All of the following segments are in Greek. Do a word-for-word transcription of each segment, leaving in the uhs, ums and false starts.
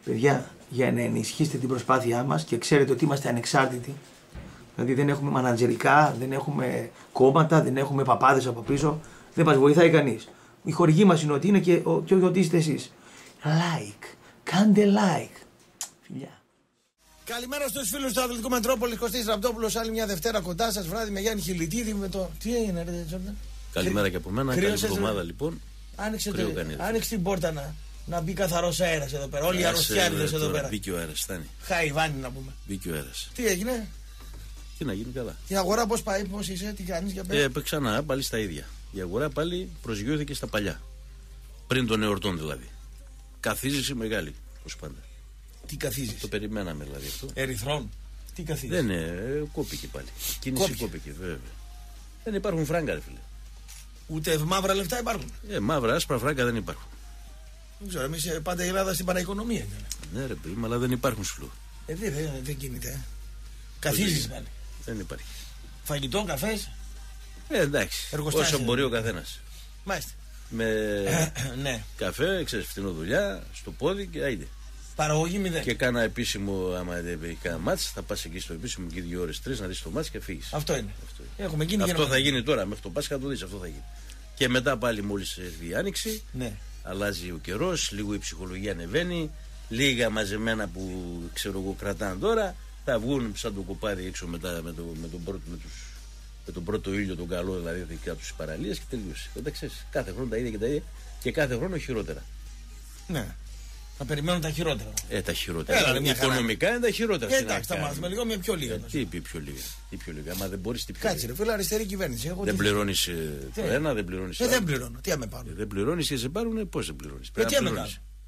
Παιδιά, για να ενισχύσετε την προσπάθειά μας και ξέρετε ότι είμαστε ανεξάρτητοι. Δηλαδή δεν έχουμε μανατζερικά, δεν έχουμε κόμματα, δεν έχουμε παπάδες από πίσω. Δεν μας βοηθάει κανείς. Η χορηγή μας είναι ότι είναι και, ο, και ότι είστε εσείς. Like. Κάντε like. Φιλιά. Καλημέρα στους φίλους του Αθλητικού Μετρόπολης. Κωστής Ραπτόπουλος, άλλη μια Δευτέρα κοντά σας. Βράδυ με Γιάννη Χιλιτίδη. Με το... Τι έγινε, ρε Τζόρνταν. Καλημέρα και από μένα. Καλή εβδομάδα λοιπόν. Άνοιξε, το... Άνοιξε την πόρτα να, να μπει καθαρός αέρας εδώ πέρα. Όλοι οι αρρωστιάριδες εδώ πέρα. Μπήκε ο αέρας, φτάνει. Χαϊβάνι να πούμε. Μπήκε ο αέρας. Τι έγινε. Τι να γίνει καλά. Η αγορά πώς πάει, πώς είσαι, τι κάνεις για πέρα. Ε, ξανά πάλι στα ίδια. Η αγορά πάλι προσγειώθηκε στα παλιά. Πριν των εορτών δηλαδή. Καθίζηση μεγάλη, όπως πάντα. Τι καθίζεις. Το περιμέναμε δηλαδή αυτό. Ερυθρών. Τι καθίζεις. Δεν είναι, ε, κόπηκε πάλι. Κίνηση κόπηκε, κόπηκε βέβαια. Δεν υπάρχουν φράγκα, ρε φίλε. Ούτε μαύρα λεφτά υπάρχουν. Ε, μαύρα, άσπρα φράγκα δεν υπάρχουν. Δεν ξέρω, εμείς πάντα η Ελλάδα στην παραοικονομία ήταν. Ναι, ρε παιδί, αλλά δεν υπάρχουν σου. Ε, δεν, δεν, δεν κινείται. Ε. Καθίζεις πάλι. Δεν υπάρχει. Φαγητό, καφές. Ε, εντάξει. Όσο μπορεί ο καθένας. Μάλιστα. Με ναι. καφέ, ξέρεις, φτηνοδουλειά, στο πόδι και άιντε. Παραγωγή μηδέν. Και κάνα επίσημο, άμα δεν έχει κανένα μάτς, θα πας εκεί στο επίσημο και δύο ώρες, τρεις να δεις το μάτς και φύγεις. Αυτό είναι. Αυτό, είναι. Έχουμε γίνει αυτό θα γίνει τώρα, μέχρι το Πάσχα το δεις, αυτό θα γίνει. Και μετά πάλι μόλις έρθει η Άνοιξη, ναι. Αλλάζει ο καιρός, λίγο η ψυχολογία ανεβαίνει, λίγα μαζεμένα που ξέρω εγώ κρατάνε τώρα, θα βγουν σαν το κοπάδι έξω μετά με, το, με, τον, πρώτο, με, τους, με τον πρώτο ήλιο τον καλό, δηλαδή κάτω στις παραλίες και τελείωσε. Εντάξει, κάθε χρόνο τα ίδια και τα ίδια και κάθε χρόνο χειρότερα. Ναι. Θα περιμένουν τα χειρότερα. Ε, τα χειρότερα. Έλα, ε, οικονομικά είναι τα χειρότερα. Ε, εντάξει, θα μάθουμε λίγο με πιο λίγα. Ε, τι πει πιο λίγα. Τι πιο λίγα. Άμα δεν μπορεί, τι πιο Κάτσε, ρε φίλε, αριστερή κυβέρνηση. Εγώ δεν πληρώνει το ένα, δεν πληρώνει το άλλο. Δεν πληρώνω. Τι άμε πάρουν. Ε, δεν πληρώνει και σε πάρουν, πώ δεν πληρώνει. Ε, τι άμε κάνουν.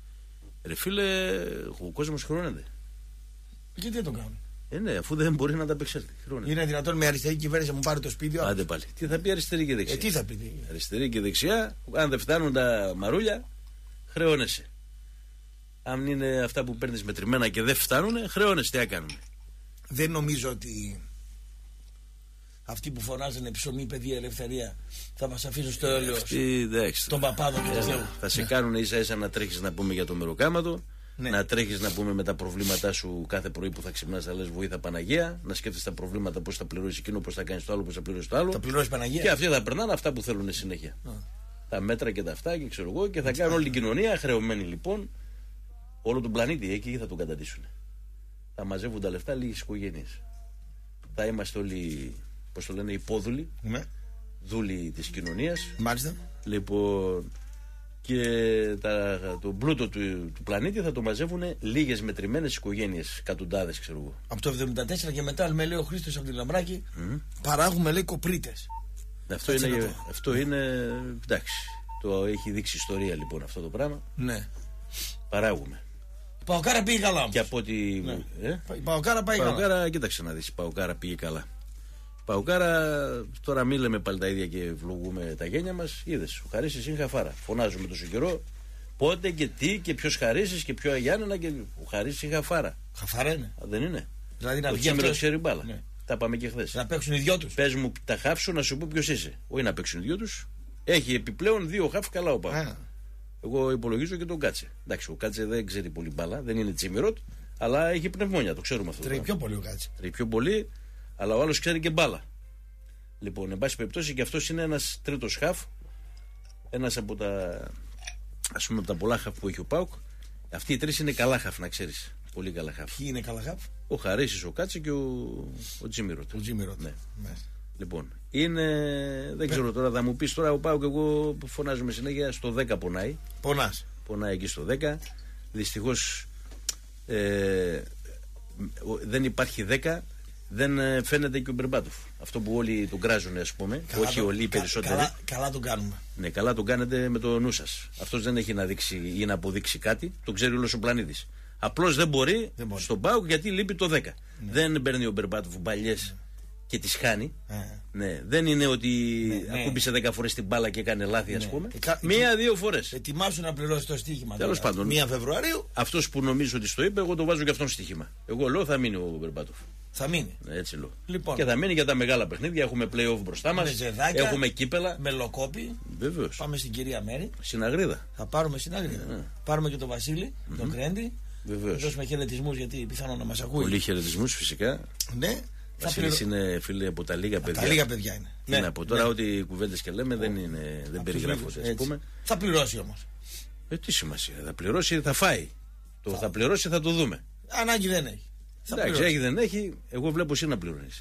Ρε φίλε, ο κόσμο χρεώνεται. Και τι δεν τον κάνουν. Ε, ναι, αφού δεν μπορεί να ανταπεξέλθει. Είναι δυνατόν με αριστερή κυβέρνηση να μου πάρει το σπίτι. Άντε πάλι. Τι θα πει αριστερή και δεξιά. Ε, τι θα πει. Αριστερή και δεξιά, αν δεν φτάνουν τα μαρούλια, χρεώνεσαι. Αν είναι αυτά που παίρνεις μετρημένα και δεν φτάνουν, χρεώνεσαι. Τι κάνουμε. Δεν νομίζω ότι αυτοί που φωνάζουν ψωμί, παιδεία, ελευθερία θα μας αφήσουν στο έλεος τον παπάδο και τον Θεό. Θα σε ναι. κάνουν ίσα ίσα να τρέχεις να πούμε για το μεροκάματο, ναι. να τρέχεις να πούμε με τα προβλήματά σου κάθε πρωί που θα ξυπνάς, θα λες βοήθα Παναγία, να σκέφτεσαι τα προβλήματα, πώς θα πληρώσεις εκείνο, πώς θα κάνεις το άλλο, πώς θα πληρώσεις το άλλο. Θα πληρώσεις Παναγία. Και αυτοί θα περνάνε αυτά που θέλουν συνέχεια. Α. Τα μέτρα και τα αυτά και ξέρω εγώ και θα κάνουν όλη την κοινωνία χρεωμένη λοιπόν. Όλο τον πλανήτη εκεί θα τον καταντήσουν. Θα μαζεύουν τα λεφτά λίγες οικογένειες. Θα είμαστε όλοι, πώς το λένε, υπόδουλοι, ναι. δούλοι της κοινωνίας. Μάλιστα. Λοιπόν, και τα, το πλούτο του, του πλανήτη θα το μαζεύουν λίγες μετρημένες οικογένειες, εκατοντάδες ξέρω εγώ. Από το εβδομήντα τέσσερα και μετά, με λέει ο Χρήστος από τη Λαμπράκη, mm-hmm. παράγουμε λέει κοπρίτες. Αυτό, είναι, το... αυτό είναι, εντάξει, το έχει δείξει ιστορία λοιπόν αυτό το πράγμα. Ναι. Παράγουμε. Παοκάρα πήγε καλά όμως. Και από ότι. Ναι. Ε? Παοκάρα πάει Παοκάρα, καλά. Κοίταξε να δεις. Παοκάρα πήγε καλά. Παοκάρα, τώρα μην λέμε πάλι τα ίδια και ευλογούμε τα γένια μας. Είδες, ο Χαρίσης είναι χαφάρα. Φωνάζουμε τόσο καιρό. Πότε και τι και ποιος Χαρίσης και ποιο Αγιάννενα και ο Χαρίσης είναι χαφάρα. Χαφάρα είναι. Α, δεν είναι. Δηλαδή να ο Τσίμερος ξέρει μπάλα. Ναι. Τα πάμε και χθες. Να παίξουν οι δυο τους. Πες μου τα χαφ σου να σου πω ποιος είσαι. Όχι να παίξουν οι δυο τους. Έχει επιπλέον δύο χαφ καλά ο Παοκάρα. Εγώ υπολογίζω και τον Κάτσε. Εντάξει, ο Κάτσε δεν ξέρει πολύ μπάλα, δεν είναι Τσίμηροτ, αλλά έχει πνευμόνια, το ξέρουμε αυτό. Τρέχει πιο πολύ ο Κάτσε. Τρέχει πιο πολύ, αλλά ο άλλος ξέρει και μπάλα. Λοιπόν, εν πάση περιπτώσει και αυτός είναι ένας τρίτος χαφ, ένας από τα, ας πούμε, από τα πολλά χαφ που έχει ο ΠΑΟΚ. Αυτοί οι τρεις είναι καλά χαφ, να ξέρεις. Πολύ καλά χαφ. Ποιοι είναι καλά χαφ? Ο Χαρίσης, ο Κάτσε και ο, ο Τσίμηροτ. Ο Τσίμηροτ. Ναι. ναι. Λοιπόν, είναι. Δεν ξέρω τώρα, θα μου πει τώρα ο Πάοκ. Εγώ που φωνάζουμε συνέχεια στο δέκα πονάει. Πονάς. Πονάει εκεί στο δέκα. Δυστυχώς ε, δεν υπάρχει δέκα. Δεν φαίνεται και ο Μπερμπάτοφ. Αυτό που όλοι τον κράζουν, ας πούμε. Καλά όχι το, όλοι οι κα, περισσότεροι. Καλά, καλά τον κάνουμε. Ναι, καλά τον κάνετε με το νου σας. Αυτός δεν έχει να δείξει ή να αποδείξει κάτι. Το ξέρει όλος ο πλανήτης. Απλώς δεν μπορεί, δεν μπορεί στον Πάοκ γιατί λείπει το δέκα. Ναι. Δεν παίρνει ο Μπερμπάτοφ μπαλιές. Ναι. Και τις χάνει. Ε. Ναι. Δεν είναι ότι ναι, ακούμπησε δέκα φορές την μπάλα και έκανε λάθη, ναι. ας πούμε. Ε, Μία-δύο φορές. Ετοιμάσου να πληρώσει το στοίχημα. Τέλος πάντων. Μία Φεβρουαρίου. Αυτός που νομίζω ότι στο είπε, εγώ το βάζω και αυτόν στοίχημα. Εγώ λέω θα μείνει ο Μπερμπάτοφ. Θα μείνει. Ναι, έτσι λέω. Λοιπόν. Και θα μείνει για τα μεγάλα παιχνίδια. Έχουμε play-off μπροστά μας. Έχουμε κύπελα. Μελοκόπη. Βεβαίως. Πάμε στην κυρία Μέρη. Συναγρίδα. Θα πάρουμε Συναγρίδα. Ναι. Πάρουμε και τον Βασίλη, mm-hmm. τον Κρέντι. Βεβαίως. Να δώσουμε χαιρετισμούς γιατί πιθανόν να μας ακούει. Πολλοί χαιρετισμούς φυσικά. Ναι. Βασίλης είναι φίλε από τα λίγα παιδιά. Τα λίγα παιδιά είναι. Τι ναι, να πω τώρα, ναι. Ό,τι κουβέντες και λέμε δεν, είναι, δεν περιγράφονται. Ας πούμε. Θα πληρώσει όμως. Ε, τι σημασία, θα πληρώσει, θα φάει. Το θα, θα πληρώσει, θα το δούμε. Ανάγκη δεν έχει. Εντάξει, έχει δεν έχει, εγώ βλέπω εσύ να πληρώνεις.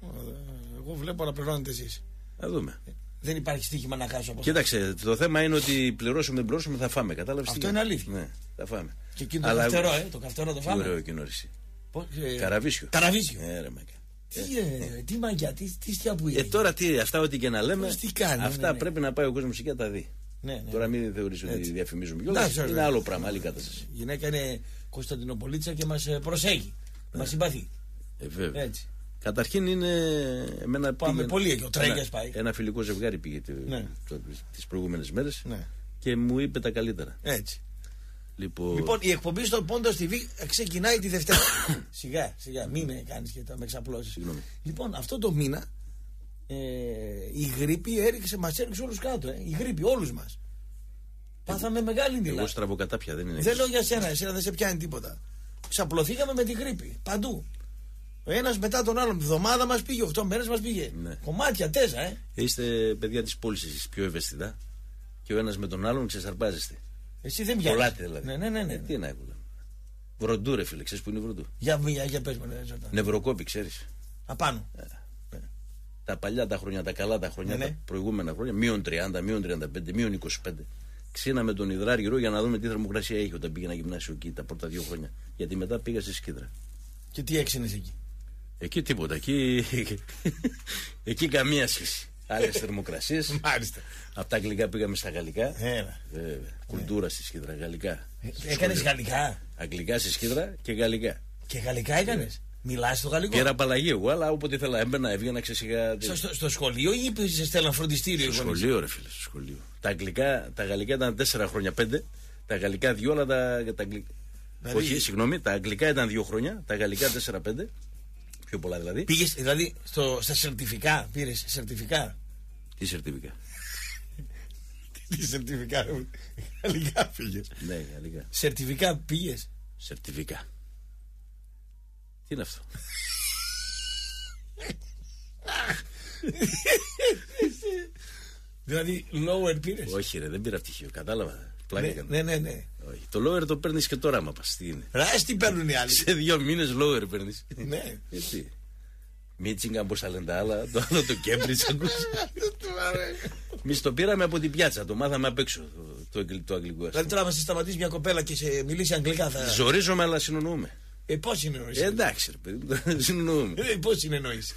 Εγώ βλέπω να πληρώνετε εσείς. Θα δούμε. Δεν υπάρχει στοίχημα να χάσω από Κοίταξε, το θέμα είναι ότι πληρώσουμε, δεν πληρώσουμε, θα φάμε. Κατάλαβες? Αυτό είναι αλήθεια. Ναι, θα φάμε. Και εκείνο το καυτερό, ε, το καυτερό το φάμε. Τι ωραίο εκείνο ρησί. Ε, Καραβίσιο. Καραβίσιο. Ε, ρε, μάκα. Τι, ε, τι μαγιά, τι, τι στιά που είναι. Ε, τώρα τι, αυτά ό,τι και να λέμε, τι κάνει, αυτά ναι, ναι. πρέπει να πάει ο κόσμος εκεί να τα δει. Ναι, ναι. Τώρα μην θεωρείς ότι Έτσι. διαφημίζουμε κιόλας. Είναι άλλο πράγμα, άλλη κατάσταση. Η γυναίκα είναι Κωνσταντινοπολίτσα και μας προσέχει. Ναι. Μας συμπαθεί. Ε, βέβαια. Έτσι. Καταρχήν είναι. Εμένα Πάμε πήγε, πολύ εκεί. Ο Τρέγκας ένα, πάει. Ένα φιλικό ζευγάρι πήγε ναι. τις προηγούμενες μέρες ναι. και μου είπε τα καλύτερα. Έτσι. Λοιπόν, λοιπόν η εκπομπή στο Πόντος τι βι ξεκινάει τη Δευτέρα. σιγά, σιγά, μην με κάνεις και τα με εξαπλώσεις. Λοιπόν, αυτό το μήνα ε, η γρίπη έριξε, μας έριξε όλους κάτω. Ε, η γρίπη, όλους μας. Πάθαμε μεγάλη νύλα. Εγώ στραβοκατάπια δεν είναι. Δεν λέω για σένα, εσένα δεν σε πιάνει τίποτα. Ξαπλωθήκαμε με τη γρίπη. Παντού. Ο ένας μετά τον άλλον. Εβδομάδα μας πήγε, οκτώ μέρες μας πήγε. Ναι. Κομμάτια, τέσσερα, ε. Είστε παιδιά της πόλης εσείς πιο ευαίσθητα. Και ο ένας με τον άλλον ξεσαρπάζεστε. Εσύ δεν πιάνεις. Κολλάτε δηλαδή. Ναι, ναι, ναι, ναι. Ε, τι να έβγαλε. Βροντού, ρε φίλε, ξέρεις που είναι η βροντού. Για, για, για πες μου, ναι, ζωτά. Νευροκόπη, ξέρεις. Απάνω. Ε, ε. Τα παλιά τα χρόνια, τα καλά τα χρόνια, ναι, ναι. Τα προηγούμενα χρόνια, μείον τριάντα, μείον τριάντα πέντε, μείον είκοσι πέντε. Ξύναμε τον υδράργυρο για να δούμε τι θερμοκρασία έχει όταν πήγαινα γυμνάσιο εκεί τα πρώτα δύο χρόνια. Γιατί μετά πήγα στη Σκύδρα. Και τι έξινες εκεί? Εκεί τίποτα. Εκεί, εκεί καμία σχέση. Άλλες θερμοκρασίες. Μάλιστα. Από τα αγγλικά πήγαμε στα γαλλικά. Έλα. Βέβαια. Κουλτούρα στη Σκύδρα, γαλλικά. Έκανες γαλλικά? Αγγλικά στη Σκύδρα και γαλλικά. Και γαλλικά έκανες? Μιλάς στο γαλλικό? Πήρα απαλλαγή εγώ, αλλά όποτε ήθελα έμπαινα, έβγαινα ξεσιγά. Στο, στο σχολείο ή σε στέλναν φροντιστήριο? Στο σχολείο, ρε φίλε, στο σχολείο. Τα, αγγλικά, τα γαλλικά ήταν τέσσερα χρόνια, πέντε. Τα γαλλικά δύο, αλλά τα, τα αγγλικά. Δηλαδή... Όχι, συγγνώμη, τα αγγλικά ήταν δύο χρόνια, τα γαλλικά τέσσερα πέντε. Πιο πολλά δηλαδή. Πήγες δηλαδή στο, στα σερτιφικά, πήρες σερτιφικά? Τι σερτιφικά? Τι σερτιφικά? Γαλλικά πήγες? Ναι, γαλλικά. Σερτιφικά πήγες? Σερτιφικά. Τι είναι αυτό? Δηλαδή lower πήρες? Όχι ρε, δεν πήρα πτυχίο, κατάλαβα. Πλάκα ναι, ναι, ναι, ναι. Όχι. Το lower το παίρνεις και τώρα άμα πας. Τι είναι? Ράς τι παίρνουν οι άλλοι? Σε δύο μήνες lower παίρνεις. Ναι. Έτσι. Μίτσιγκα όπως λένε τα άλλα. Το άλλο το Cambridge ακούς. Εμείς το πήραμε από την πιάτσα, το μάθαμε απ' έξω το, το, το αγγλικό. Δηλαδή τώρα μας σταματήσει μια κοπέλα και σε μιλήσει αγγλικά θα... Ζορίζομαι αλλά συνονοούμε. Ε, πώς συνεννοείς? Ε, εντάξει ρε παιδί, συνονοούμε. Ε, πώς συνεννοείς?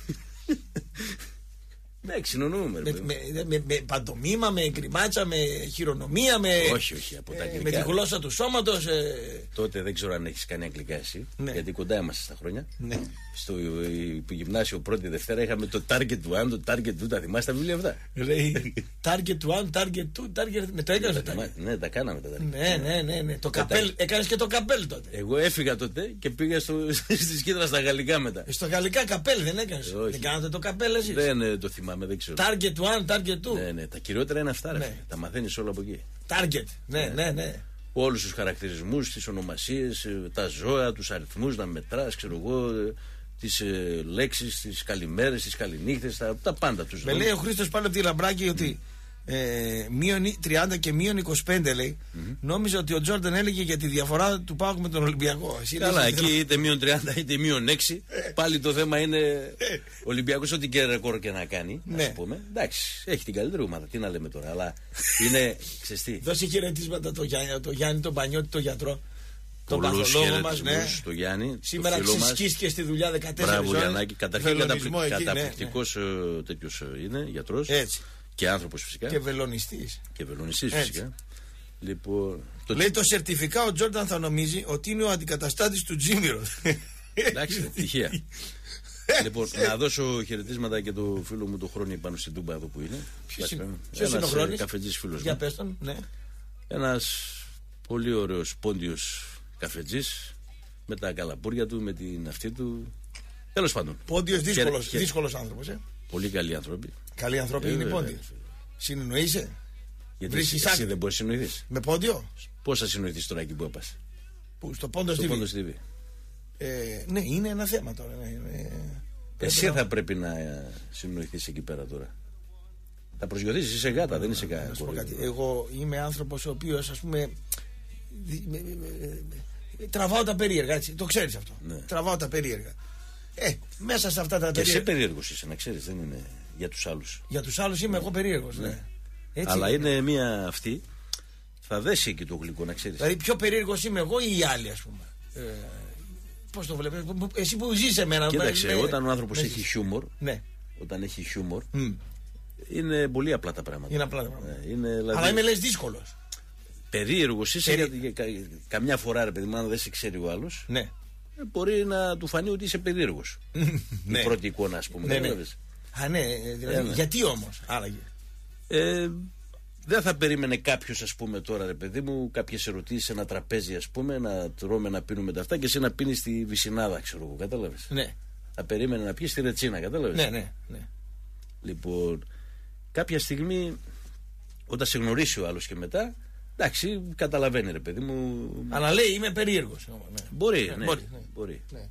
Ναι, συνονοούμε. Με, με, με, με παντομήμα, με γκριμάτσα, με χειρονομία, με. Όχι, όχι, από τα αγγλικά. Ε, με τη γλώσσα του σώματος. Ε... Τότε δεν ξέρω αν έχεις κάνει αγγλικά εσύ. Ναι. Γιατί κοντά είμαστε στα χρόνια. Ναι. Στο γυμνάσιο πρώτη Δευτέρα είχαμε το Target one, το Target two. Τα θυμάσαι τα βιβλία αυτά? Λέει Target one, Target two, Target. Ναι, το έκανες τα. Ναι, τα κάναμε τα. Ναι, ναι, ναι. ναι. Το καπέλ, έκανες και το καπέλ τότε. Εγώ έφυγα τότε και πήγα στο, στη Σκύδρα στα γαλλικά μετά. Στο γαλλικά καπέλ δεν έκανες? Δεν κάνατε το καπέλ εσείς? Δεν το θυμάμαι, δεν ξέρω. Target one, Target two. Ναι, ναι, τα κυριότερα είναι αυτά. Ναι. Τα μαθαίνεις όλα από εκεί. Target, ναι, ναι, ναι. Όλους τους χαρακτηρισμούς, τις ονομασίες, τα ζώα, τους αριθμούς να μετράς, ξέρω εγώ, τις ε, λέξεις, τις καλημέρες, τις καληνύχτες, τα, τα πάντα τους. Με λέει ο Χρήστος πάλι από τη Λαμπράκη ότι ε, μείον τριάντα και μείον είκοσι πέντε λέει. Mm-hmm. Νόμιζα ότι ο Τζόρνταν έλεγε για τη διαφορά του ΠΑΟΚ με τον Ολυμπιακό. Εσύ καλά, εκεί θέλω... είτε μείον τριάντα είτε μείον έξι. Πάλι το θέμα είναι ο Ολυμπιακός, ό,τι και ρεκόρ και να κάνει. Ναι. Ας πούμε. Εντάξει, έχει την καλύτερη ομάδα. Τι να λέμε τώρα, αλλά είναι ξεστή. Δώσε χαιρετίσματα το Γιάννη, το Γιάννη, τον Πανιώτη, τον γιατρό. Τον πολλούς παθολόγο μας, ναι. Στο Γιάννη. Σήμερα ξεσκίστηκε στη δουλειά δεκατέσσερις ώρες. Μπράβο Γιαννάκη, καταρχήν καταπληκτικός ναι, ναι. τέτοιος είναι γιατρός. Έτσι. Και άνθρωπος φυσικά. Και βελονιστής. Και βελονιστής φυσικά. Λοιπόν, το λέει το σερτιφικά ο Τζόρνταν θα νομίζει ότι είναι ο αντικαταστάτης του Τζίμιρο. Εντάξει, τυχαία. Λοιπόν, να δώσω χαιρετίσματα και το φίλο μου το Χρόνι πάνω στην Τούμπα εδώ που είναι. Ποιος είναι, ποιος είναι ο Χρόνης? Καφετζής φίλος για μου. πες τον, ναι. Ένας πολύ ωραίος πόντιος καφετζής με τα καλαπούρια του, με την αυτή του. Τέλος πάντων. Πόντιος δύσκολος, και... δύσκολος άνθρωπος, ε. Πολύ καλοί άνθρωποι. Καλοί άνθρωποι ε, είναι πόντιοι. Συνεννοείσαι? Γιατί εσύ, εσύ δεν μπορείς να συνοηθείς. Με πόντιο? Πώς θα συνοηθείς τώρα εκεί που έπας? Που στο Πόντος τι βι. Ε, ναι, είναι ένα θέμα τώρα. Ναι, ναι. Εσύ να... θα πρέπει να συνοηθείς εκεί πέρα τώρα. Θα προσγειωθείς, είσαι γάτα, δεν είσαι γάτα. Εγώ είμαι άνθρωπος ο οποίος, ας πούμε, τραβάω τα περίεργα, έτσι. Το ξέρεις αυτό. Ναι. Τραβάω τα περίεργα. Ε, μέσα σε αυτά τα περίεργα. Και εσύ περίεργος είσαι, να ξέρεις, δεν είναι για τους άλλους. Για τους άλλους είμαι ναι. εγώ περίεργος. Ναι. Ναι. Έτσι, αλλά είναι, είναι μια αυτή. Θα δέσει εκεί το γλυκό, να ξέρεις. Δηλαδή, πιο περίεργος είμαι εγώ ή οι άλλοι, ας πούμε. Ε, πώς το βλέπεις, εσύ που ζεις εμένα. Κοίταξε, ναι, όταν ο άνθρωπος έχει χιούμορ. Ναι. Όταν έχει χιούμορ. Mm. Είναι πολύ απλά τα πράγματα. Είναι απλά τα πράγματα. Ναι, είναι, δηλαδή... Αλλά είμαι λες δύσκολος. Περίεργος είσαι. Περί... Για, κα, καμιά φορά, ρε παιδί μου, αν δεν σε ξέρει ο άλλος. Ναι. Μπορεί να του φανεί ότι είσαι περίεργος. Ναι. Η πρώτη εικόνα, ας πούμε. Ναι, ναι. Α, ναι, δηλαδή, ε, ναι. Γιατί όμως, άραγε. Ε, δεν θα περίμενε κάποιος, ας πούμε, τώρα, ρε παιδί μου, κάποιες ερωτήσεις σε ένα τραπέζι, ας πούμε, να τρώμε, να πίνουμε τα αυτά και εσύ να πίνεις τη βυσσινάδα, ξέρω εγώ, κατάλαβες. Ναι. Θα περίμενε να πιεις τη ρετσίνα, κατάλαβες. Ναι, ναι, ναι. Λοιπόν, κάποια στιγμή, όταν σε γνωρίσει ο άλλος και μετά, εντάξει, καταλαβαίνει, ρε παιδί μου. Αλλά λέει, είμαι περίεργος. Ναι. Μπορεί, ναι, ναι, μπορεί. Ναι. μπορεί. Ναι.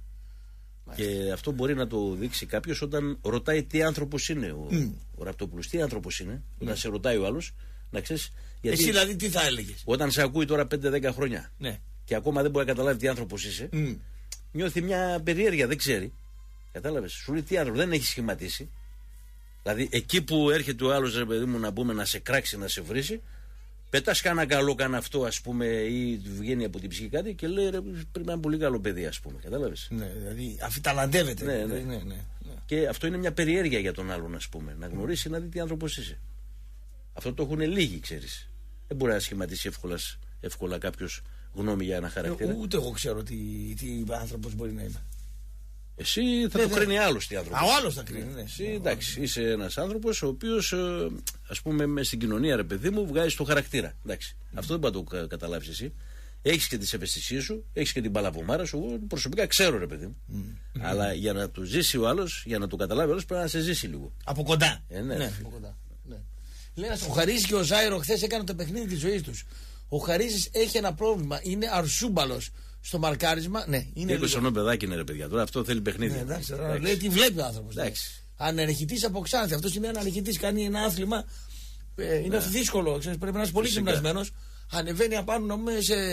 Και αυτό μπορεί να το δείξει κάποιος όταν ρωτάει τι άνθρωπος είναι ο, mm. ο Ραπτόπουλος. Τι άνθρωπος είναι, mm. όταν σε ρωτάει ο άλλος, να ξέρεις. Γιατί εσύ δηλαδή τι θα έλεγες. Όταν σε ακούει τώρα πέντε δέκα χρόνια ναι. και ακόμα δεν μπορεί να καταλάβει τι άνθρωπος είσαι, mm. νιώθει μια περιέργεια, δεν ξέρει. Κατάλαβες. Σου λέει τι άνθρωπο, δεν έχει σχηματίσει. Δηλαδή εκεί που έρχεται ο άλλος, ρε παιδί μου, να πούμε να σε κράξει, να σε βρίσει, πετάς κάνα καλό, κάνα αυτό, ας πούμε, ή βγαίνει από την ψυχή κάτι και λέει ρε, πρέπει να είναι πολύ καλό παιδί, ας πούμε. Κατάλαβες. Ναι, δηλαδή αφιταλαντεύεται. Ναι, ναι. Ναι, ναι, ναι. Και αυτό είναι μια περιέργεια για τον άλλον, ας πούμε. Να γνωρίσει, να δει τι άνθρωπος είσαι. Αυτό το έχουν λίγοι, ξέρεις. Δεν μπορεί να σχηματίσει εύκολα, εύκολα κάποιος γνώμη για ένα χαρακτήρα. Ε, ούτε εγώ ξέρω τι, τι άνθρωπος μπορεί να είμαι. Εσύ θα ναι, το ναι. κρίνει άλλος τι άνθρωπος. Α, ο άλλος θα κρίνει, ναι. Εσύ εντάξει, είσαι ένας άνθρωπος ο οποίος, ας πούμε, μες στην κοινωνία, ρε παιδί μου, βγάζεις το χαρακτήρα. Εντάξει. Mm. Αυτό δεν μπορεί να το καταλάβεις εσύ. Έχεις και τις ευαισθησίες σου, έχεις και την παλαβομάρα σου. Εγώ προσωπικά ξέρω, ρε παιδί μου. Mm. Αλλά για να το ζήσει ο άλλος, για να το καταλάβει ο άλλος, πρέπει να σε ζήσει λίγο. Από κοντά. Ε, ναι. ναι, από κοντά. Ναι. Λέει, ο Χαρίζης και ο Ζάιρο χθες έκαναν το παιχνίδι της ζωής τους. Ο Χαρίζης έχει ένα πρόβλημα. Είναι αρσούμπαλος στο μαρκάρισμα. Ναι, είναι. είκοσι χρονών παιδάκι είναι, ρε παιδιά. Τώρα αυτό θέλει παιχνίδι. Ναι, εντάξει, εντάξει. Λέει τι βλέπει ο άνθρωπος. Ανερχητής από Ξάνθη. Αυτό είναι ένα ανερχητής. Κάνει ένα άθλημα. Ε, είναι ναι. δύσκολο. Ξέρεις, πρέπει να είσαι πολύ γυμνασμένος. Ανεβαίνει απάνω να πούμε σε.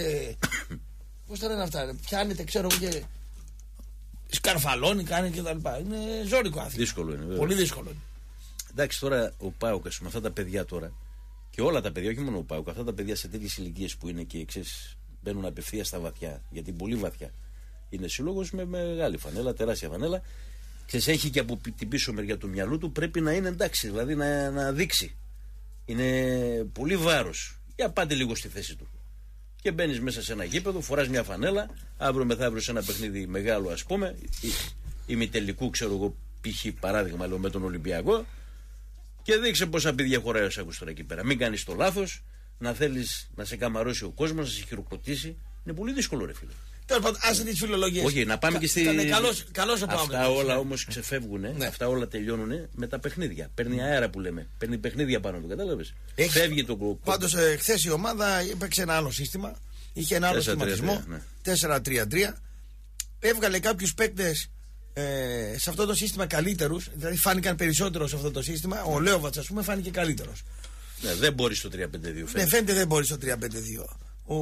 Πώς τα λένε αυτά. Πιάνεται, ξέρω εγώ και. Σκαρφαλώνει, κάνει κτλ. Είναι ζώρικο άθλημα. Δύσκολο είναι. Βέβαια. Πολύ δύσκολο. Εντάξει, τώρα ο Πάουκ, με αυτά τα παιδιά τώρα. Και όλα τα παιδιά, όχι μόνο ο Πάουκ, αυτά τα παιδιά σε τέτοιες ηλικίες που είναι και ξέρεις, μπαίνουν απευθείας στα βαθιά. Γιατί πολύ βαθιά. Είναι σύλλογος με μεγάλη φανέλα, τεράστια φανέλα. Ξέρεις, έχει και από την πίσω μεριά του μυαλού του, πρέπει να είναι εντάξει, δηλαδή να, να δείξει. Είναι πολύ βάρος. Για πάτε λίγο στη θέση του. Και μπαίνεις μέσα σε ένα γήπεδο, φοράς μια φανέλα, αύριο μεθαύριο σε ένα παιχνίδι μεγάλο, ας πούμε, ημιτελικού, ξέρω εγώ, π.χ. παράδειγμα, λέω με τον Ολυμπιακό. Και δείξε πόσα παιδιά χωράει ο Σάκος τώρα εκεί πέρα. Μην κάνεις το λάθος, να θέλεις να σε καμαρώσει ο κόσμος, να σε χειροκροτήσει. Είναι πολύ δύσκολο, ρε φίλε. Τέλος πάντων, άσε τις φιλολογίες. Όχι, να πάμε Κα, και στη. Καλώς, καλώς αυτά όλα όμως ξεφεύγουν, ναι. Αυτά όλα τελειώνουν με τα παιχνίδια. Παίρνει αέρα που λέμε. Παίρνει παιχνίδια πάνω του, κατάλαβες. Έχεις... Φεύγει το κόμμα. Πάντως, ε, χθες η ομάδα έπαιξε ένα άλλο σύστημα. Είχε ένα άλλο σχηματισμό. τέσσερα τρία τρία. Έβγαλε κάποιους παίκτες. Ε, σε αυτό το σύστημα καλύτερους, δηλαδή φάνηκαν περισσότερο σε αυτό το σύστημα. Ο Λέοβατς, ας πούμε, φάνηκε καλύτερος. Ναι, δεν μπορεί στο τρία πέντε δύο. Ναι, φαίνεται δεν μπορεί στο τρία πέντε δύο. Ο,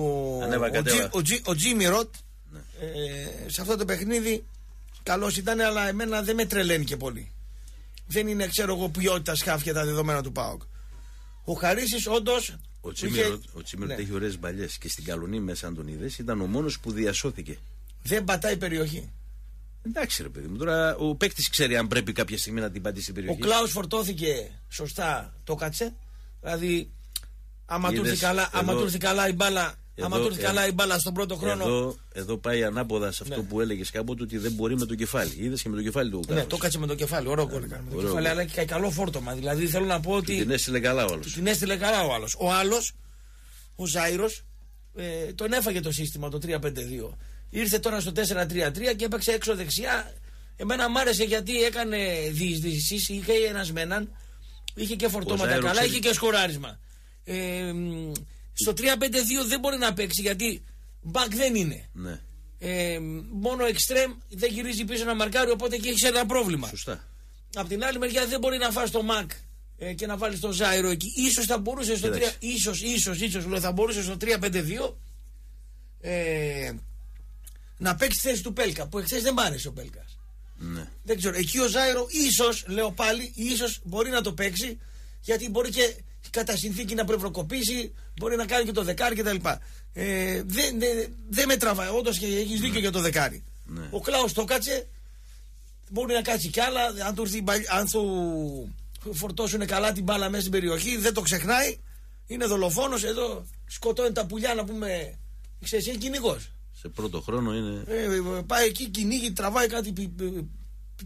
ο, Τζι, ο Τζίμι Ροτ ναι. ε, σε αυτό το παιχνίδι καλός ήταν, αλλά εμένα δεν με τρελαίνει και πολύ. Δεν είναι, ξέρω εγώ, ποιότητα σκάφια τα δεδομένα του ΠΑΟΚ. Ο Χαρίσης, όντως. Ο Τσίμιροτ είχε... ναι. έχει ωραίες μπαλιές και στην Καλονή μέσα, αν τον είδες, ήταν ο μόνος που διασώθηκε. Δεν πατάει περιοχή. Εντάξει, ρε παιδί μου, τώρα ο παίκτης ξέρει αν πρέπει κάποια στιγμή να την πατήσει στην περιοχή. Ο Κλάους φορτώθηκε σωστά, το κάτσε. Δηλαδή, άμα του έρθει καλά, καλά η μπάλα. Εδώ, άμα του έρθει καλά η μπάλα στον πρώτο χρόνο. Εδώ, εδώ πάει ανάποδα σε αυτό ναι. που έλεγε κάποτε, ότι δεν μπορεί με το κεφάλι. Είδες και με το κεφάλι του. Ναι, το κάτσε με το κεφάλι. Ωραίο κόλλο έκανε με το κεφάλι, αλλά και καλό φόρτωμα. Δηλαδή θέλω να πω ότι. Του την έστειλε καλά ο άλλος. Την έστειλε καλά ο άλλος. Ο άλλος, ο Ζάιρος, ε, τον έφαγε το σύστημα το τρία πέντε δύο. Ήρθε τώρα στο τέσσερα τρία τρία και έπαιξε έξω δεξιά. Εμένα μ' άρεσε γιατί έκανε διεισδύσεις, είχε ένας με έναν, είχε και φορτώματα καλά, ξέρει. Είχε και σκοράρισμα. Ε, στο τρία πέντε δύο δεν μπορεί να παίξει γιατί Μπακ δεν είναι. Ναι. Ε, μόνο εξτρέμ δεν γυρίζει πίσω να μαρκάρει, οπότε εκεί έχει ένα πρόβλημα. Σωστά. Απ' την άλλη μεριά δεν μπορεί να φας το Μακ ε, και να βάλει το Ζάιρο εκεί. Ίσως θα μπορούσε στο τρία, ίσως, ίσως, ίσως, λέω, θα μπορούσε στο τρία πέντε δύο ε, να παίξει τη θέση του Πέλκα. Που εχθές δεν μ' άρεσε ο Πέλκας. Ναι. Δεν ξέρω. Εκεί ο Ζάιρο ίσως, λέω πάλι, ίσως μπορεί να το παίξει, γιατί μπορεί και κατά συνθήκη να προβροκοπήσει, μπορεί να κάνει και το δεκάρι κτλ. Ε, δεν δε, δε με τραβάει. Όντως και έχεις δίκιο ναι. για το δεκάρι. Ναι. Ο Κλάους το κάτσε. Μπορεί να κάτσει κι άλλα. Αν του, αν του φορτώσουν καλά την μπάλα μέσα στην περιοχή, δεν το ξεχνάει. Είναι δολοφόνος. Εδώ σκοτώνει τα πουλιά, να πούμε. Ξέρεις, είναι κυνηγός. Σε πρώτο χρόνο είναι. Ε, πάει εκεί, κυνήγει, τραβάει κάτι πυ, πυ, πυ,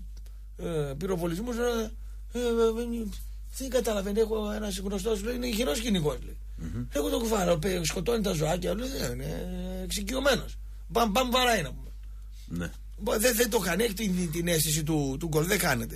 ε, πυροβολισμούς. Ε, ε, ε, δεν καταλαβαίνει. Έχω ένα γνωστό, λέει, είναι ηχηρός κυνηγός. Mm-hmm. Έχω το κουφάρο, σκοτώνει τα ζωάκια. Λέει, είναι εξοικειωμένος. Μπαμ, μπαμ, βαράει να πούμε. Ναι. Δεν, δεν το κάνει, έχει την, την αίσθηση του, του γκολ, δεν χάνεται.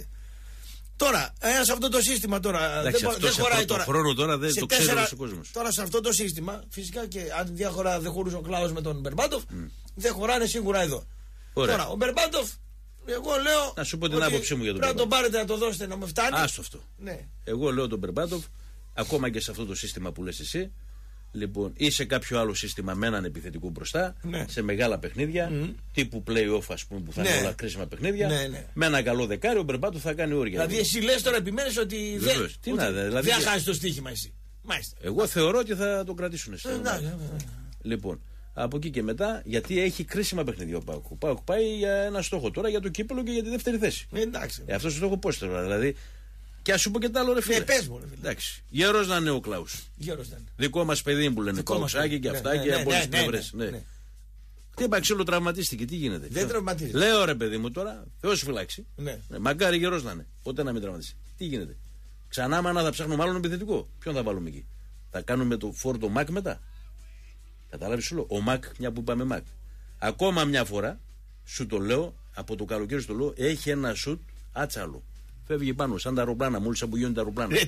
Τώρα, ένα σε αυτό το σύστημα τώρα. Εντάξει, δεν, δεν χωράει τώρα. Χρόνο τώρα δεν σε το τέσσερα, ξέρει ο κόσμος. Τώρα σε αυτό το σύστημα, φυσικά και αν διάχωρα δεν χωρούσε ο Κλάους με τον Μπερμπάντοφ, mm. δεν χωράνε σίγουρα εδώ. Ωραία. Τώρα, ο Μπερμπάντοφ, εγώ λέω. Να σου πω την άποψή μου για τον Μπερμπάντοφ. Πρέπει να τον πάρετε να το δώσετε να με φτάνει. Άστο αυτό. Ναι. Εγώ λέω τον Μπερμπάντοφ, ακόμα και σε αυτό το σύστημα που λες εσύ. Λοιπόν, ή σε κάποιο άλλο σύστημα με έναν επιθετικό μπροστά, ναι. σε μεγάλα παιχνίδια, mm. τύπου play-off, ας πούμε, που θα ναι. είναι όλα κρίσιμα παιχνίδια. Ναι, ναι. Με ένα καλό δεκάρι, ο Μπερμπάτοφ θα κάνει όρια. Δηλαδή, εσύ λες τώρα, επιμένεις ότι δεν, ότι να, δηλαδή, δεν χάσει το στοίχημα εσύ. Μάλιστα. Εγώ θεωρώ ότι θα τον κρατήσουν εσύ. Ναι, ναι, ναι. Λοιπόν, από εκεί και μετά, γιατί έχει κρίσιμα παιχνίδια ο Πάουκ. Ο Πάουκ πάει για ένα στόχο τώρα για το κύπελο και για τη δεύτερη θέση. Εντάξει. Ε, αυτό το στόχο πώς τώρα, δηλαδή. Και α σου πω και τα άλλο, ρε φίλε. Ναι, πες μου, ρε φίλε. Εντάξει. Γερός να είναι ο Κλάους. Γερός να είναι. Δικό μας παιδί που λένε. Κόψάκι και αυτά ναι, και ναι, από όλες ναι, τις πλευρές. Ναι, ναι, ναι. Τι είπα, ξύλο τραυματίστηκε, τι γίνεται. Δεν τραυματίστηκε. Λέω ρε παιδί μου τώρα, Θεός φυλάξει. Ναι. Ναι, μακάρι γερός να είναι. Ποτέ να μην τραυματίσει. Τι γίνεται. Ξανά μάνα θα ψάχνουμε άλλον επιθετικό. Ποιον θα βάλουμε εκεί. Θα κάνουμε το φόρτο Μακ μετά. Κατάλαβες σου λέω. Ο Μακ, μια που είπαμε Μακ. Ακόμα μια φορά, σου το λέω, από το καλοκαίρι σου το λέω, έχει ένα σουτ άτσαλο. Φεύγει πάνω, σαν τα αεροπλάνα, μόλις απογειώνει τα αεροπλάνα.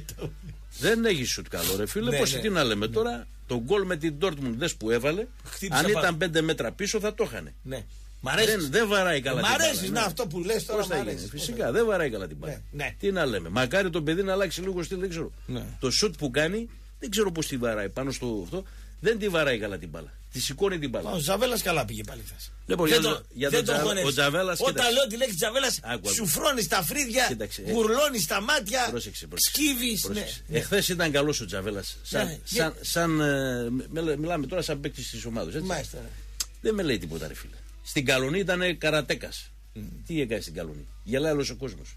Δεν έχει σουτ καλό, ρε φίλε. Πώς τι να λέμε τώρα, το γκολ με την Dortmund δες που έβαλε, αν ήταν πέντε μέτρα πίσω θα το είχανε. Ναι. Δεν, δεν βαράει καλά την μπάλα. Μ' αρέσει να αυτό που λες τώρα. Πώς θα γίνει. Φυσικά δεν βαράει καλά την μπάλα. Τι να λέμε. Μακάρι το παιδί να αλλάξει λίγο στυλ, δεν ξέρω. Το σουτ που κάνει, δεν ξέρω πώς τη βαράει πάνω στο αυτό. Δεν τη βαράει καλά την μπάλα. Τη σηκώνει την μπάλα. Ο Τζαβέλας καλά πήγε πάλι χθες. Λοιπόν, δεν για, το, για δεν τον το Τζα... ο Τζαβέλας. Όταν κοίταξε. λέω τη λέξη Τζαβέλας, σου φρώνει τα φρύδια, γουρλώνει τα μάτια, σκύβει. Ναι. Εχθές ήταν καλός ο Τζαβέλας. Σαν, ναι. σαν, σαν, ε, μιλάμε τώρα σαν παίκτη τη ομάδα. Δεν με λέει τίποτα, ρε φίλε. Στην Καλονή ήταν καρατέκας. Mm. Τι έκανε στην Καλονή. Γελάει όλος ο κόσμος.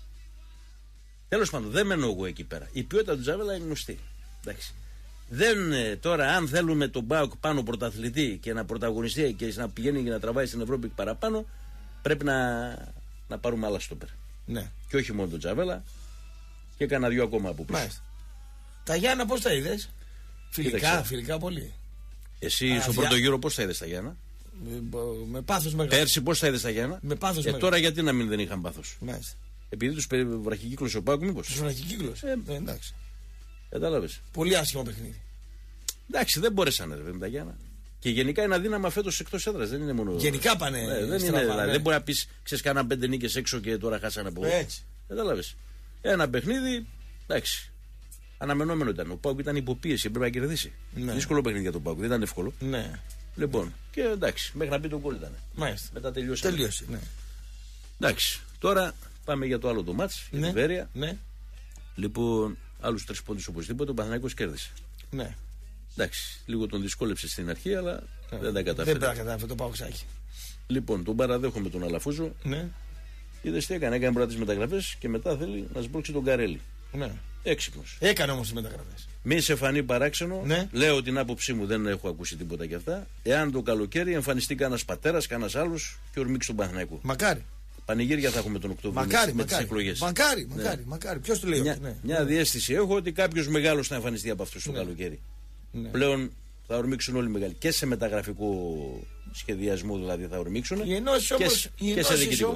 Τέλος πάντων, δεν μένω εγώ εκεί πέρα. Η ποιότητα του Τζαβέλα είναι γνωστή. Εντάξει. Δεν, τώρα, αν θέλουμε τον ΠΑΟΚ πάνω πρωταθλητή και να πρωταγωνιστεί και να πηγαίνει και να τραβάει στην Ευρώπη παραπάνω, πρέπει να, να πάρουμε άλλα στόπερ. Ναι. Και όχι μόνο τον Τζαβέλα, και κάνα δυο ακόμα από πίσω. Μάλιστα. Τα Γιάννα πώς τα είδες? Φιλικά, Κοίταξε. φιλικά πολύ. Εσύ Α, στο πρώτο γύρο πώς τα είδες τα Γιάννα? Με, με πάθος μεγάλο. Πέρσι πώς τα είδες τα Γιάννα? Με πάθος ε, μεγάλο. Τώρα γιατί να μην δεν είχαν πάθος? Μάλιστα. Επειδή τους βραχικύκλωσε ο ΠΑΟΚ, μήπως? Τους βραχικύκλωσε. Ε, ε, εντάξει. Κατάλαβες. Πολύ άσχημο παιχνίδι. Εντάξει, δεν μπόρεσαν ρε, με τα Γιάννα. Και γενικά είναι αδύναμα φέτος εκτός έδρας. Δεν είναι μόνο. Γενικά πάνε. Ναι, δεν, στραβά, είναι, δηλαδή, ναι. δεν μπορεί να πει, ξέρεις, κάναν πέντε νίκες έξω και τώρα χάσανε από εδώ. Έτσι. Κατάλαβες. Ένα παιχνίδι, εντάξει. Αναμενόμενο ήταν. Ο ΠΑΟΚ ήταν υποπίεση, πρέπει να κερδίσει. Ναι. Δύσκολο παιχνίδι για τον ΠΑΟΚ, δεν ήταν εύκολο. Ναι. Λοιπόν, και εντάξει, μέχρι να πει τον γκολ ήταν. Μάλιστα. Μετά τελειώσει. Τελείωσε. Ναι. Εντάξει, τώρα πάμε για το άλλο το μάτς, για ναι. την Βέρεια. Ναι. Λοιπόν, άλλους τρεις πόντους οπωσδήποτε, ο Παναθηναϊκός κέρδισε. Ναι. Εντάξει, λίγο τον δυσκόλεψε στην αρχή, αλλά ναι. δεν τα κατάφερε. Δεν τα κατάφερε το Παοξάκι. Λοιπόν, τον παραδέχομαι τον Αλαφούζο. Ναι. Είδες τι έκανε, έκανε πρώτα τις μεταγραφές και μετά θέλει να σμπρώξει τον Καρέλη. Ναι. Έξυπνος. Έκανε όμως τις μεταγραφές. Μη σε φανεί παράξενο. Ναι. Λέω την άποψή μου, δεν έχω ακούσει τίποτα κι αυτά. Εάν το καλοκαίρι εμφανιστεί κανένα πατέρα, κανένα άλλο και ορμήξει τον Παναθηναϊκό. Μακάρι. Πανηγύρια θα έχουμε τον Οκτώβριο μακάρι, με τις εκλογές. Μακάρι, μακάρι, ναι. μακάρι. Ποιος το λέει μια, αυτό, ναι. Μια ναι. διαίσθηση έχω ότι κάποιος μεγάλος θα εμφανιστεί από αυτούς το ναι. καλοκαίρι. Ναι. Πλέον θα ορμήξουν όλοι μεγάλοι. Και σε μεταγραφικό σχεδιασμό δηλαδή θα ορμήξουν. Οι ενώσεις όμως. Και, και σε διοικητικό.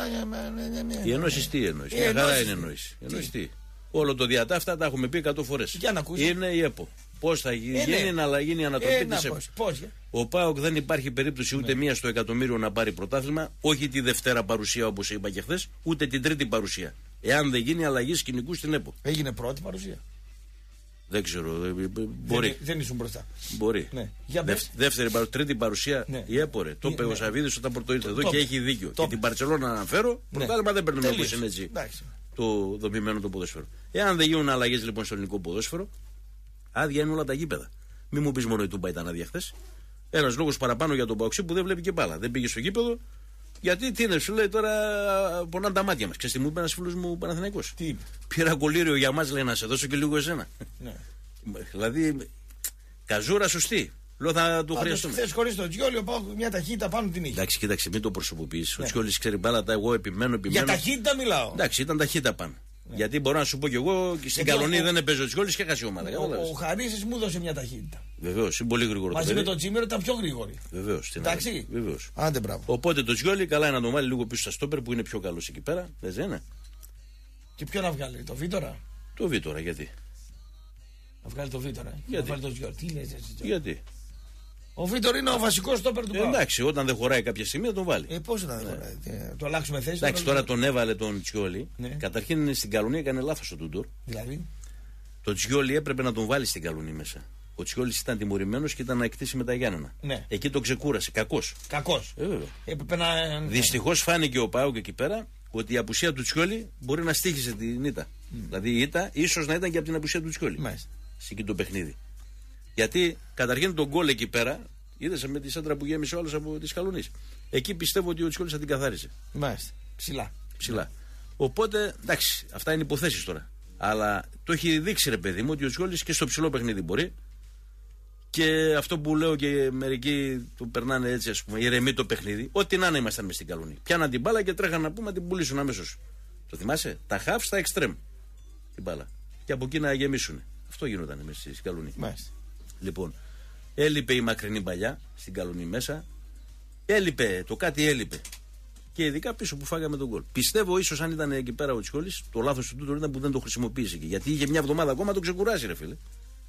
Οι ενώσεις τι εννοείς? Μια χαρά είναι εννοείς. Όλο το διατάφτα τα έχουμε πει εκατό φορές. Είναι η ΕΠΟ. Πώς θα γίνει, ε, ναι. να γίνει η ανατροπή ε, της ΕΠΟ. Πώς, πώς, Ο ΠΑΟΚ δεν υπάρχει περίπτωση ούτε ναι. μία στο εκατομμύριο να πάρει πρωτάθλημα, όχι τη Δευτέρα παρουσία όπως είπα και χθες, ούτε την Τρίτη παρουσία. Εάν δεν γίνει αλλαγή σκηνικού στην ΕΠΟ. Έγινε πρώτη παρουσία. Δεν ξέρω. Μπορεί. Δεν, δεν ήσουν μπροστά. Μπορεί. Ναι. Για Δεύ, δεύτερη παρουσία, τρίτη παρουσία ναι. η ΕΠΟ. Το είπε ναι. ο Σαββίδης όταν πρώτο ήρθε εδώ το, και έχει δίκιο. το, και την Μπαρσελόνα να αναφέρω, ναι. πρωτάθλημα δεν παίρνουμε όπως είναι έτσι. Εντάξει. Το δομημένο το ποδόσφαιρο. Εάν δεν γίνουν αλλαγές λοιπόν στο ελληνικό ποδόσφαιρο, άδεια είναι όλα τα γήπεδα. Μην μου πει μόνο η Τούμπα ήταν άδεια χθες. Ένας λόγος παραπάνω για τον Παοξή που δεν βλέπει και μπάλα. Δεν πήγε στο γήπεδο. Γιατί τι είναι, σου λέει τώρα πονάνε τα μάτια μας. Ξέρεις τι μου είπε ένας φίλος μου Παναθηναϊκός. Τι είπε. Πήρα κολλήριο για μας, λέει, να σε δώσω και λίγο εσένα. Ναι. Δηλαδή, καζούρα σωστή. Λέω θα του χρειαστούμε. Χθες χωρίς τον Τζιόλι, πάω μια ταχύτητα πάνω την είχε. Εντάξει, κοίταξε, μην το προσωποποιείς. Ναι. Ο Τζιόλις ξέρει μπάλα, τα εγώ επιμένω, επιμένω. Για ταχύτητα μιλάω. Εντάξει, ήταν ταχύτητα πάνω. Ναι. Γιατί μπορώ να σου πω κι εγώ και στην Καλονή δεν έπαιζε ο Τζιόλις και έχασε η ομάδα. Ο, ο, ο Χαρίσης μου έδωσε μια ταχύτητα. Βεβαίως, είναι πολύ γρήγορο. Μαζί με τον Τσίμερο ήταν πιο γρήγορη. Βεβαίως. Εντάξει. Βεβαίως. Άντε, μπράβο. Οπότε το Τζιόλι καλά είναι να τον βάλει λίγο πίσω στα στόπερ που είναι πιο καλό εκεί πέρα. Δεν είναι. Και ποιο να βγάλει, το Βίτορα. Το Βίτορα, γιατί. Να βγάλει το Βίτορα. Γιατί. Να βγάλει το Τζιόλι. Τι λες εσύ. Γιατί. Ο Βίτορ είναι ο βασικός στόπερ του ε, Πάου. Εντάξει, όταν δεν χωράει κάποια στιγμή θα τον βάλει. Ε, πώς να δεν ναι. χωράει. Ε, το αλλάξουμε θέση. Εντάξει, τώρα τον έβαλε τον Τσιόλι. Ναι. Καταρχήν στην Καλονία έκανε λάθος ο Τούντορ. Δηλαδή. Το Τσιόλι έπρεπε να τον βάλει στην Καλονία μέσα. Ο Τσιόλις ήταν τιμωρημένος και ήταν να εκτίσει με τα Γιάννενα. Ναι. Εκεί τον ξεκούρασε. Κακός. Κακός. Ε, έπρεπε να. Δυστυχώς φάνηκε ο Πάου και εκεί πέρα ότι η απουσία του Τσιόλι μπορεί να στοίχησε την ήττα. Mm. Δηλαδή η ήττα ίσως να ήταν και από την απουσία του Τσιόλι. Μάλιστα. Σε εκεί το παιχνίδι. Γιατί καταρχήν τον γκολ εκεί πέρα. Είδες με τη σέντρα που γέμισε όλος από τη Καλονή. Εκεί πιστεύω ότι ο Τσιόλις θα την καθάρισε. Μάλιστα. Ψηλά. Ψηλά. Οπότε, εντάξει, αυτά είναι υποθέσεις τώρα. Αλλά το έχει δείξει, ρε παιδί μου, ότι ο Τσιόλις και στο ψηλό παιχνίδι μπορεί. Και αυτό που λέω και μερικοί του περνάνε έτσι, ας πούμε, ηρεμεί το παιχνίδι. Ό,τι να είναι ήμασταν μες στην Καλονή. Πιάναν την μπάλα και τρέχαν να πούμε να την πουλήσουν αμέσως. Το θυμάσαι? Τα half στα extreme. Την μπάλα. Και από εκεί να γεμίσουν. Αυτό γινόταν μέσα στην Καλονή. Μάλιστα. Λοιπόν. Έλειπε η μακρινή παλιά στην Καλονή μέσα. Έλειπε, το κάτι έλειπε. Και ειδικά πίσω που φάγαμε τον γκολ. Πιστεύω ίσως αν ήταν εκεί πέρα ο Τσιόλις, το λάθος του Τούτορ ήταν που δεν το χρησιμοποίησε εκεί. Γιατί είχε μια εβδομάδα ακόμα το ξεκουράσει, ρε φίλε.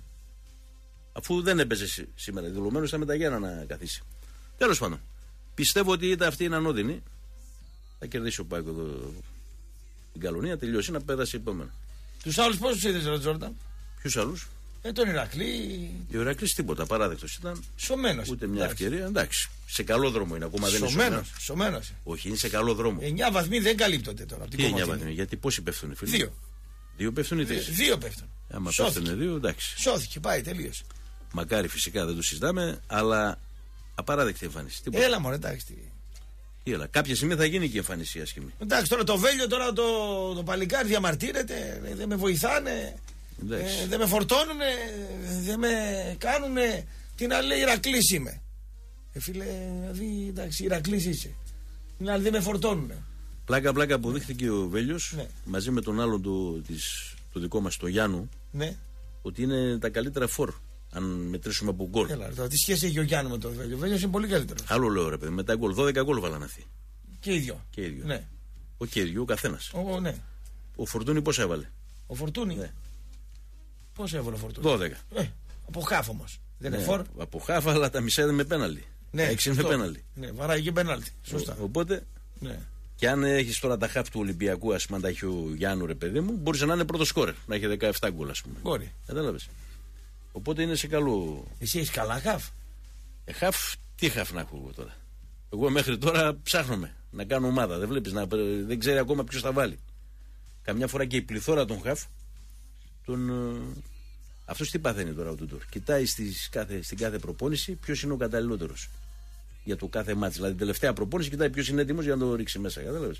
Αφού δεν έπαιζε σήμερα, δηλωμένο ήταν με τα Γιάννα να καθίσει. Τέλος πάντων. Πιστεύω ότι ήταν αυτή είναι ανώδυνη. Θα κερδίσει ο Πάκο εδώ την Καλονία, τελειώσει να πέδασε επόμενο. Τους άλλους πόσους είδες, ρε Τζόρνταν? Ποιους άλλους? Ε, τον Ηρακλή. Ο Ηρακλής τίποτα, παράδεκτος ήταν. Σωμένος. Ούτε μια εντάξει. ευκαιρία. Εντάξει. Σε καλό δρόμο είναι ακόμα. Σωμένος. Δεν είναι Σωμένος. Όχι, είναι σε καλό δρόμο. εννιά βαθμοί δεν καλύπτονται τώρα. Τι εννιά βαθμοί, γιατί πόσοι πέφτουν, φίλοι? Δύο. Δύο πέφτουν ή τρεις? Δύο, δύο πέφτουν. Άμα πέφτουν δύο, εντάξει. Σώθηκε, πάει, τελείωσε. Μακάρι φυσικά δεν το συζητάμε, αλλά απαράδεκτη εμφάνιση. Τίποτα. Έλα μόνο, εντάξει. Έλα, κάποια στιγμή θα γίνει και η εμφάνιση άσχημη. Εντάξει, τώρα το Βέλιο, τώρα το, το παλικάρι διαμαρτύρεται, δεν με βοηθάνε. Ε, δεν με φορτώνουνε, δεν με κάνουνε. Τι να λέει, Ηρακλής είμαι. Ε, φίλε, δηλαδή, εντάξει, Ηρακλής είσαι. Δηλαδή δεν με φορτώνουνε. Πλάκα, πλάκα αποδείχθηκε ο Βέλιος, ναι. μαζί με τον άλλον το, της, το δικό μας, τον Γιάννου, ναι. ότι είναι τα καλύτερα φορ. Αν μετρήσουμε από γκολ. Έλα, τώρα, τι σχέση έχει ο Γιάννου με τον Βέλιο? Ο Βέλιος είναι πολύ καλύτερο. Άλλο λέω, ρε παιδί, με τα γκολ. δώδεκα γκολ βάλαν αυτοί. Και ίδιο. Και ίδιο. Ναι. Ο και ίδιο, ο καθένας. Ο, ναι. Ο Φορτούνη πώς έβαλε? Ο Φορτούνη. Ναι. Πώς έβαλε ο Φορτούνη? δώδεκα. Ε, από χάφ όμως. Δεν ναι, είναι φορ. Από χάφ, αλλά τα μισά είναι με πέναλτι. Ναι, έξι είναι με πέναλτι. Ναι, βαράει και πέναλτι. Σωστά. Ο, οπότε. Ναι. Και αν έχει τώρα τα χάφ του Ολυμπιακού, α πούμε, αν τα έχει ο Γιάννου, ρε παιδί μου, μπορεί να είναι πρώτο σκόρερ. Να έχει δεκαεπτά γκολ, α πούμε. Μπορεί. Κατάλαβε. Οπότε είναι σε καλό. Εσύ έχει καλά χάφ? Ε, χάφ, τι χάφ να έχω εγώ τώρα? Εγώ μέχρι τώρα ψάχνομαι να κάνω ομάδα. Δεν βλέπει, να... δεν ξέρει ακόμα ποιο θα βάλει. Καμιά φορά και η πληθώρα των χάφ. Τον... Αυτό τι παθαίνει τώρα ο Τούντορ? Κοιτάει στις κάθε, στην κάθε προπόνηση ποιο είναι ο καταλληλότερο για το κάθε μάτς. Δηλαδή την τελευταία προπόνηση κοιτάει ποιο είναι έτοιμο για να το ρίξει μέσα. Κατάλαβε.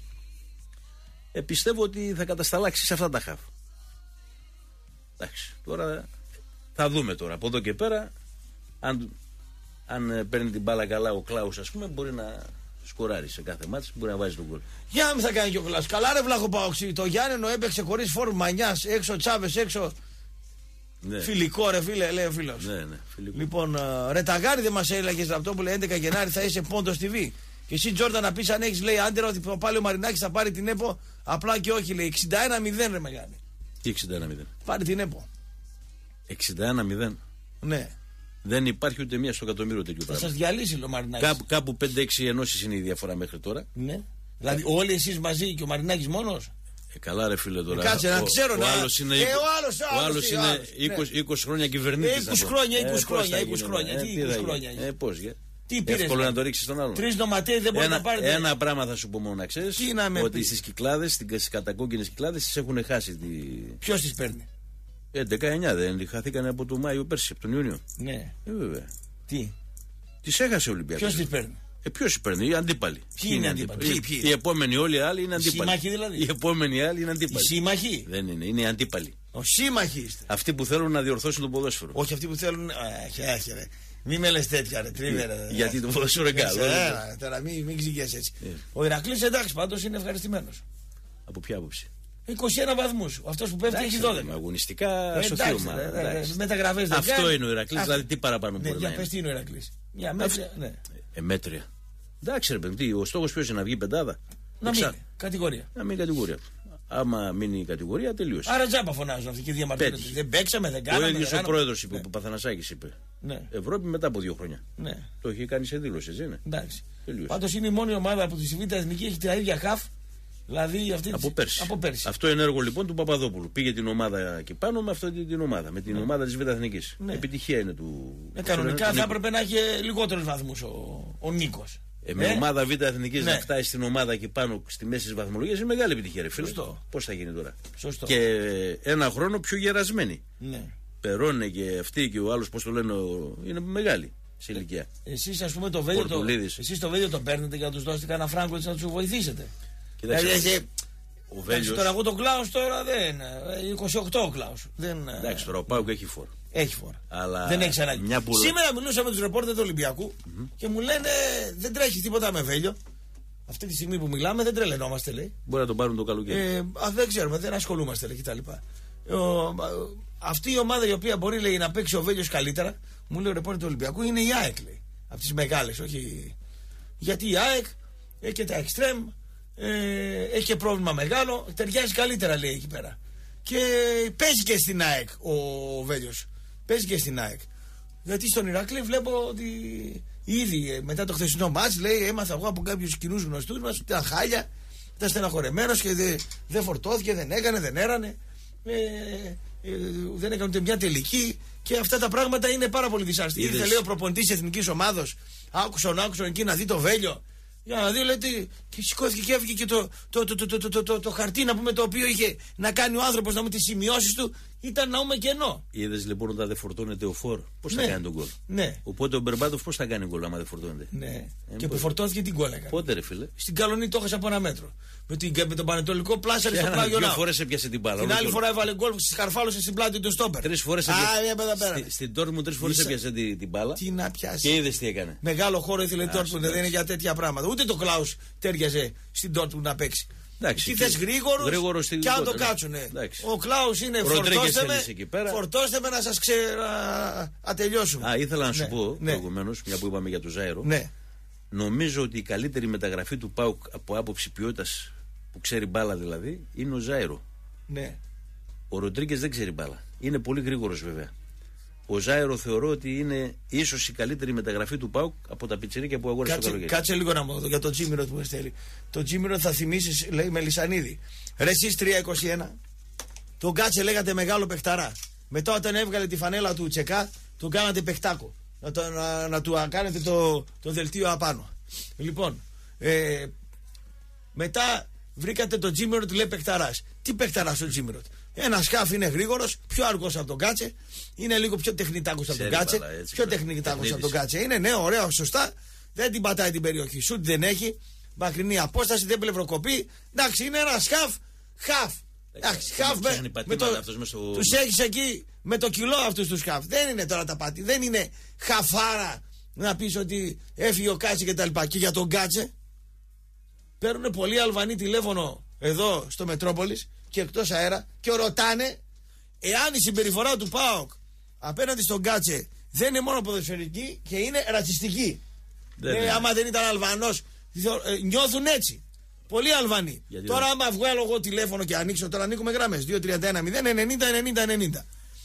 Ε, πιστεύω ότι θα κατασταλάξει σε αυτά τα χάφ. Εντάξει, τώρα θα δούμε τώρα από εδώ και πέρα. Αν, αν παίρνει την μπάλα καλά ο Κλάους, ας πούμε, μπορεί να σκοράρει σε κάθε μάτς, μπορεί να βάζει τον γκολ. Για να μην θα κάνει και ο Κλάους. Καλά, ρε βλάχο Παοξή. Το Γιάννενο έπαιξε χωρίς φόρμα Μανιάς, έξω Τσάβες, έξω. Ναι. Φιλικό, ρε φίλε, λέει ο φίλος. Ναι, ναι, φιλικό. Λοιπόν, ρε Ταγάρι δεν μας έλεγες Ραπτόπουλε έντεκα Γενάρη θα είσαι πόντος τι βι. Και εσύ Τζόρνταν να πεις αν έχεις, λέει άντερα ότι πάλι ο Μαρινάκης θα πάρει την ΕΠΟ. Απλά και όχι, λέει εξήντα ένα μηδέν, ρε μεγάλη. Τι εξήντα ένα μηδέν? Πάρει την ΕΠΟ. εξήντα ένα μηδέν. Ναι. Δεν υπάρχει ούτε μία στο εκατομμύριο τέτοιο Θα πράγμα. σας διαλύσει ο Μαρινάκης. Κάπου, κάπου πέντε έξι ενώσεις είναι η διαφορά μέχρι τώρα. Ναι. Δηλαδή όλοι εσείς μαζί και ο Μαρινάκης μόνος. Ε, καλά ρε φίλε τώρα. Ε, κάτσε να ξέρω ο, να. Ο άλλος είναι, ε, ο άλλος, ο άλλος τι, είναι άλλος, είκοσι, ναι. είκοσι χρόνια κυβερνήτης. είκοσι χρόνια, είκοσι χρόνια, είκοσι χρόνια. Τι είκοσι χρόνια. Ε, πώς, για. Τι πήρες, εύκολο ναι. να το ρίξεις στον άλλον. Τρεις νοματέοι δεν μπορεί ένα, να πάρετε. Ένα πράγμα θα σου πω μόνο να ξέρεις. Τι να με ότι πει. στις κυκλάδες, στις κατακόκκινες κυκλάδες τις έχουν χάσει. Τη... Ποιος τις παίρνει. Ε, δεκαεννιά δεν χαθήκανε από τον Μάιο πέρσι, από τον Ιούνιο. Ναι. Ε, βέβαια. Τι. Τις έχασε ο Ολυμπιακός. Ποιος τις παίρνει. Ε, ποιος τις παίρνει, οι αντίπαλοι. Ποιοι είναι οι αντίπαλοι. Οι, ποιοι, ποιοι. οι επόμενοι όλοι οι άλλοι είναι αντίπαλοι. Σύμμαχοι δηλαδή. Οι επόμενοι άλλοι είναι Οι αντίπαλοι. σύμμαχοι. Δεν είναι, είναι οι αντίπαλοι. Ο σύμμαχοι είστε. Αυτοί που θέλουν να διορθώσουν το ποδόσφαιρο. Όχι αυτοί που θέλουν. Έχει, έχει, ρε. Μη με λες τέτοια, ρε. Τρίβε, ρε. Γιατί το ποδόσφαιρο είναι καλό. Ε, τώρα μην, μην ξηγιέσαι έτσι. Ε. Ο Ηρακλής εντάξει πάντως είναι ευχαριστημένος. Από ποια άποψη. είκοσι ένα βαθμούς. Αυτός που πέφτει έχει δώδεκα. Αγωνιστικά Ε, σωθεί εντάξει, ομάδα. ρε, ρε, Εντάξει. μεταγραφές δεν Αυτό κάνει. είναι ο Ηρακλής, Αυτό. δηλαδή τι παραπάνω Ναι, μπορεί να για είναι. πες τι είναι ο Ηρακλής. Μια μέτρια, ναι. Ε, μέτρια. Εντάξει ρε παιδί, ο στόχος ποιος είναι να βγει πεντάδα. Να Εξα- μείνει. Κατηγορία. Να μην κατηγορία. Άμα μείνει η κατηγορία, τελείωσε. Άρα τζάμπα φωνάζουν αυτοί και διαμαρτύρονται. Πέτυχε. Δεν παίξαμε, δεν Ο κάναμε. ίδιος δεν ο κάναμε. πρόεδρος είπε, Ναι. ο Παθανασάκης είπε. Ναι. Ευρώπη μετά από δύο χρόνια. Ναι. Το είχε κάνει σε δήλωση, έτσι είναι. Εντάξει. Τελείωσε. Πάντως είναι η μόνη ομάδα που τη Β' Εθνική έχει τα ίδια χαφ. Δηλαδή αυτή Από της- πέρσι. από πέρσι. Αυτό είναι έργο λοιπόν του Παπαδόπουλου. Πήγε την ομάδα εκεί πάνω με αυτή την ομάδα. Με την ομάδα της Β' Εθνικής. Ναι. Επιτυχία είναι του. Ε, του κανονικά Νίκο. θα έπρεπε να έχει λιγότερους βαθμούς ο, ο Νίκος. Ε, με ομάδα Β' Εθνικής Ναι. να φτάσει στην ομάδα εκεί πάνω στη μέση της βαθμολογίας είναι μεγάλη επιτυχία, ρε φίλε. Σωστό. Πώς θα γίνει τώρα. Σωστό. Και ένα χρόνο πιο γερασμένοι. Ναι. Περώνε και αυτοί και ο άλλος, πώς το λένε, ο- είναι μεγάλοι σε ηλικία. Εσείς ας πούμε το Βέλιο το, Πορτουλίδης. εσείς το Βέλιο το παίρνετε για να τους δώσετε κανένα φράγκο έτσι να τους βοηθήσετε. Κοίταξε, Δηλαδή, έχει- ο εντάξει, Βέλιος. τώρα εγώ τον Κλάους τώρα δεν. ε, είκοσι οκτώ ο Κλάους. Δεν, ε, Εντάξει, τώρα ο Πάουκ έχει φόρο. Έχει φορά. Αλλά δεν έχει ανάγκη. μια που- Σήμερα μιλούσα με τους ρεπόρτερ του Ολυμπιακού mm-hmm. και μου λένε δεν τρέχει τίποτα με Βέλιο. Αυτή τη στιγμή που μιλάμε δεν τρελαινόμαστε, λέει. Μπορεί να τον πάρουν το καλοκαίρι. Ε, α, δεν ξέρουμε, δεν ασχολούμαστε, λέει κτλ. Ε, ο- αυτή η ομάδα η οποία μπορεί λέει, να παίξει ο Βέλιος καλύτερα, μου λέει ο ρεπόρτερ του Ολυμπιακού, είναι η ΑΕΚ, λέει. Από τις μεγάλες, όχι. Γιατί η ΑΕΚ έχει και τα εξτρέμ, ε, έχει και πρόβλημα μεγάλο, ταιριάζει καλύτερα, λέει εκεί πέρα. Και παίζει και στην ΑΕΚ ο Βέλιος. Παίζει και στην ΑΕΚ. Γιατί στον Ηρακλή βλέπω ότι ήδη ε, μετά το χθεσινό μάτς λέει έμαθα εγώ από κάποιους κοινούς γνωστούς μας ότι ήταν χάλια, ήταν στεναχωρεμένος και δεν δε φορτώθηκε, δεν έκανε, δεν έρανε, ε, ε, δεν έκανε ούτε μια τελική και αυτά τα πράγματα είναι πάρα πολύ δυσάρεστα. Ήρθε λέει ο προπονητής εθνικής ομάδος, άκουσον, άκουσον εκεί να δει το Βέλιο. Για να δει, λέει, τι- και σηκώθηκε και έφυγε και το, το, το, το, το, το, το, το, το χαρτί να πούμε το οποίο είχε να κάνει ο άνθρωπος να πούμε τις σημειώσεις του ήταν να πούμε κενό. Είδες λοιπόν όταν δεν φορτώνεται ο Φορ, πώς Ναι. θα κάνει τον γκολ. Ναι. Οπότε ο Μπερμπάτοφ πώς θα κάνει γκολ άμα δεν φορτώνεται. Ναι. Ε, και που πώς. φορτώθηκε την κόλλα έκανε. Πότε ρε φίλε. Στην Καλονή το έχασε από ένα μέτρο. Με, την, με τον Πανετολικό πλάσαρε στο Ένα, πλάγιο δύο Ναού. φορές έπιασε την μπάλα. Την όλο άλλη το- φορά έβαλε γκολ, σκαρφάλωσε στην πλάτη του στόπερ. Τρεις φορές Α, έπιασε. μια πέρα πέρα. Στη- Στην Τόρκμουντ τρεις φορές Ίσα- έπιασε την, την μπάλα. Τι να πιάσει. Και είδες τι έκανε. Μεγάλο χώρο ήθελε η Α, Ντόρτμουντ, δεν εντάξει. είναι για τέτοια πράγματα. Ούτε το Κλάους τέριαζε στην Ντόρτμουντ να παίξει. Εντάξει, Τι και- θες γρήγορος γρήγορος στην και αν το κόντρα, ναι. κάτσουνε. Εντάξει. Ο Κλάους είναι Ροντρίγκες φορτώστε με, θέλεις εκεί πέρα. φορτώστε με να σας ξεατελειώσουμε. Α, ήθελα να σου Ναι, πω ναι. προηγουμένως, μια που είπαμε για τον Ζάιρο. Ναι. Νομίζω ότι η καλύτερη μεταγραφή του ΠΑΟΚ από άποψη ποιότητας, που ξέρει μπάλα δηλαδή, είναι ο Ζάιρο. Ναι. Ο Ροντρίγκες δεν ξέρει μπάλα. Είναι πολύ γρήγορος βέβαια. Ο Ζάιρο θεωρώ ότι είναι ίσως η καλύτερη μεταγραφή του ΠΑΟΚ από τα πιτσιρίκια που αγόρασε το Κάτσε, καλοκαίρι. κάτσε λίγο να μου δω για το Τζίμιρο που με στέλνει. Το Τζίμιρο θα θυμίσει, λέει Μελισανίδη. Ρε εσείς τρία είκοσι ένα. Τον κάτσε λέγατε μεγάλο παιχταρά. Μετά όταν έβγαλε τη φανέλα του Τσεκά, τον κάνατε παιχτάκο. Να, το, να, να του κάνετε το, το δελτίο απάνω. Λοιπόν, ε, μετά βρήκατε τον Τζίμιρο του λέει παιχταράς. Τι παιχταράς ο Τζίμιρο. Ένα σκάφ είναι γρήγορο, πιο αργός από τον Κάτσε. Είναι λίγο πιο τεχνητάκος από τον Ξέρει Κάτσε. μπάλα, έτσι, Πιο μπράβο. τεχνητάκος από τον Τεχνίτης. Κάτσε. Είναι ναι, ωραίο, σωστά. Δεν την πατάει την περιοχή. Σουτ δεν έχει. Μακρινή απόσταση, δεν πλευροκοπεί. Εντάξει, είναι ένα σκάφ. Χαφ. Εντάξει, δεν χαφ. ψάχνει Με, πατήματα με το, αυτός μες στο- τους έχεις εκεί με το κιλό αυτούς τους χαφ. Δεν είναι τώρα τα πάτη. Δεν είναι χαφάρα να πεις ότι έφυγε ο Κάτσε και τα λοιπά. Και για τον Κάτσε παίρνουν πολλοί Αλβανοί τηλέφωνο εδώ στο Μετρόπολης και εκτός αέρα και ρωτάνε εάν η συμπεριφορά του ΠΑΟΚ απέναντι στον Κάτσε δεν είναι μόνο ποδοσφαιρική και είναι ρατσιστική. Δεν ε, είναι. άμα δεν ήταν Αλβανός, ε, νιώθουν έτσι. Πολλοί Αλβανοί. Γιατί τώρα, δεν- άμα βγάλω εγώ τηλέφωνο και ανοίξω, τώρα ανοίγουμε γραμμές δύο τρία ένα μηδέν ενενήντα ενενήντα ενενήντα.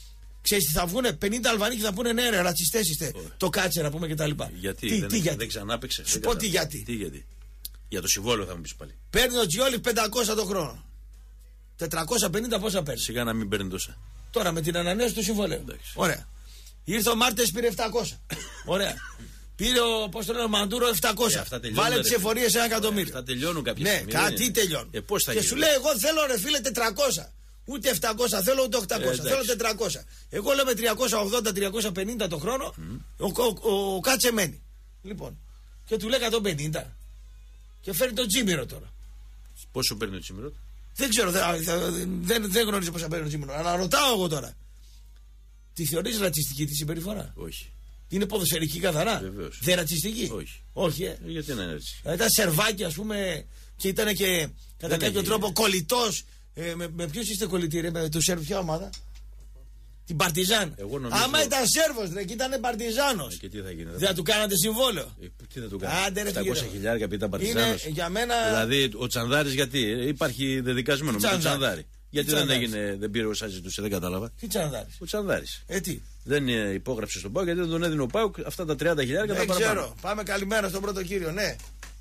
Ξέρεις τι θα βγούνε, πενήντα Αλβανοί και θα πούνε ναι, ρε, ρατσιστές είστε. Oh. Το κάτσε να πούμε κτλ. Γιατί, τι, δεν, τι, γιατί. δεν ξανάπαιξε. Σου πω τι γιατί. τι γιατί. Για το συμβόλαιο θα μου πεις πάλι. Παίρνει ο Τζιόλι πεντακόσια το χρόνο. τετρακόσια πενήντα πόσα παίρνει. Σιγά να μην παίρνει τόσα. Τώρα με την ανανέωση του συμβολέου. Εντάξει. Ωραία. Ήρθε ο Μάρτες πήρε επτακόσια. Ωραία. Πήρε ο, πώς το λένε, ο Μαντούρο επτακόσια. Ε, βάλε τις εφορίες σε ένα εκατομμύριο. Αυτά τελειώνουν κάποια ναι, στιγμή. κάτι τελειώνουν. Ε, πώς θα και γίνει. σου λέει, εγώ θέλω ρε φίλε τετρακόσια. Ούτε επτακόσια θέλω, ούτε οκτακόσια. Ε, θέλω τετρακόσια. Εγώ λέω με τριακόσια ογδόντα τριακόσια πενήντα το χρόνο, mm. ο, ο, ο, ο Κάτσε μένει. Λοιπόν. Και του λέει εκατόν πενήντα. Και φέρνει τον Τζίμιρο τώρα. Πόσο παίρνει ο Τζίμιρο? Δεν ξέρω, δεν, δεν, δεν γνωρίζω πόσα παίρνει ο Τζίμιρο. Αλλά ρωτάω εγώ τώρα. Τη θεωρείς ρατσιστική τη συμπεριφορά? Όχι. Είναι ποδοσφαιρική καθαρά? Βεβαίως. Δεν ρατσιστική? Όχι. Όχι, ε. Γιατί να είναι έτσι? Ήταν σερβάκι, ας πούμε, και ήταν και κατά κάποιο τρόπο κολλητός. Ε, με με ποιους είστε κολλητοί, ρε, με το Σέρβ, ποια ομάδα? Την Παρτιζάν. Νομίζω... Άμα ήταν Σέρβος, ρε, και ήταν Παρτιζάνος. Ε, και τι θα γίνει? Δεν θα του κάνατε συμβόλαιο? Ε, τι θα του κάνετε? επτακόσια χιλιάρικα επειδή ήταν Παρτιζάνος. Είναι για μένα. Δηλαδή ο Τσανδάρης γιατί? Υπάρχει δεδικασμένο με τον Τσανδάρη. Γιατί δεν έγινε, δεν πήρε όσα ζητούσε, δεν κατάλαβα. Τι Τσανδάρης? Ο Τσανδάρης. Ε, τι? Δεν υπόγραψε στον ΠΑΟΚ γιατί δεν τον έδινε ο ΠΑΟΚ αυτά τα τριάντα χιλιάρικα τα παραπάνω. Δεν ξέρω. Πάμε καλημέρα στον πρώτο κύριο, ναι.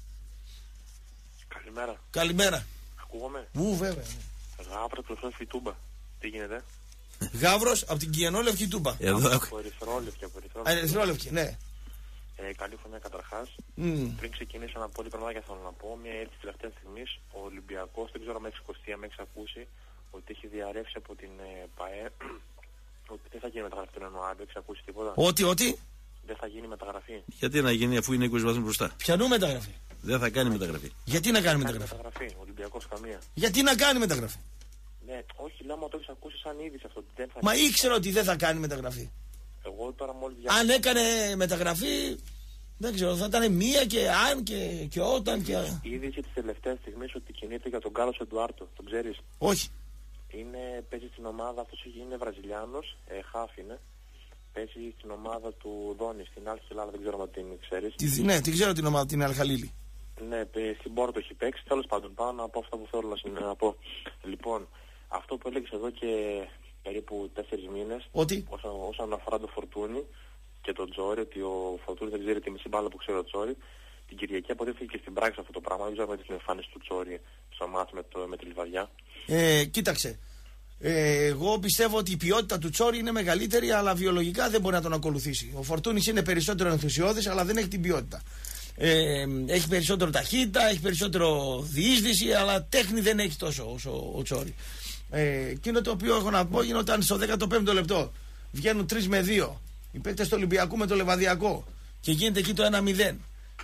Καλημέρα. Καλημέρα. Ακούγομαι? Ου, βέβαια. Γάβρος από την Τούμπα. Τι γίνεται? Γάβρος από την Κιανόλευκη Τούμπα. Εδώ. Από Ερυθρόλευκη. Α, Ερυθρόλευκη, ναι. Ε, καλή χρονιά καταρχάς. Mm. Πριν ξεκινήσω ένα πολύ πραγματικά θέλω να πω, μια έτσι τελευταία στιγμή ο Ολυμπιακός, δεν ξέρω αν έχεις ακουστεί, αν έχεις ακούσει, ότι έχει διαρρεύσει από την ε, ΠΑΕ ότι δεν θα γίνει μεταγραφή τον Ιανουάριο. Έχεις ακούσει τίποτα? Ότι, ότι. Δεν θα γίνει μεταγραφή. Γιατί να γίνει αφού είναι είκοσι βαθμούς μπροστά? Ποιανού μεταγραφή? Δεν θα κάνει μεταγραφή. Γιατί να κάνει μεταγραφή? μεταγραφή. Ο Ολυμπιακός καμία. Γιατί να κάνει μεταγραφή? Ναι, όχι, λέω μα το έχεις ακούσει σαν είδηση αυτό. Δεν θα Μα κάνει. ήξερα ότι δεν θα κάνει μεταγραφή. Εγώ τώρα μόλις δια... Αν έκανε μεταγραφή, δεν ξέρω, θα ήταν μία και αν και, και όταν και. Η είδηση της τελευταίας στιγμής ότι κινείται για τον Κάρλος Εντουάρτο. Τον ξέρεις? Όχι. Είναι, παίζει στην ομάδα, αυτός είναι Βραζιλιάνος, ε, χάφ είναι. Παίζει στην ομάδα του Δόνη, στην Άλλη Ελλάδα, δεν ξέρω αν την ξέρεις. Τι, ναι, την ξέρω την ομάδα, την Αλχαλίλη. Ναι, στην Πόρτο έχει παίξει. Τέλος πάντων, πάω να πω αυτά που θέλω να πω. Λοιπόν, αυτό που έλεγες εδώ και περίπου τέσσερις μήνες, ότι όσον, όσον αφορά το Φορτούνι και τον Τζόρι, ότι ο Φορτούνι δεν ξέρει τη μισή μπάλα που ξέρει ο Τζόρι, την Κυριακή αποδείχθηκε και στην πράξη αυτό το πράγμα. Δεν ξέρω αν την εμφάνιση του Τζόρι στο μάτς με, με τη Λιβαδιά. Ε, κοίταξε. Ε, εγώ πιστεύω ότι η ποιότητα του Τσόρι είναι μεγαλύτερη, αλλά βιολογικά δεν μπορεί να τον ακολουθήσει. Ο Φορτούνης είναι περισσότερο ενθουσιώδης, αλλά δεν έχει την ποιότητα. Ε, έχει περισσότερο ταχύτητα, έχει περισσότερο διείσδυση, αλλά τέχνη δεν έχει τόσο όσο ο Τσόρι. Ε, εκείνο το οποίο έχω να πω είναι όταν στο δέκατο πέμπτο λεπτό βγαίνουν τρεις με δύο οι παίκτες του Ολυμπιακού με το Λεβαδιακό και γίνεται εκεί το ένα μηδέν.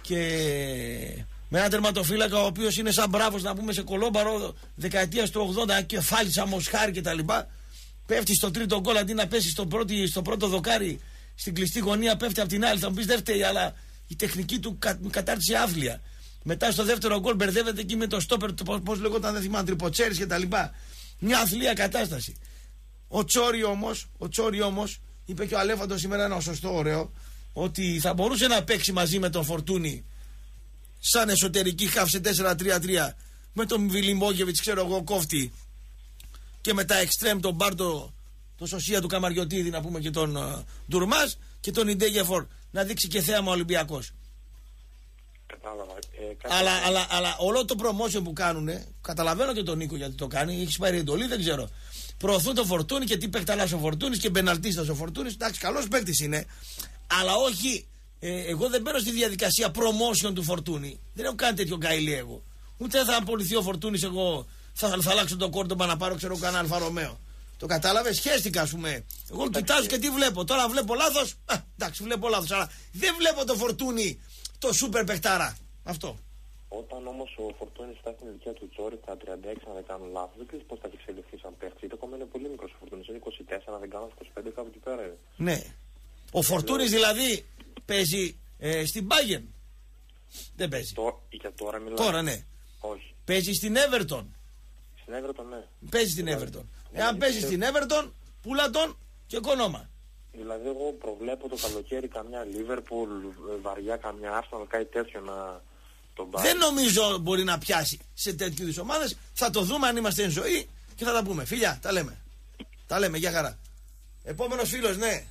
Και με ένα τερματοφύλακα ο οποίος είναι σαν μπράβος να πούμε σε κολόμπαρο δεκαετίας του ογδόντα, κεφάλι σαν Μοσχάρη κτλ. Πέφτει στο τρίτο γκολ αντί να πέσει στο, πρώτη, στο πρώτο δοκάρι στην κλειστή γωνία, πέφτει από την άλλη. Θα μου πεις δεν φταίει, αλλά η τεχνική του κα, κατάρτισε άθλια. Μετά στο δεύτερο γκολ μπερδεύεται εκεί με το στόπερ, πώς λεγόταν, δεν θυμάμαι, τριποτσέρης κτλ. Μια αθλία κατάσταση. Ο Τσόρι όμως, ο Τσόρι όμως, είπε και ο Αλέφαντος σήμερα ένα σωστό ωραίο, ότι θα μπορούσε να παίξει μαζί με τον Φορτούνι σαν εσωτερική χαφ σε τέσσερα τρία τρία με τον Βιλιμόγεβιτς, ξέρω εγώ, κόφτη, και με τα εξτρέμ τον Μπάρτο, τον Σωσία του Καμαριωτίδη να πούμε και τον uh, Ντουρμάς και τον Ιντέγεφορ, να δείξει και θέαμα Ολυμπιακός. Κατάλαβα. Ε, αλλά, αλλά, αλλά όλο το promotion που κάνουνε, καταλαβαίνω και τον Νίκο γιατί το κάνει, έχει πάρει εντολή, δεν ξέρω. Προωθούν το Φορτούνι και τι παιχταλάς ο Φορτούνις και μπεναλτίστας ο Φορτούνις. Εντάξει, καλός παίκτης είναι, αλλά όχι. Ε, εγώ δεν μπαίνω στη διαδικασία promotion του Φορτούνι. Δεν έχω κάνει τέτοιο γκάιλι εγώ. Ούτε θα απολυθεί ο Φορτούνις, εγώ θα, θα αλλάξω τον κόρτομα να πάρω, ξέρω, κανένα Αλφα Ρωμαίο. Το κατάλαβες, σχέστηκα, ας πούμε. Εγώ κοιτάζω και τι βλέπω. Τώρα βλέπω λάθος. Α, εντάξει, βλέπω λάθος. Αλλά δεν βλέπω το Φορτούνι, το σούπερ παιχτάρα. Αυτό. Όταν όμως ο Φορτούνης φτάσει στην ηλικία του Τσόρι στα τριάντα έξι, αν δεν κάνω λάθος, δεν ξέρεις πώς θα έχει εξελιχθεί σαν παίχτη. Γιατί ακόμα είναι πολύ μικρός ο Φορτούνης. Είναι είκοσι τέσσερα, αν δεν κάνω είκοσι πέντε, κάπου εκεί πέρα είναι. Ναι. Ο Φορτούνης δηλαδή παίζει ε, στην Bayern. Δεν παίζει. Το, για τώρα μιλάω. Τώρα ναι. Όχι. Παίζει στην Everton. Στην Everton ναι. Παίζει στην Everton. Εάν παίζει στην Everton, πουλά τον και κονόμα. Δηλαδή εγώ προβλέπω το καλοκαίρι καμιά Liverpool, βαριά καμιά Arsenal, κάτι τέτοιο να τον πάρει. Δεν νομίζω μπορεί να πιάσει σε τέτοιου είδους ομάδες. Θα το δούμε αν είμαστε εν ζωή και θα τα πούμε. Φιλιά, τα λέμε. Τα λέμε, για χαρά. Επόμενος φίλος, ναι.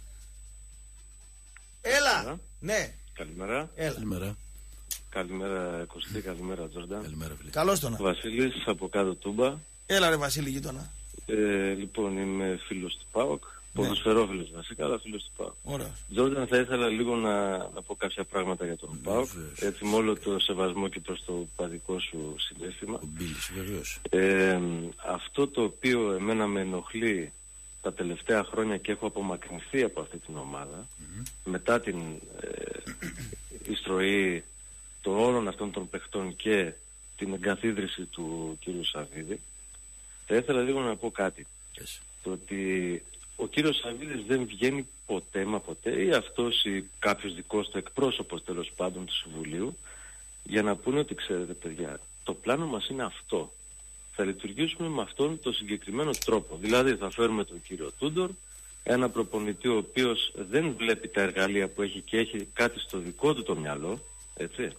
Έλα. Έλα. Ναι. Καλημέρα. Έλα. Καλημέρα. Καλημέρα Κωστή, καλημέρα Τζόρνταν. Καλημέρα, φίλε. Καλώς τον. Βασίλης από κάτω Τούμπα. Έλα ρε Βασίλη γείτονα. Ε, λοιπόν, είμαι φίλος του ΠΑΟΚ. Ναι. Ποδοσφαιρόφιλος βασικά, αλλά φίλος του ΠΑΟΚ. Ωραίος. Τζόρνταν, θα ήθελα λίγο να, να πω κάποια πράγματα για τον ΠΑΟΚ. Βεβαίως. Έτσι, με όλο το σεβασμό και προς το παδικό σου συνέστημα. Ο Μπίλης, βεβαίως. Ε, αυτό το οποίο εμένα με ενοχλεί τα τελευταία χρόνια και έχω απομακρυνθεί από αυτή την ομάδα, mm-hmm. μετά την ε, ειστροή των όλων αυτών των παιχτών και την εγκαθίδρυση του κύριου Σαββίδη, θα ήθελα λίγο να πω κάτι. Yes. Το ότι ο κύριος Σαββίδης δεν βγαίνει ποτέ μα ποτέ, ή αυτός ή κάποιος δικός του εκπρόσωπος τέλος πάντων του Συμβουλίου, για να πούνε ότι ξέρετε παιδιά, το πλάνο μας είναι αυτό. Θα λειτουργήσουμε με αυτόν τον συγκεκριμένο τρόπο. Δηλαδή θα φέρουμε τον κύριο Τούντορ, ένα προπονητή ο οποίος δεν βλέπει τα εργαλεία που έχει και έχει κάτι στο δικό του το μυαλό, έτσι.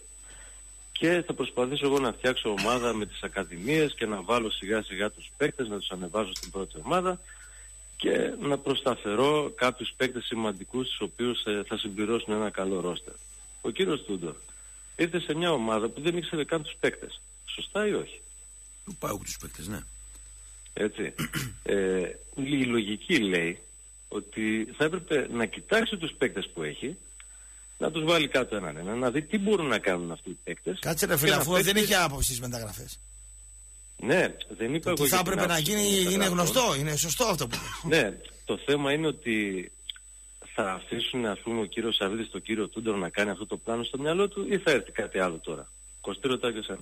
Και θα προσπαθήσω εγώ να φτιάξω ομάδα με τις ακαδημίες και να βάλω σιγά σιγά τους παίκτες, να τους ανεβάζω στην πρώτη ομάδα και να προσταφερώ κάποιους παίκτες σημαντικούς, τους οποίους ε, θα συμπληρώσουν ένα καλό ρόστερ. Ο κύριος Τούντορ ήρθε σε μια ομάδα που δεν ήξερε καν τους παίκτες. Σωστά ή όχι? Του ΠΑΟΚ τους παίκτες, ναι. Έτσι. ε, η λογική λέει ότι θα έπρεπε να κοιτάξει τους παίκτες που έχει, να τους βάλει κάτω έναν ένα, να δει τι μπορούν να κάνουν αυτοί οι παίκτες. Κάτσε ρε φίλε, αφού δεν είχε άποψη στις μεταγραφές. Ναι, δεν είπα εγώ. Τι θα έπρεπε να γίνει, είναι γνωστό, είναι σωστό αυτό που λες. Ναι, το θέμα είναι ότι θα αφήσουν, ας πούμε, ο κύριος Σαββίδης τον κύριο Τούντορ να κάνει αυτό το πλάνο στο μυαλό του, ή θα έρθει κάτι άλλο τώρα? Κωστή, ρωτάω και εσένα.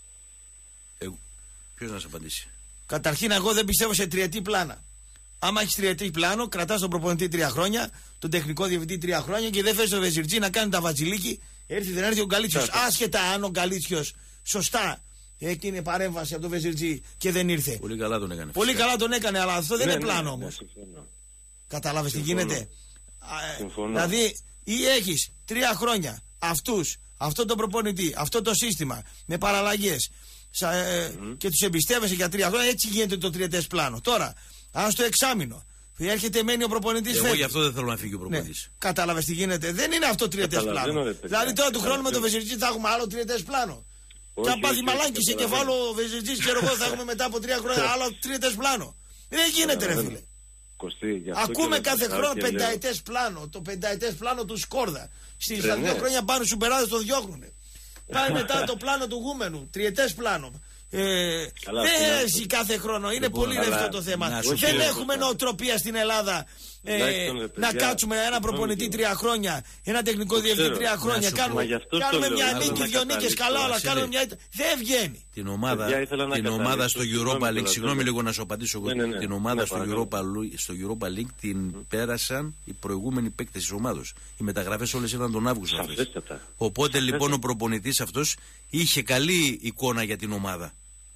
Εγώ. Ποιος να σε απαντήσει? Καταρχήν, εγώ δεν πιστεύω σε τριετή πλάνα. Άμα έχει τριετή πλάνο, κρατάς τον προπονητή τρία χρόνια, τον τεχνικό διευθυντή τρία χρόνια και δεν φέρεις τον Βεζιρτζή να κάνει τα βατζιλίκι. Έρθει, δεν έρθει ο Γκαλίτσιος. Άσχετα αν ο Γκαλίτσιος σωστά έκανε παρέμβαση από τον Βεζιρτζή και δεν ήρθε. Πολύ καλά τον έκανε. Πολύ καλά τον έκανε, αλλά αυτό δεν ναι, είναι πλάνο ναι, όμως. Ναι, Κατάλαβες τι γίνεται? Συμφωνώ. Δηλαδή, ή έχεις τρία χρόνια αυτούς, αυτό το προπονητή, αυτό το σύστημα με παραλλαγές ε, mm. και τους εμπιστεύεσαι για τρία χρόνια, έτσι γίνεται το τριετές πλάνο. Τώρα, αν στο εξάμηνο έρχεται, μένει ο προπονητής. Εγώ γι' αυτό δεν θέλω να φύγει ο προπονητής. Ναι. Κατάλαβες τι γίνεται? Δεν είναι αυτό τριετές πλάνο. Ρε, δηλαδή, τώρα του χρόνου με τον Βεζιρτζή θα έχουμε άλλο τριετές πλάνο. Και αν πάθει μαλάκι σε κεφάλαιο ο Βεζιρτζής, ξέρω εγώ, θα έχουμε μετά από τρία χρόνια άλλο τριετές πλάνο. Δεν γίνεται, ρε φίλε. Κωστή, ακούμε κάθε χρόνο πενταετές πλάνο. Το πενταετές πλάνο του Σκόρδα. Στις δύο ναι. χρόνια πάνω στους περάδες το διώχνουνε. Πάει μετά το πλάνο του Γούμενου. Τριετές πλάνο. Ε, δεν έχει κάθε χρόνο. Είναι πολύ ρευστό το θέμα. Να, δεν έχουμε νοοτροπία στην Ελλάδα ε, να κάτσουμε ένα προπονητή τρία χρόνια, ένα τεχνικό διευθυντή τρία χρόνια. Κάνουμε, κάνουμε μια νίκη, δύο νίκες καλά, αλλά κάνουμε μια. Δεν βγαίνει. Την ομάδα, την ομάδα στο Europa League, συγγνώμη λίγο να σου απαντήσω εγώ. Ναι, ναι, ναι. Την ομάδα ναι, στο, Europa, στο Europa League την mm. πέρασαν οι προηγούμενοι παίκτες της ομάδος. Οι μεταγραφές όλες ήταν τον Αύγουστο. Οπότε λοιπόν ο προπονητής αυτός είχε καλή εικόνα για την ομάδα.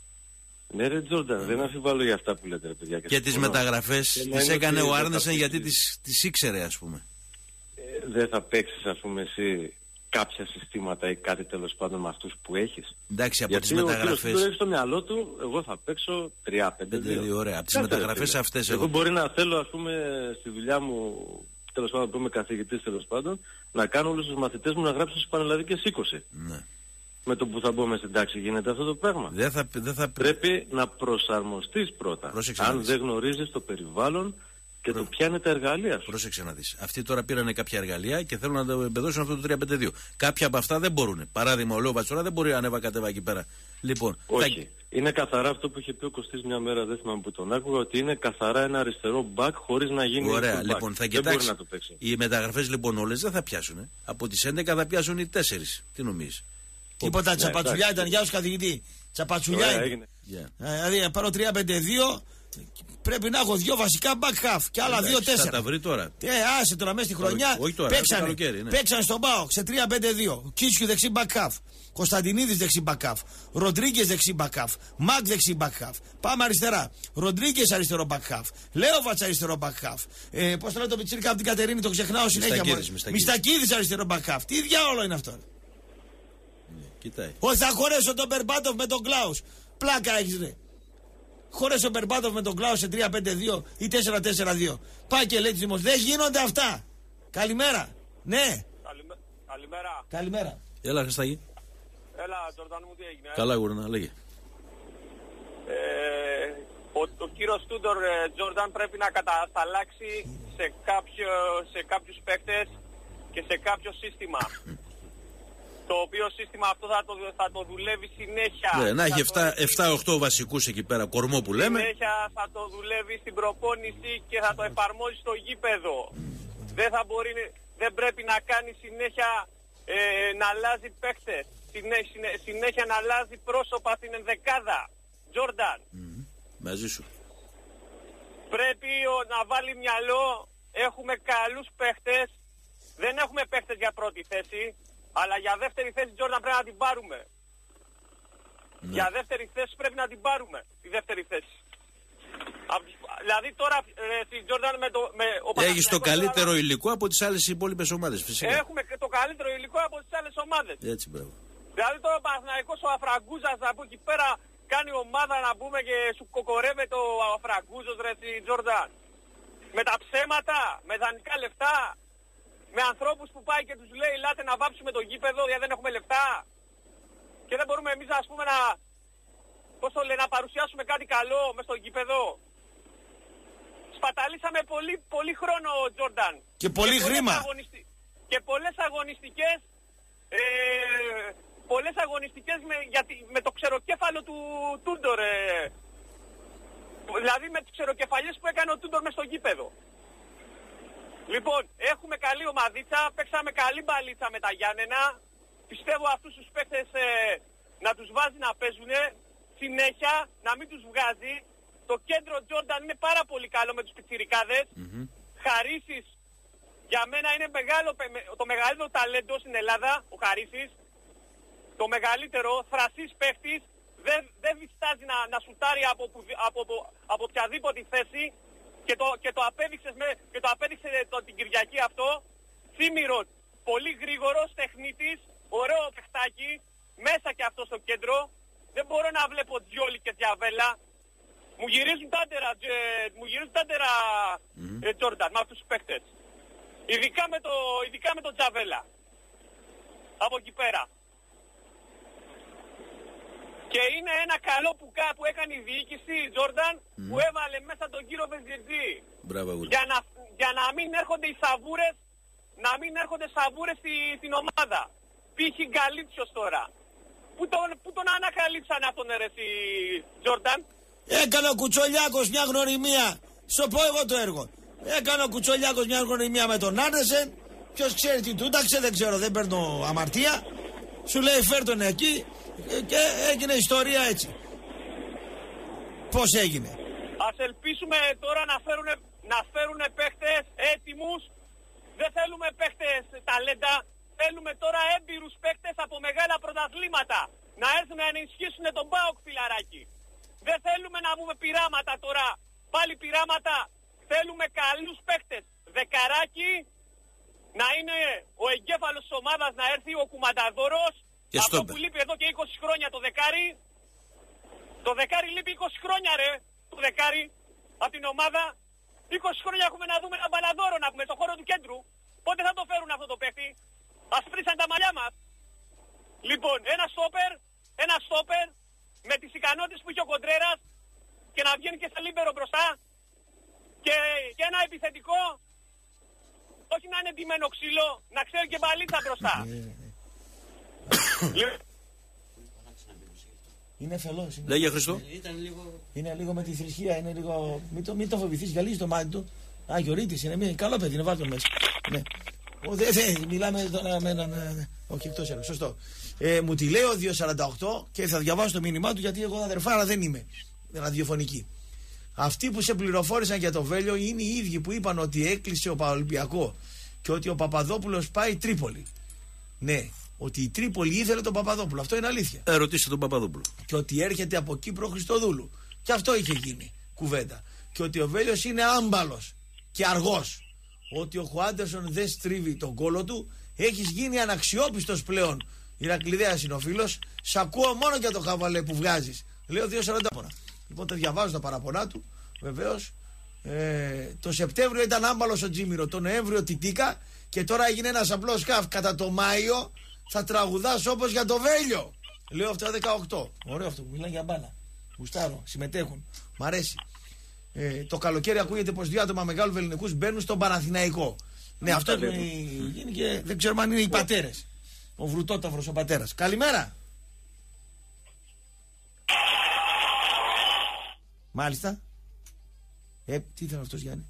Ναι ρε Τζόρνταν, δεν αμφιβάλλω για αυτά που λέτε ρε παιδιά. Και, και τις μεταγραφές τις έκανε ο Άρνεσεν γιατί τις, τις ήξερε ας πούμε. Ε, δεν θα παίξεις ας πούμε εσύ κάποια συστήματα ή κάτι τέλος πάντων με αυτούς που έχεις? Εντάξει, από γιατί τις μεταγραφές. Γιατί ο έχει στο μυαλό του, εγώ θα παίξω τρία πέντε δύο. Ωραία, από τις μεταγραφές αυτές. Εγώ μπορεί να θέλω ας πούμε στη δουλειά μου, τέλος πάντων που είμαι καθηγητής τέλος πάντων, να κάνω όλους τους μαθητές μου να γράψω στις πανελλαδικές είκοσι. Ναι. Με το που θα μπω μέσα στην τάξη γίνεται αυτό το πράγμα. Δεν θα, δεν θα... Πρέπει να προσαρμοστείς πρώτα. Πρόσεξε αν δεν γνωρίζεις το περιβάλλον και Προ... το ποια είναι τα εργαλεία σου. Πρόσεξε να δεις. Αυτοί τώρα πήρανε κάποια εργαλεία και θέλουν να το εμπεδώσουν αυτό το τρία πέντε δύο. Κάποια από αυτά δεν μπορούν. Παράδειγμα, ο Λέο Βατσορά δεν μπορεί να ανέβα κατέβα εκεί πέρα. Λοιπόν, όχι. Θα... Είναι καθαρά αυτό που είχε πει ο Κωστής μια μέρα, δεν θυμάμαι που τον άκουγα, ότι είναι καθαρά ένα αριστερό μπακ χωρίς να γίνει. Ωραία, λοιπόν, θα κοιτάξει. Οι μεταγραφές λοιπόν όλες δεν θα πιάσουν. Από τις έντεκα θα πιάσουν οι τέσσερις. Τι νομίζεις? Τίποτα, τσαπατσουλιά ναι, ήταν, γεια σου καθηγητή. Τσαπατσουλιά είναι. Yeah. Δηλαδή, να πάρω τρία πέντε δύο, πρέπει να έχω δύο βασικά back half και άλλα δύο τέσσερα. Θα τα βρει τώρα. Ε, άσε τώρα μέσα στη χρονιά. Όχι τώρα, παίξανε, καλοκαίρι, ναι. παίξανε στον ΠΑΟΚ σε τρία πέντε δύο. Κίτσιου δεξί back half. Κωνσταντινίδης δεξί back half. Ροντρίγκες δεξί back half. Μακ δεξί back half. Πάμε αριστερά. Ροντρίγκες αριστερό back half. Λέοβατς αριστερό back half. Ε, Πώς το λέει το πιτσίρικα από την Κατερίνη, το ξεχνάω συνέχεια. Μιστακίδης αριστερό back half. Τι διάολο είναι αυτό? Κοιτάει. Όχι, θα χωρέσω τον Μπερμπάτοφ με τον Κλάους. Πλάκα έχεις ρε. χωρέσει ο Μπερμπάτοφ με τον Κλάου σε τρία πέντε δύο ή τέσσερα τέσσερα δύο. Πάει και λέει τους δημοσιογράφους, δεν γίνονται αυτά. Καλημέρα. Ναι. Καλημέ... Καλημέρα. Καλημέρα. Έλα, Χριστάκη. Έλα, Τζορντάν μου, τι έγινε. Καλά, γουρνά, λέγε. Ε, ο, ο κύριος Τούντορ Τζορντάν πρέπει να κατασταλάξει σε, κάποιο, σε κάποιους παίκτες και σε κάποιο σύστημα. Το οποίο σύστημα αυτό θα το, θα το δουλεύει συνέχεια. Ναι, να έχει επτά οχτώ βασικούς εκεί πέρα, κορμό που λέμε. Συνέχεια θα το δουλεύει στην προπόνηση και θα το εφαρμόζει στο γήπεδο. Δεν θα μπορεί, δεν πρέπει να κάνει συνέχεια ε, να αλλάζει παίκτες. Συνέ, συνέχεια να αλλάζει πρόσωπα στην ενδεκάδα. Τζόρνταν. Mm, μαζί σου. Πρέπει ο, να βάλει μυαλό. Έχουμε καλούς παίκτες. Δεν έχουμε παίκτες για πρώτη θέση. Αλλά για δεύτερη θέση Τζόρνταν πρέπει να την πάρουμε. Ναι. Για δεύτερη θέση πρέπει να την πάρουμε. Τη δεύτερη θέση. Α, δηλαδή τώρα ε, Τζόρνταν με το... Με, Έχεις το καλύτερο τώρα... υλικό από τις άλλες υπόλοιπες ομάδες φυσικά. Έχουμε το καλύτερο υλικό από τις άλλες ομάδες. Έτσι, μπράβο. Δηλαδή τώρα ο Παναθηναϊκός ο Αφραγκούζας από εκεί πέρα κάνει ομάδα να πούμε και σου κοκορεύεται ο Αφραγκούζος ρε Τζόρνταν. Με τα ψέματα, με δανεικά λεφτά. Με ανθρώπους που πάει και τους λέει ελάτε να βάψουμε το γήπεδο γιατί δεν έχουμε λεφτά. Και δεν μπορούμε εμείς ας πούμε να, πώς το λέει, να παρουσιάσουμε κάτι καλό μες στο γήπεδο. Σπαταλήσαμε πολύ, πολύ χρόνο ο Τζόρνταν. Και πολύ και χρήμα. Αγωνιστι... Και πολλές αγωνιστικές, ε, πολλές αγωνιστικές με, γιατί, με το ξεροκέφαλο του Τούντορ. Ε, δηλαδή με τις ξεροκεφαλιές που έκανε ο Τούντορ μες στο γήπεδο. Λοιπόν, έχουμε καλή ομαδίτσα, παίξαμε καλή μπαλίτσα με τα Γιάννενα. Πιστεύω αυτούς τους παίκτες ε, να τους βάζει να παίζουνε συνέχεια, να μην τους βγάζει. Το κέντρο Τζόρνταν είναι πάρα πολύ καλό με τους πιτσιρικάδες. Mm-hmm. Χαρίσης, για μένα είναι μεγάλο, το μεγαλύτερο ταλέντο στην Ελλάδα, ο Χαρίσης. Το μεγαλύτερο, θρασής παίκτης, δεν, δεν διστάζει να, να σουτάρει από, από, από, από οποιαδήποτε θέση. Και το, και το απέδειξε, με, και το απέδειξε το, την Κυριακή αυτό. Θήμηρον, πολύ γρήγορος, τεχνίτης, ωραίο παιχτάκι, μέσα και αυτό στο κέντρο. Δεν μπορώ να βλέπω Τζιόλι και Τζαβέλα. Μου γυρίζουν τάντερα, ε, μου γυρίζουν τάντερα mm. ε, Τζόρνταν με αυτούς τους παίχτες. Ειδικά με το, ειδικά με το Τζαβέλα. Από εκεί πέρα. Και είναι ένα καλό που, που έκανε η διοίκηση, η Τζόρνταν, mm. που έβαλε μέσα τον κύριο Βεζιετζή. Για να, για να μην έρχονται οι σαβούρες, να μην έρχονται σαβούρες στη, στην ομάδα. Π.χ. Γκαλίτσιος τώρα. Πού τον, πού τον ανακαλύψανε αυτόν ερεση Τζόρνταν. Έκανε ο Κουτσολιάκος μια γνωριμία. Στο πω εγώ το έργο. Έκανε ο Κουτσολιάκος μια γνωριμία με τον Άντερσεν. Ποιος ξέρει τι τούταξε, δεν ξέρω, δεν παίρνω αμαρτία. Σου λέει φέρ τον εκεί. Και έγινε ιστορία έτσι. Πώς έγινε. Ας ελπίσουμε τώρα να φέρουν, να φέρουν παίχτες έτοιμους. Δεν θέλουμε παίχτες ταλέντα. Θέλουμε τώρα έμπειρους παίχτες από μεγάλα πρωταθλήματα. Να έρθουν να ενισχύσουν τον ΠΑΟΚ, φιλαράκι. Δεν θέλουμε να βγούμε πειράματα τώρα. Πάλι πειράματα. Θέλουμε καλούς παίχτες. Δεκαράκι να είναι ο εγκέφαλος της ομάδας, να έρθει ο Κουμανταδόρος. Και αυτό που λείπει εδώ και είκοσι χρόνια το δεκάρι. Το δεκάρι λείπει είκοσι χρόνια ρε. Το δεκάρι από την ομάδα. είκοσι χρόνια έχουμε να δούμε ένα μπαλαδόρο να πούμε στο χώρο του κέντρου. Πότε θα το φέρουν αυτό το παίχτη. Ας πρίσαν τα μαλλιά μας. Λοιπόν, ένα στόπερ. Ένα στόπερ με τις ικανότητες που είχε ο Κοντρέρας. Και να βγαίνει και σε λίμπερο μπροστά. Και, και ένα επιθετικό. Όχι να είναι ντυμένο ξύλο. Να ξέρει και μπαλίτσα μπροστά. Είναι φελός. Είναι... Λέγε Χριστό. Λίγο... Είναι λίγο με τη θρησκεία. Είναι λίγο... Μην το, μην το φοβηθείς, γυαλίζει το μάτι του. Α, Γιωρίτη είναι. Μην... Καλό παιδί, είναι βάλτε το μέσα. Ναι. Ο, δε, δε, μιλάμε τώρα με έναν. Όχι, εκτός έργου. Σωστό. Ε, μου τη λέει ο δύο σαράντα οκτώ και θα διαβάσω το μήνυμά του γιατί εγώ αδερφάρα δεν είμαι. Ραδιοφωνική. Αυτοί που σε πληροφόρησαν για το Βέλιο είναι οι ίδιοι που είπαν ότι έκλεισε ο Ολυμπιακό και ότι ο Παπαδόπουλος πάει Τρίπολη. Ναι. Ότι η Τρίπολη ήθελε τον Παπαδόπουλο. Αυτό είναι αλήθεια. Ε, ρωτήστε τον Παπαδόπουλο. Και ότι έρχεται από Κύπρο Χριστοδούλου. Και αυτό είχε γίνει κουβέντα. Και ότι ο Βέλιος είναι άμπαλος και αργός. Ότι ο Χουάντερσον δεν στρίβει τον κόλο του. Έχεις γίνει αναξιόπιστος πλέον. Ηρακλειδέας είναι ο φίλος. Σ' ακούω μόνο για το χαβαλέ που βγάζεις. Λέω δύο σαράντα. Λοιπόν, τα διαβάζω τα παραπονά του. Βεβαίως, ε, το Σεπτέμβριο ήταν άμπαλος ο Τζίμηρο, το Νοέμβριο Τιτίκα και τώρα έγινε ένας απλός σκάφ. Κατά το Μάιο θα τραγουδάς όπως για το Βέλιο. Λέω αυτά δεκαοκτώ. Ωραίο αυτό που μιλάνε για μπάλα. Γουστάρω, συμμετέχουν. Μ' αρέσει. Ε, το καλοκαίρι ακούγεται πως δύο άτομα μεγάλου βελληνικούς μπαίνουν στον Παναθηναϊκό. Ναι, αυτό έχει γίνει και δεν ξέρουμε αν είναι οι πατέρες. Ο Βρουτόταυρος ο πατέρας. Καλημέρα. Μάλιστα. Ε, τι ήθελε αυτός, Γιάννη?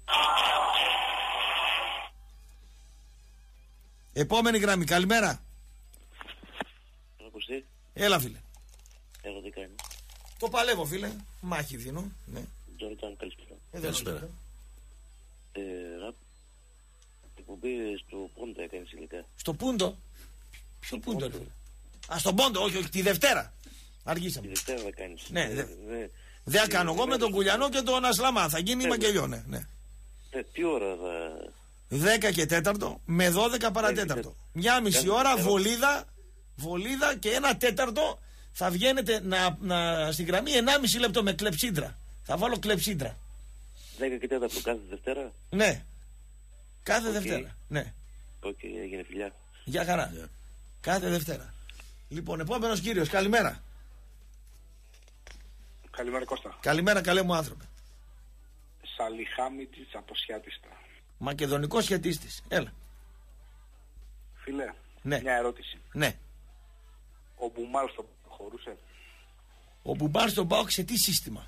Επόμενη γραμμή, καλημέρα. Ακουστεί. Έλα, φίλε. Έλα, τι κάνει? Το παλεύω, φίλε. Μάχη δίνω. Ναι. Τζόρταν, καλησπέρα. Ε, Καλησπέρα. Ε, ραπ. Εκπομπή στο Πόντο έκανες υλικά. Στο Πούντο. Ποιο Πούντο, ρε φίλε? Α, στον Πόντο, όχι, όχι, τη Δευτέρα. Αργήσαμε. Τη Δευτέρα θα κάνεις. Ναι, ε, δε... δε... δεν κάνω εγώ με τον Κουλιανό και τον Ασλαμά. Θα γίνει Μαγκελιό, ναι. ναι. Ε, τι ώρα θα... δέκα και τέταρτο με δώδεκα παρατέταρτο. Μια μισή ώρα βολίδα, βολίδα και ένα τέταρτο θα βγαίνετε να, να, στη γραμμή ενάμιση λεπτό με κλεψίντρα. Θα βάλω κλεψίντρα. δέκα και τέταρτο κάθε Δευτέρα. Ναι. Κάθε Okay. Δευτέρα. Ναι. Οκ, okay, έγινε φιλιά. Για χαρά. Yeah. Κάθε Δευτέρα. Λοιπόν, επόμενος κύριος, καλημέρα. Καλημέρα Κώστα. Καλημέρα, καλέ μου άνθρωπο. Σαλιχάμιτης από Σιάτιστα. Μακεδονικός σχετίστης. Έλα. Φίλε, Ναι. μια ερώτηση. Ναι. Ο Μπουμάλ στο προχωρούσε? Ο Μπουμπάρ στον ΠΑΟΚ σε τι σύστημα?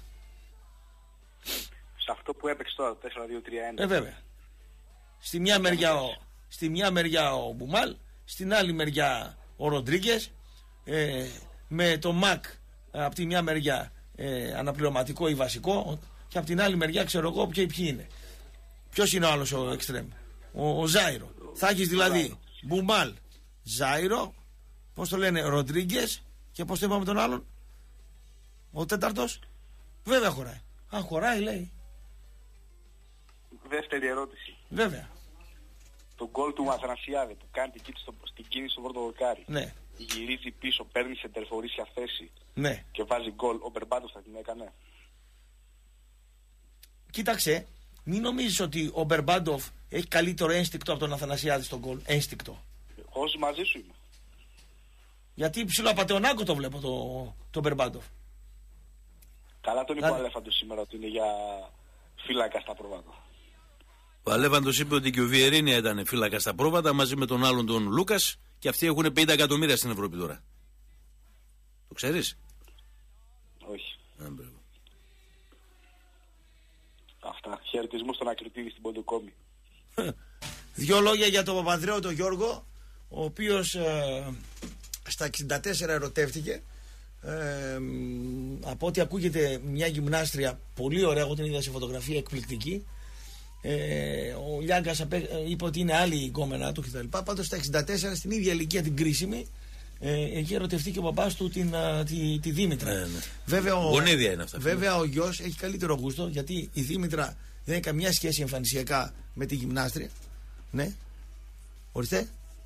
Σε αυτό που έπαιξε τώρα, τέσσερα δύο τρία ένα. Ε, βέβαια. Στη μια μεριά ο, στη μια μεριά ο Μπουμάλ, στην άλλη μεριά ο Ροντρίγκες, ε, με το Μακ από τη μια μεριά ε, αναπληρωματικό ή βασικό, και από την άλλη μεριά ξέρω εγώ ποιοι, ποιοι είναι. Ποιος είναι ο άλλος ο εξτρέμ? Ο, ο Ζάιρο. Θα έχεις δηλαδή Μπουμάλ, Ζάιρο, πώς το λένε, Ροντρίγκες, και πώς το είπαμε τον άλλον, ο τέταρτος? Βέβαια χωράει. Αν χωράει, λέει. Δεύτερη ερώτηση. Βέβαια. Το γκολ του Μαθανασιάδη που κάνει την κίνηση στο, στην κίνηση στο πρώτο δοκάρι. Ναι. Γυρίζει πίσω, παίρνει σε τερφορήσια θέση Ναι. και βάζει γκολ. Ο Μπερμπάντος θα την έκανε? Κοίταξε, μην νομίζεις ότι ο Μπερμπάντοφ έχει καλύτερο ένστικτο από τον Αθανασιάδη στον γκολ. Ένστικτο. Όσο μαζί σου είμαι. Γιατί ψιλοαπατεωνάκο το βλέπω το, το Μπερμπάντοφ. Καλά τον είπε Λάδι. ο Αλέφαντος σήμερα ότι είναι για φύλακα στα πρόβατα. Ο Αλέφαντος είπε ότι και ο Βιερίνια ήταν φύλακα στα πρόβατα μαζί με τον άλλον τον Λούκας και αυτοί έχουν πενήντα εκατομμύρια στην Ευρώπη τώρα. Το ξέρεις? Όχι. Α, μπράβο. Αυτά. Χαιρετισμού στον Ακριτήρη στην Ποντοκόμη. Δυο λόγια για τον Παπανδρέο τον Γιώργο, ο οποίος ε, στα εξήντα τέσσερα ερωτεύτηκε. Ε, από ό,τι ακούγεται μια γυμνάστρια πολύ ωραία, εγώ την είδα σε φωτογραφία, εκπληκτική. Ε, ο Λιάγκας απέ, είπε ότι είναι άλλη η γκόμενά του κτλ. Πάντως στα εξήντα τέσσερα, στην ίδια ηλικία την κρίσιμη, ε, έχει ερωτευτεί και ο παπάς του την, α, τη, τη Δήμητρα. Ναι, ναι. Βέβαια, ο, Γονίδια είναι αυτά. βέβαια ο γιος έχει καλύτερο γούστο, γιατί η Δήμητρα δεν έχει καμιά σχέση εμφανισιακά με τη γυμνάστρια. Ναι. Ορίστε.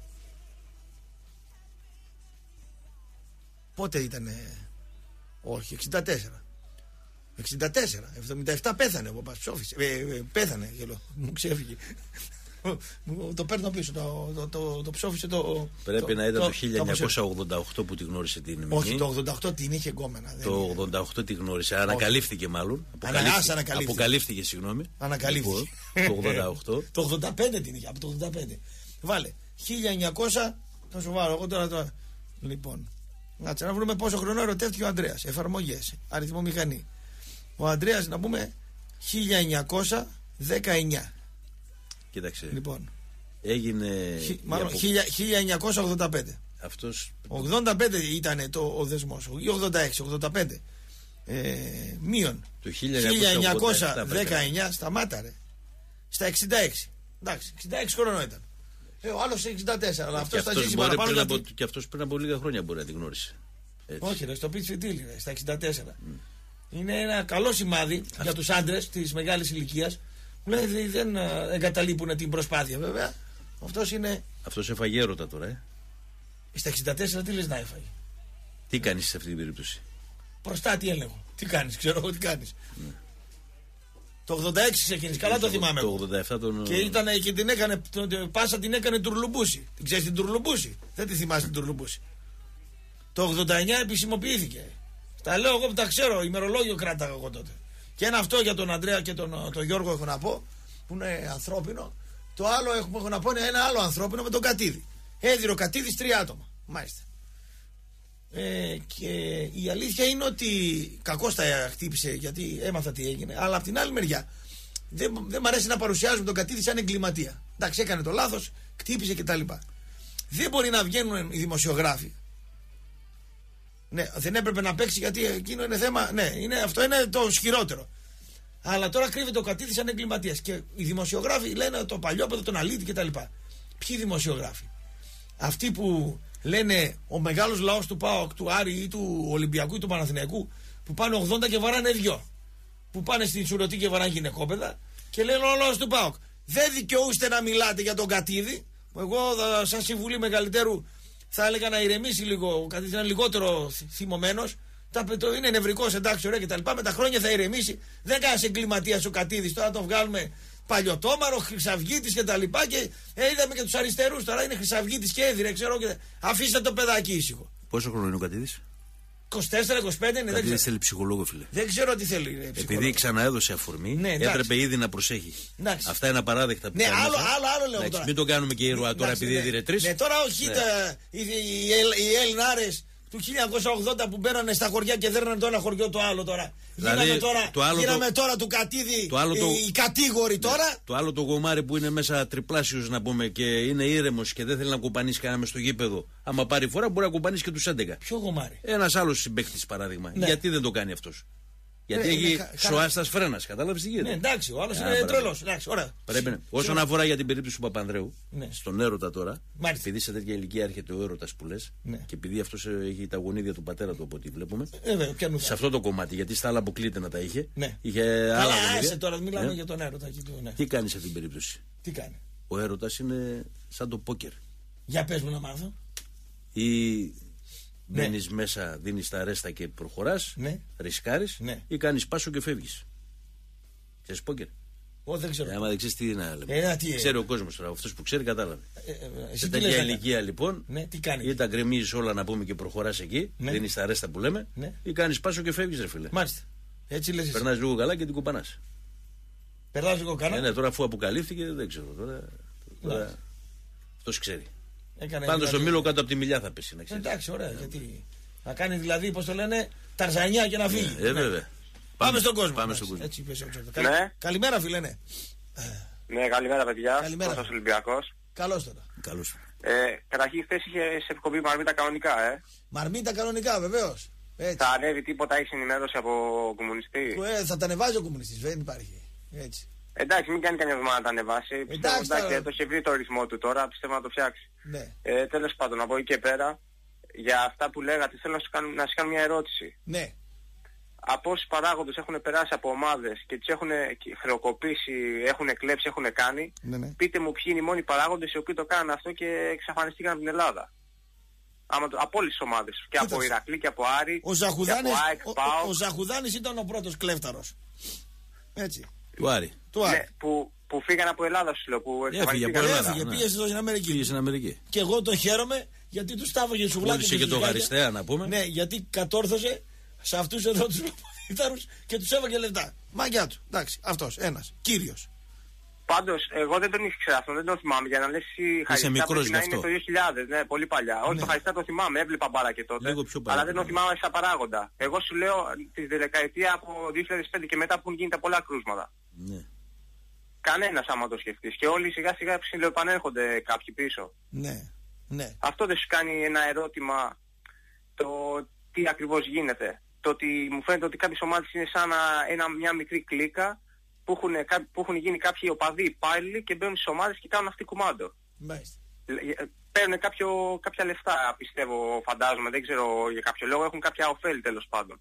Πότε ήτανε? Όχι, εξήντα τέσσερα. εξήντα τέσσερα, εβδομήντα επτά πέθανε ο παπάς, ψόφισε. Ε, ε, πέθανε, γελό. Μου ξέφυγε. Το παίρνω πίσω, το, το, το, το ψόφισε το. Πρέπει το, να ήταν το, το χίλια εννιακόσια ογδόντα οκτώ που τη γνώρισε την Μιμή. Όχι, το ογδόντα οκτώ την είχε γκόμενα. Το ογδόντα οκτώ τη γνώρισε. Ανακαλύφθηκε μάλλον. Αποκαλύφθηκε. Ανακαλύφθηκε. Αποκαλύφθηκε, συγγνώμη. Ανακαλύφθηκε. Το ογδόντα οκτώ. Το ογδόντα πέντε την είχε, από το ογδόντα πέντε. Βάλε. χίλια εννιακόσια. Θα σου βάλω εγώ τώρα. τώρα. Λοιπόν. Κάτσε να βρούμε πόσο χρόνο ερωτεύτηκε ο Ανδρέας. Εφαρμογές. Αριθμό μηχανή. Ο Ανδρέας, να πούμε, χίλια εννιακόσια δεκαεννιά. Κοίταξε. Λοιπόν. Έγινε. Χι, μάλλον απο... χίλια εννιακόσια ογδόντα πέντε. Αυτός... ογδόντα πέντε ήταν το, ο δεσμός. Ή ογδόντα έξι, ογδόντα πέντε. Ε, μείον. Το χίλια εννιακόσια δεκαεννιά. Σταμάτα, ρε. Στα εξήντα έξι. Εντάξει, εξήντα έξι χρόνο ήταν. Ε, ο άλλος εξήντα τέσσερα. Αλλά αυτός θα ζήσει παραπάνω. Πριν γιατί... από, και αυτός πριν από λίγα χρόνια μπορεί να την γνώρισε. Έτσι. Όχι, ρε, στο πίτσι τίλι, ρε, στα εξήντα τέσσερα. Mm. Είναι ένα καλό σημάδι αυτό για τους άντρες της μεγάλης ηλικίας. Δηλαδή δεν εγκαταλείπουν την προσπάθεια, βέβαια. Αυτός είναι. Αυτός έφαγε έρωτα τώρα, ε. Στα εξήντα τέσσερα τι λες να έφαγε? Τι κάνεις σε αυτή την περίπτωση? Προστάτη έλεγχο. Τι κάνεις, ξέρω εγώ τι κάνεις. Ναι. Το ογδόντα έξι ξεκίνησε, καλά το θυμάμαι. Το ογδόντα επτά τον... Και, ήταν, και την έκανε, πάσα την έκανε τουρλουμπούση. Την ξέρεις την τουρλουμπούση? Δεν τη θυμάσαι την τουρλουμπούση. Το ογδόντα εννιά επισημοποιήθηκε. Τα λέω εγώ που τα ξέρω, ημερολόγιο κράταγα εγώ τότε. Και ένα αυτό για τον Ανδρέα και τον, τον Γιώργο έχω να πω, που είναι ανθρώπινο. Το άλλο έχω, έχω να πω είναι ένα άλλο ανθρώπινο με τον Κατίδη. Έδιρε ο Κατίδης τρία άτομα. Μάλιστα. Ε, και η αλήθεια είναι ότι κακώς τα χτύπησε, γιατί έμαθα τι έγινε. Αλλά από την άλλη μεριά δεν, δεν μ' αρέσει να παρουσιάζουμε τον Κατίδη σαν εγκληματία. Εντάξει, έκανε το λάθος, χτύπησε κτλ. Δεν μπορεί να βγαίνουν οι δημοσιογράφοι. Ναι, δεν έπρεπε να παίξει γιατί εκείνο είναι θέμα. Ναι, είναι, αυτό είναι το ισχυρότερο. Αλλά τώρα κρύβεται ο Κατίδης σαν εγκληματίας. Και οι δημοσιογράφοι λένε το παλιόπαιδο, τον αλήτη κτλ. Ποιοι δημοσιογράφοι? Αυτοί που λένε ο μεγάλος λαός του ΠΑΟΚ, του Άρη ή του Ολυμπιακού ή του Παναθηναϊκού, που πάνε ογδόντα και βαράνε δυο. Που πάνε στην Σουρωτή και βαράνε γυναικόπαιδα και λένε ο λαός του ΠΑΟΚ. Δεν δικαιούστε να μιλάτε για τον Κατίδη. Εγώ, σαν συμβουλή μεγαλύτερου, θα έλεγα να ηρεμήσει λίγο. Ο Κατίδης είναι λιγότερο θυμωμένος. Είναι νευρικός, εντάξει, ωραία κτλ. Με τα χρόνια θα ηρεμήσει. Δεν κάνει εγκληματίας ο Κατίδης. Τώρα τον βγάλουμε παλιωτόμαρο, χρυσαυγίτης κτλ. Και, και ε, είδαμε και τους αριστερούς. Τώρα είναι χρυσαυγίτης και έδιρε, ξέρω. Και... Αφήστε το παιδάκι ήσυχο. Πόσο χρόνο είναι ο Κατίδης? είκοσι τέσσερα είκοσι πέντε είναι. Ο Κατίδης θέλει ψυχολόγο, φίλε. Δεν ξέρω τι θέλει. Επειδή ξαναέδωσε αφορμή, ναι, έπρεπε ήδη να προσέχει. Εντάξει. Αυτά είναι απαράδεκτα που ναι, άλλο, άλλο, άλλο λέω τώρα. Μην το κάνουμε και ήρωα τώρα επειδή ναι. έδιρε τρεις. Ναι, τώρα όχι ναι. τα, οι, οι, οι Έλληνάρες του χίλια εννιακόσια ογδόντα που μπαίνανε στα χωριά και δέρνανε το ένα χωριό το άλλο τώρα. Δηλαδή, γίναμε τώρα, το άλλο γίναμε το... τώρα του Κατίδη το οι, το... οι κατήγοροι τώρα. Ναι. Το άλλο το γομάρι που είναι μέσα τριπλάσιος να πούμε και είναι ήρεμος και δεν θέλει να κουπανίσει κανένα μες στο γήπεδο. Άμα πάρει φορά μπορεί να κουπανίσει και τους έντεκα. Ποιο γομάρι? Ένας άλλος συμπαίκτης παράδειγμα. Ναι. Γιατί δεν το κάνει αυτός? Γιατί ναι, έχει σοάστας φρένας. Κατάλαβες τι γίνεται? Ναι, εντάξει, ο άλλος είναι τρελός. Πρέπει. Όσον αφορά για την περίπτωση του Παπανδρέου, ναι. στον έρωτα τώρα, μάλιστα. επειδή σε τέτοια ηλικία έρχεται ο έρωτας που λες, ναι. και επειδή αυτός έχει τα γονίδια του πατέρα του από ό,τι βλέπουμε, ε, σε αυτό το κομμάτι, γιατί στα άλλα αποκλείται να τα είχε. Ναι. Είχε αλλά άλλα άσε τώρα, μιλάμε ναι. για τον έρωτα. Ναι. Τι κάνει σε αυτήν την περίπτωση? Τι κάνει? Ο έρωτας είναι σαν το πόκερ. Για πες μου να μάθω. Ή μπαίνεις ναι. μέσα, δίνεις τα ρέστα και προχωράς, ναι. ρισκάρεις, ναι. ή κάνεις πάσο και φεύγεις. Ξέρεις πόκερ? Ω, δεν ξέρω. Ε, άμα δεν ξέρεις τι να λέμε. Ε, τι, ξέρει ο κόσμος τώρα. Αυτός που ξέρει κατάλαβε. Ε, ε, σε τέτοια ηλικία λοιπόν, ναι, τι κάνει? Ή τα γκρεμίζεις όλα να πούμε και προχωράς εκεί, ναι. δίνεις τα ρέστα που λέμε, ναι. ή κάνεις πάσο και φεύγεις, ρε φίλε. Μάλιστα. Έτσι λες. Περνάς λίγο καλά και την κουπανάς. Περνάς λίγο καλά. Ε, ναι, τώρα αφού αποκαλύφθηκε, δεν ξέρω τώρα. τώρα αυτός ξέρει. Έκανε πάντως δηλαδή... ο Μήλο κάτω από τη μιλιά θα πέσει. Να ξέρεις. Εντάξει, ωραία. Yeah. Γιατί... Να κάνει δηλαδή, πώς το λένε, ταρζανιά και να φύγει. Ε, βέβαια. Ναι. Πάμε στον κόσμο. Πάμε στον κόσμο. Έτσι, πες, ναι. Καλημέρα, φίλε, ναι. Ναι, καλημέρα, παιδιά. Καλημέρα. Κώστας Ολυμπιακός. Καλώς τώρα. Καλώς. Ε, καταρχήν, χθες είχε σε εκπομπή Μαρμίτα κανονικά, ε. Μαρμίτα κανονικά, βεβαίως. Θα ανέβει τίποτα, έχει ενημέρωση από κομμουνιστή? Ε, θα τα ανεβάζει ο κομμουνιστής, δεν υπάρχει. Έτσι. Εντάξει, μην κάνει καμιά εβδομάδα να τα ανεβάσει. Εντάξει, πιστεύω, εντάξει, τώρα... το έχει βρει το ρυθμό του τώρα, πιστεύω να το φτιάξει. Ναι. Ε, τέλος πάντων, από εκεί και πέρα, για αυτά που λέγατε, θέλω να σας κάνω, να σας κάνω μια ερώτηση. Ναι. Από όσους παράγοντες έχουν περάσει από ομάδες και τις έχουν χρεοκοπήσει, έχουν κλέψει, έχουν κάνει, ναι, ναι. πείτε μου ποιοι είναι οι μόνοι παράγοντες οι οποίοι το κάνουν αυτό και εξαφανιστήκαν από την Ελλάδα. Άμα το, από όλες τις ομάδες. Και Κοίτας. Από Ηρακλή και από Άρη. Ο Ζαχουδάνης, και από ΑΕΚ, ο, ο, ο Ζαχουδάνης ήταν ο πρώτος κλέφταρος. Έτσι. Του Άρη. Του Άρη. Ναι, που, που φύγαν από Ελλάδα, σου λέω. Που έφυγε από Ελλάδα. Έφυγε, πήγε στην Αμερική. Πήγε στην Αμερική. Και εγώ το χαίρομαι γιατί του στάβαγε σουβλάκι. Πούλησε και το Γαριστέα να πούμε. Ναι, γιατί κατόρθωσε σε αυτούς εδώ τους λοποδίταρους και τους έβαγε λεφτά. Μαγιά του. Εντάξει, αυτός, ένας, κύριος. Πάντως, εγώ δεν τον ήξερα αυτό, δεν τον θυμάμαι. Για να λες εσύ Χαριστά πρέπει να είναι το δύο χιλιάδες, ναι, πολύ παλιά. Όχι, ναι. Το Χαριστά το θυμάμαι, έβλεπα μπάλα και τότε. Αλλά δεν τον θυμάμαι σαν παράγοντα. Εγώ σου λέω τη δεκαετία από δύο χιλιάδες πέντε και μετά που έχουν γίνει τα πολλά κρούσματα. Ναι. Κανένας άμα το σκεφτείς. Και όλοι σιγά σιγά ψιλοεπανέρχονται κάποιοι πίσω. Ναι, ναι. Αυτό δεν σου κάνει ένα ερώτημα το τι ακριβώς γίνεται. Το ότι μου φαίνεται ότι κάποιες ομάδες είναι σαν ένα, μια μικρή κλίκα που έχουν, που έχουν γίνει κάποιοι οπαδοί υπάλληλοι και μπαίνουν στις ομάδες και κάνουν αυτή κουμάντο. Μάλιστα. Παίρνουν κάποιο, κάποια λεφτά, πιστεύω, φαντάζομαι, δεν ξέρω για κάποιο λόγο, έχουν κάποια ωφέλη τέλος πάντων.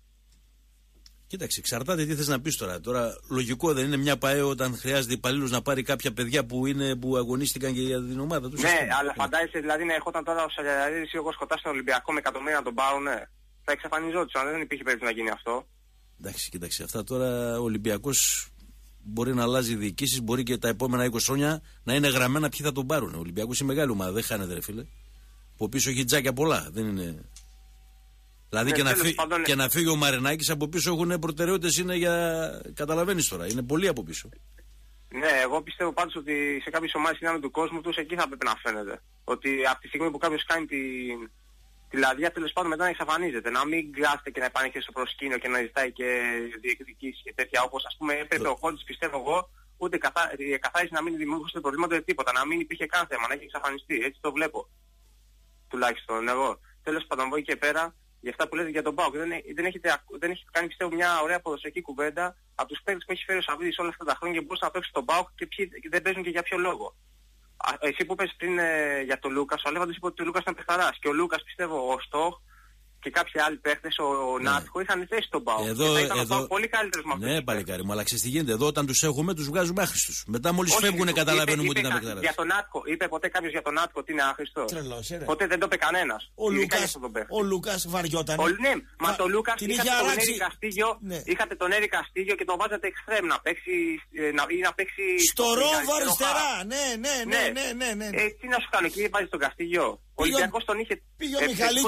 Κοίταξε, εξαρτάται τι θες να πεις τώρα. Τώρα, λογικό δεν είναι μια ΠΑΕ όταν χρειάζεται υπαλλήλους να πάρει κάποια παιδιά που, είναι, που αγωνίστηκαν και για την ομάδα τους. Ναι, αλλά φαντάζεσαι δηλαδή να ερχόταν τώρα ο Σαλιαδαρίδης ή εγώ σκοτά στον Ολυμπιακό με εκατομμύρια να τον πάρουνε. Θα εξαφανιζόντουσαν, δεν υπήρχε περίπτωση να γίνει αυτό. Εντάξει, κοίταξε. Αυτά τώρα ο Ολυμπιακός μπορεί να αλλάζει διοικήσεις, μπορεί και τα επόμενα είκοσι χρόνια να είναι γραμμένα ποιοι θα τον πάρουν. Ο Ολυμπιακός είναι μεγάλη ομάδα, δεν χάνεται, ρε φίλε. Από πίσω έχει τζάκια πολλά. Δεν είναι. Δηλαδή ναι, και, να φύ... πάντων... και να φύγει ο Μαρινάκης από πίσω έχουν προτεραιότητες, είναι για. Καταλαβαίνεις τώρα, είναι πολύ από πίσω. Ναι, εγώ πιστεύω πάντως ότι σε κάποιες ομάδες δυνάμει του κόσμου τους εκεί θα πρέπει να φαίνεται. Ότι από τη στιγμή που κάποιος κάνει τη, τη λαδιά, τέλος πάντων μετά να εξαφανίζεται. Να μην γκάστε και να επανέχει στο προσκήνιο και να ζητάει και διεκδικήσεις και τέτοια. Όπως ας πούμε έπρεπε ο Χόντις, πιστεύω εγώ, ούτε καθά... καθάριση να μην δημιουργούσε προβλήματα τίποτα. Να μην υπήρχε καν θέμα, να έχει εξαφανιστεί. Έτσι το βλέπω. Τουλάχιστον εγώ. Τέλος πάντων, από εκεί και πέρα. Για αυτά που λέτε για τον ΠΑΟΚ, δεν, δεν, έχετε, δεν έχετε κάνει πιστεύω μια ωραία ποδοσφαιρική κουβέντα από τους παίκτες που έχει φέρει ο Σαββίδης όλα αυτά τα χρόνια και μπορούσαν να παίξουν στον ΠΑΟΚ και ποιοι δεν παίζουν και για ποιο λόγο. Α, εσύ που είπες πριν ε, για τον Λούκας, ο Αλέφαντος είπε ότι ο Λούκας ήταν παιχταράς και ο Λούκας πιστεύω ο Στόχ και κάποιοι άλλοι παίχτες, ο, ο ναι. Νάτκο, είχαν θέσει τον ΠΑΟΚ. Εδώ, και θα ήταν εδώ, πολύ καλύτερος με αυτούς. Ναι, παλικάρι μου, αλλά ξέρεις τι γίνεται. Εδώ όταν τους έχουμε, τους βγάζουμε άχρηστους. Μετά μόλις φεύγουν, καταλαβαίνουμε ότι ήταν παιχταράς. Για τον Νάτκο, είπε ποτέ κάποιος για τον Νάτκο ότι είναι άχρηστο? Τρελός, ε, ποτέ δεν το είπε κανένας. Ο Λούκας, ο Λούκας βαριόταν. Ναι, μα το Λούκας είχατε τον Έρη Καστίγιο, είχατε τον Έρη Καστίγιο και τον βάζατε εξτρέμ να παίξει ή να παίξει. Στο ρόμβο αριστερά, ναι, ναι, ναι, ναι. Τι να σου κάνω, εκεί βάζει τον Καστίγιο. Ο Ολυμπιακός τον είχε. Πήγε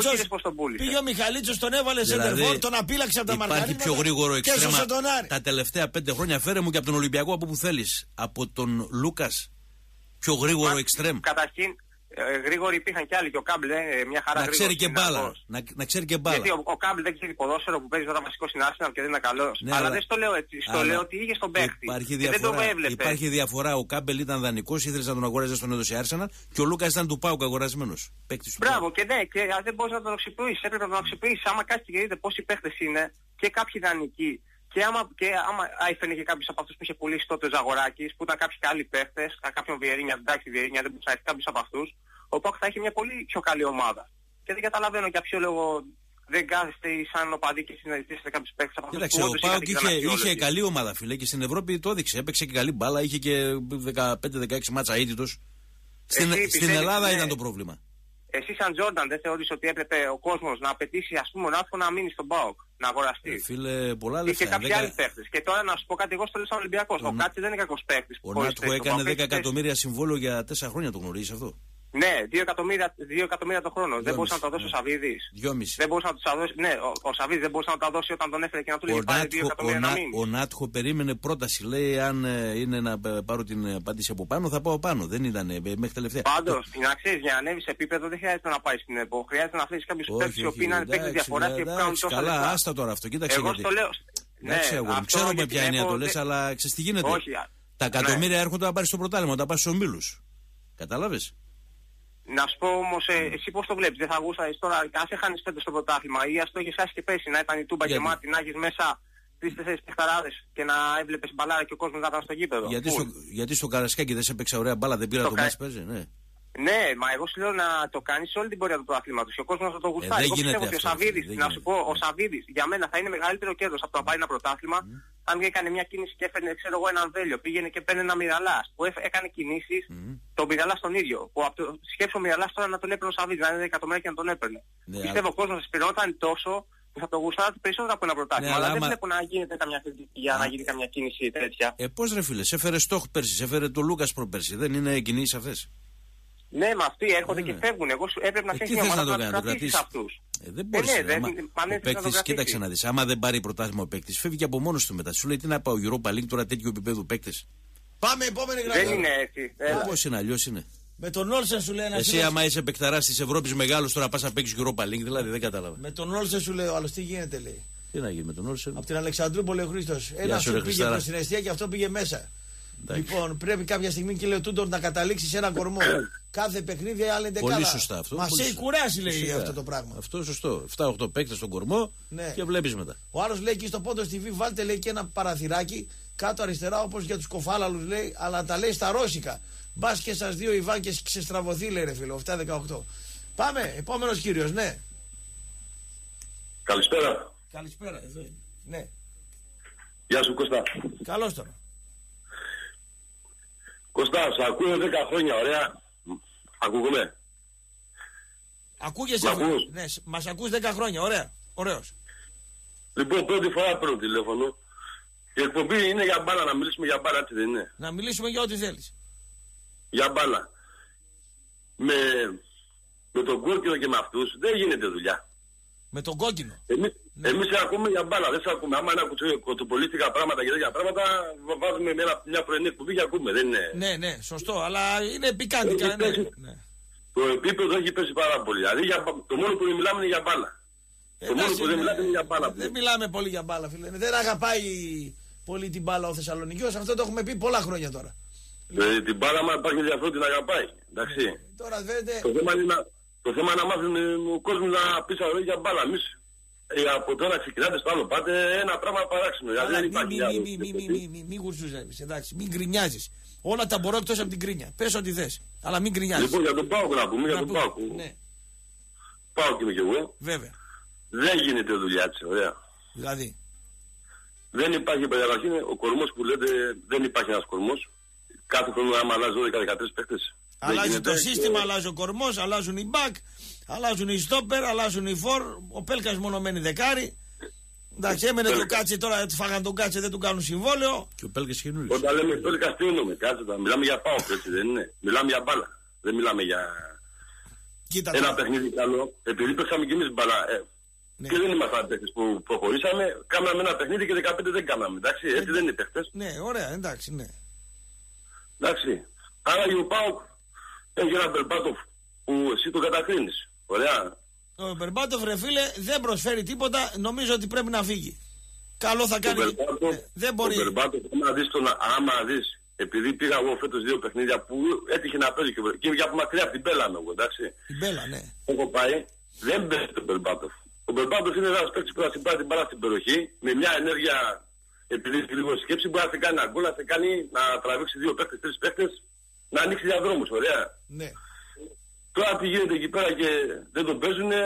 ο Μιχαλίτσος, τον έβαλε σε τερφόρ, τον απείλαξε από τα μαρκαρίσματα. Υπάρχει πιο γρήγορο εξτρέμα τα τελευταία πέντε χρόνια. Φέρε μου και από τον Ολυμπιακό από που θέλεις. Από τον Λούκας. Πιο γρήγορο εξτρέμ. Καταρχήν, ε, γρήγοροι υπήρχαν κι άλλοι και ο Κάμπλ, ε, μια χαρά. Να ξέρει και μπάλα. Να, να ξέρει και μπάλα. Γιατί ο, ο Κάμπλ δεν ξέρει ποδόσφαιρο που παίζει τώρα βασικό στην Arsenal και δεν είναι καλός. Ναι, αλλά, αλλά δεν στο λέω έτσι. Στο λέω ότι είχε στον παίχτη. Υπάρχει διαφορά. Δεν το έβλεπε. Υπάρχει διαφορά. Ο Κάμπελ ήταν δανεικός, ήθελε να τον αγοράζει στον έδωσε Arsenal και ο Λούκας ήταν του ΠΑΟΚ αγορασμένος. Μπράβο, και ναι, και δεν μπορεί να τον αξιοποιήσει. Έπρεπε να τον αξιοποιήσει. Άμα κάτσει και δείτε πόσοι παίχτες είναι και κάποιοι δανεικοί. Και άμα, και άμα έφερε και κάποιος από αυτούς που είχε πουλήσει τότε ο Ζαγοράκης, που ήταν κάποιοι άλλοι παίχτες, κάποιον Βιερίνια, εντάξει Βιερίνια, δεν μπορούσε να έρθει κάποιος από αυτούς, ο ΠΑΟΚ θα είχε μια πολύ πιο καλή ομάδα. Και δεν καταλαβαίνω για ποιο λόγο δεν κάθεστε σαν οπαδί και συναντηθείτε κάποιους παίχτες από αυτούς. Κοίταξε, ο ΠΑΟΚ είχε, είχε καλή ομάδα, φίλε, και στην Ευρώπη το έδειξε. Έπαιξε και καλή μπάλα, είχε και δεκαπέντε δεκαέξι μάτσα αίτητος. Στην, στην Ελλάδα ναι. Ήταν το πρόβλημα. Εσύ σαν Τζόρνταν δεν θεωρείς ότι έπρεπε ο κόσμος να απαιτήσει, ας πούμε, ο Νάτκο να μείνει στον ΠΑΟΚ, να αγοραστεί? Ε, φίλε, πολλά λεφτά. Και κάποιοι άλλοι παίχτες. Και τώρα να σου πω κάτι, εγώ στο λέω σαν Ολυμπιακός. Ο, ο Κάτσε δεν είναι κακός παίχτης. Ο Νάτκο έκανε δέκα εκατομμύρια συμβόλαιο για τέσσερα χρόνια, το γνωρίζεις αυτό? Ναι, δύο εκατομμύρια το χρόνο. Δεν μπορούσε να τα δώσει ο Σαββίδης. δυόμισι. Δεν μπορούσε να τα δώσει. Ναι, ο, ο Σαββίδης δεν μπορούσε να τα δώσει όταν τον έφερε και να του λέει πάρε δύο εκατομμύρια να μείνει. Ο Νάτχο περίμενε πρόταση. Λέει αν είναι να πάρω την απάντηση από πάνω, θα πάω πάνω. Δεν ήταν μέχρι τελευταία. Πάντως, να ξέρεις, για να ανέβει σε επίπεδο δεν χρειάζεται να πάει στην ΕΠΟ. Χρειάζεται να αφήσει κάποιους παίκτες οι οποίοι να είναι παίκτες διαφορά και που κάνουν τόσα λεφτά. Καλά, άστα τώρα αυτό. Κοίταξε. Εγώ το λέω. Ξέρω με ποια έννοια το λες, αλλά ξέρεις τι γίνεται. Τα εκατομμύρια έρχονται να πάρει στο πρωτάθλημα, να πα στου ομίλου. Κατάλαβες. Να σου πω όμως, ε, εσύ πώς το βλέπεις, δεν θα γούσταρες τώρα, ας έχανες φέτος στο πρωτάθλημα ή ας το έχεις χάσει και πέσει, να ήταν η Τούμπα γεμάτη, να έχεις μέσα τρεις-τέσσερις παιχταράδες και να έβλεπες μπαλάρα και ο κόσμος να ήταν στο γήπεδο. Γιατί, στο, γιατί στο Καρασκάκι δεν σε έπαιξε ωραία μπάλα, δεν πήρα το, το μάτς παίζει, ναι. Ναι, μα εγώ σου λέω να το κάνεις όλη την πορεία του πρωταθλήματος και ο κόσμος θα το γουστάρει. Ε, εγώ πιστεύω ότι ο Σαββίδης, να σου πω, ο Σαββίδης για μένα θα είναι μεγαλύτερο κέρδος από το να πάρει ένα πρωτάθλημα. Mm. Αν έκανε μια κίνηση και έφερνε, ξέρω εγώ, έναν Βέλιο, πήγαινε και παίρνει ένα Μυραλάς που έκανε κινήσεις, mm. τον Μυραλάς τον ίδιο. Που από το, σκέψω ο Μυραλάς τώρα να τον έπαιρνε ο Σαββίδης, να είναι εκατομμύρια και να τον έπαιρνε. Ναι, πιστεύω ο κόσμος σπιρόταν τόσο που θα το γουστάρει περισσότερο από ένα πρωτάθλημα. Ναι, αλλά, αλλά δεν άμα... βλέπω να γίνεται καμιά κριτική για να γίνει καμιά κίνηση τέτοια. Ε, πώς ρε φίλε, σε έφερε Στόχ πέρσι, σε έφερε το Λούκας προπέρσι, δεν είναι κινήσεις αυτές? Ναι, μα αυτοί έρχονται και φεύγουν. Εγώ έπρεπε να φτιάξει μια ομάδα να κρατήσεις αυτούς. Ε, δεν μπορείς. Ε, ναι, άμα, ο παίκτης, κοίταξε να δεις, άμα δεν πάρει πρωτάθλημα ο παίκτης, φεύγει από μόνος του μετά. Σου λέει τι να πάω Europa League τώρα τέτοιο επίπεδο παίκτες. Πάμε επόμενη γραμμή. Δεν είναι έτσι. Πώς είναι, αλλιώς είναι. Με τον Όλσεν σου λέει ένα. Εσύ, άμα είσαι επεκταράς της Ευρώπης μεγάλος, τώρα πας να παίξεις Europa League, δηλαδή δεν κατάλαβα. Με τον Όλσεν σου λέει ο άλλος τι γίνεται, λέει. Τι να γίνει με τον Όλσεν? Από την Αλεξανδρούπολη ο Χρήστος. Ένα σου πήγε προς την αιστεία και αυτό πήγε μέσα. Λοιπόν, πρέπει κάποια στιγμή και λέει ο Τούντορ να καταλήξει σε ένα κορμό. Κάθε παιχνίδι άλλη δεκάδα. Πολύ σωστά αυτό. Μα σε κουράσει, λέει σωστά. Αυτό το πράγμα. Αυτό σωστό. εφτά οκτώ παίκτες στον κορμό ναι. Και βλέπει μετά. Ο άλλος λέει εκεί στο Πόντος τι βι, βάλτε λέει και ένα παραθυράκι κάτω αριστερά όπως για τους κοφάλαλους λέει, αλλά τα λέει στα ρώσικα. Μπα και σας δύο Ιβάν και ξεστραβωθεί, λέει ρε φίλο, επτά δεκαοκτώ. Πάμε, επόμενος κύριος, ναι. Καλησπέρα. Καλησπέρα, εδώ είναι. Ναι. Γεια σου Κώστα. Καλώς τώρα. Κωστά, σ' ακούω δέκα χρόνια, ωραία. Ακούγομαι. Ακούγεσαι. Ναι, μας ακούς δέκα χρόνια, ωραία. Ωραίος. Λοιπόν, πρώτη φορά παίρνω τηλέφωνο. Η εκπομπή είναι για μπάλα, να μιλήσουμε για μπάλα, έτσι δεν είναι? Να μιλήσουμε για ό,τι θέλεις. Για μπάλα. Με, με τον κόκκινο και με αυτούς δεν γίνεται δουλειά. Με τον κόκκινο. Εμείς, ναι. εμείς σε ακούμε για μπάλα, δεν σε ακούμε. Άμα είναι κοτοπολίστικα πράγματα και τέτοια πράγματα, βάζουμε μια, μια πρωινή εκπομπή και ακούμε. Δεν είναι... Ναι, ναι, σωστό, αλλά είναι πικάντικα. Ναι, ναι. Το επίπεδο έχει πέσει πάρα πολύ. Δηλαδή για, το μόνο που μιλάμε είναι για μπάλα. Ε, το μόνο που δεν μιλάμε είναι για μπάλα. Δεν μιλάμε πολύ για μπάλα, φίλε. Δεν αγαπάει πολύ την μπάλα ο Θεσσαλονικιός, αυτό το έχουμε πει πολλά χρόνια τώρα. Ε, την μπάλα μα υπάρχει ενδιαφέρον την αγαπάει. Εντάξει. Ε, τώρα βέβαια... το, θέμα είναι να, το θέμα είναι να μάθουν ο κόσμος να πει σαν για μπάλα. Εμείς ε, από τώρα ξεκινάτε στο άλλο πάτε ένα πράγμα παράξενο. Δηλαδή δεν υπάρχει άλλο. Μη, μη, μη, μη, μη, μη γουρζουζεύεις, εντάξει, μην γκρινιάζεις. Όλα τα μπορώ εκτός από την κρίνια. Πες ό,τι θες, αλλά μην γκρινιάζεις. Λοιπόν, για τον Πάοκ να πούμε, για τον Πάοκ. Ναι. Πάοκ είμαι κι εγώ. Βέβαια. Δεν γίνεται δουλειά έτσι, ωραία. Δηλαδή. Δεν υπάρχει καταρχήν ο κορμός που λέτε, δεν υπάρχει ένας κορμός. Κάθε χρόνο άμα αλλάζει δώδεκα δεκατρείς παίκτες. Αλλάζει το σύστημα, αλλάζει ο κορμός, αλλάζουν οι μπακ, αλλάζουν οι στόπερ, αλλάζουν οι φορ. Ο Πέλκας μόνο μένει δεκάρι. Εντάξει, έμενε το Κάτσε τώρα, φάγαν τον Κάτσε, δεν του κάνουν συμβόλαιο. Και ο Πέλκας καινούριος. Όταν λέμε Πέλκας τι εννοούμε, κάτσε τώρα. Μιλάμε για Πάοκ, έτσι δεν είναι? Μιλάμε για μπάλα. Δεν μιλάμε για Κοίτα, ένα τώρα. παιχνίδι καλό. Επειδή παίξαμε κι εμείς μπάλα. Ε, ναι. Και δεν ήμασταν παίχτες που προχωρήσαμε. Κάναμε ένα παιχνίδι και δεκαπέντε δεν κάναμε. Εντάξει, έτσι ε, δεν είναι παίχτες. Ναι, ωραία, εντάξει, ναι. Εντάξει. Άρα ο Πάοκ έχει ένα Μπερμπάτοφ που εσύ το κατακρίνεις. Ωραία. Ο Μπερμπάτοφ, ρε φίλε, δεν προσφέρει τίποτα. Νομίζω ότι πρέπει να φύγει. Καλό θα κάνει. Μπερμπάτοφ, ε, δεν μπορεί. Ο Μπερμπάτοφ, άμα δεις, τον, άμα δεις, επειδή πήγα εγώ φέτος δύο παιχνίδια που έτυχε να παίζει και, και για από μακριά από την Μπέλα εγώ, εντάξει. Την Μπέλα, ναι. Έχω πάει, δεν παίζει τον Μπερμπάτοφ. Ο Μπερμπάτοφ είναι ένας παίκτης που θα συμπάρει την μπάλα στην περιοχή με μια ενέργεια, επειδή έχει λίγο σκέψη, μπορεί να σε κάνει ένα γκολ, να σε κάνει να τραβήξει δύο παίκτες, τρεις παίκτες, να ανοίξει διαδρόμους, ωραία. Ναι. Τώρα τι γίνεται εκεί πέρα και δεν τον παίζουνε,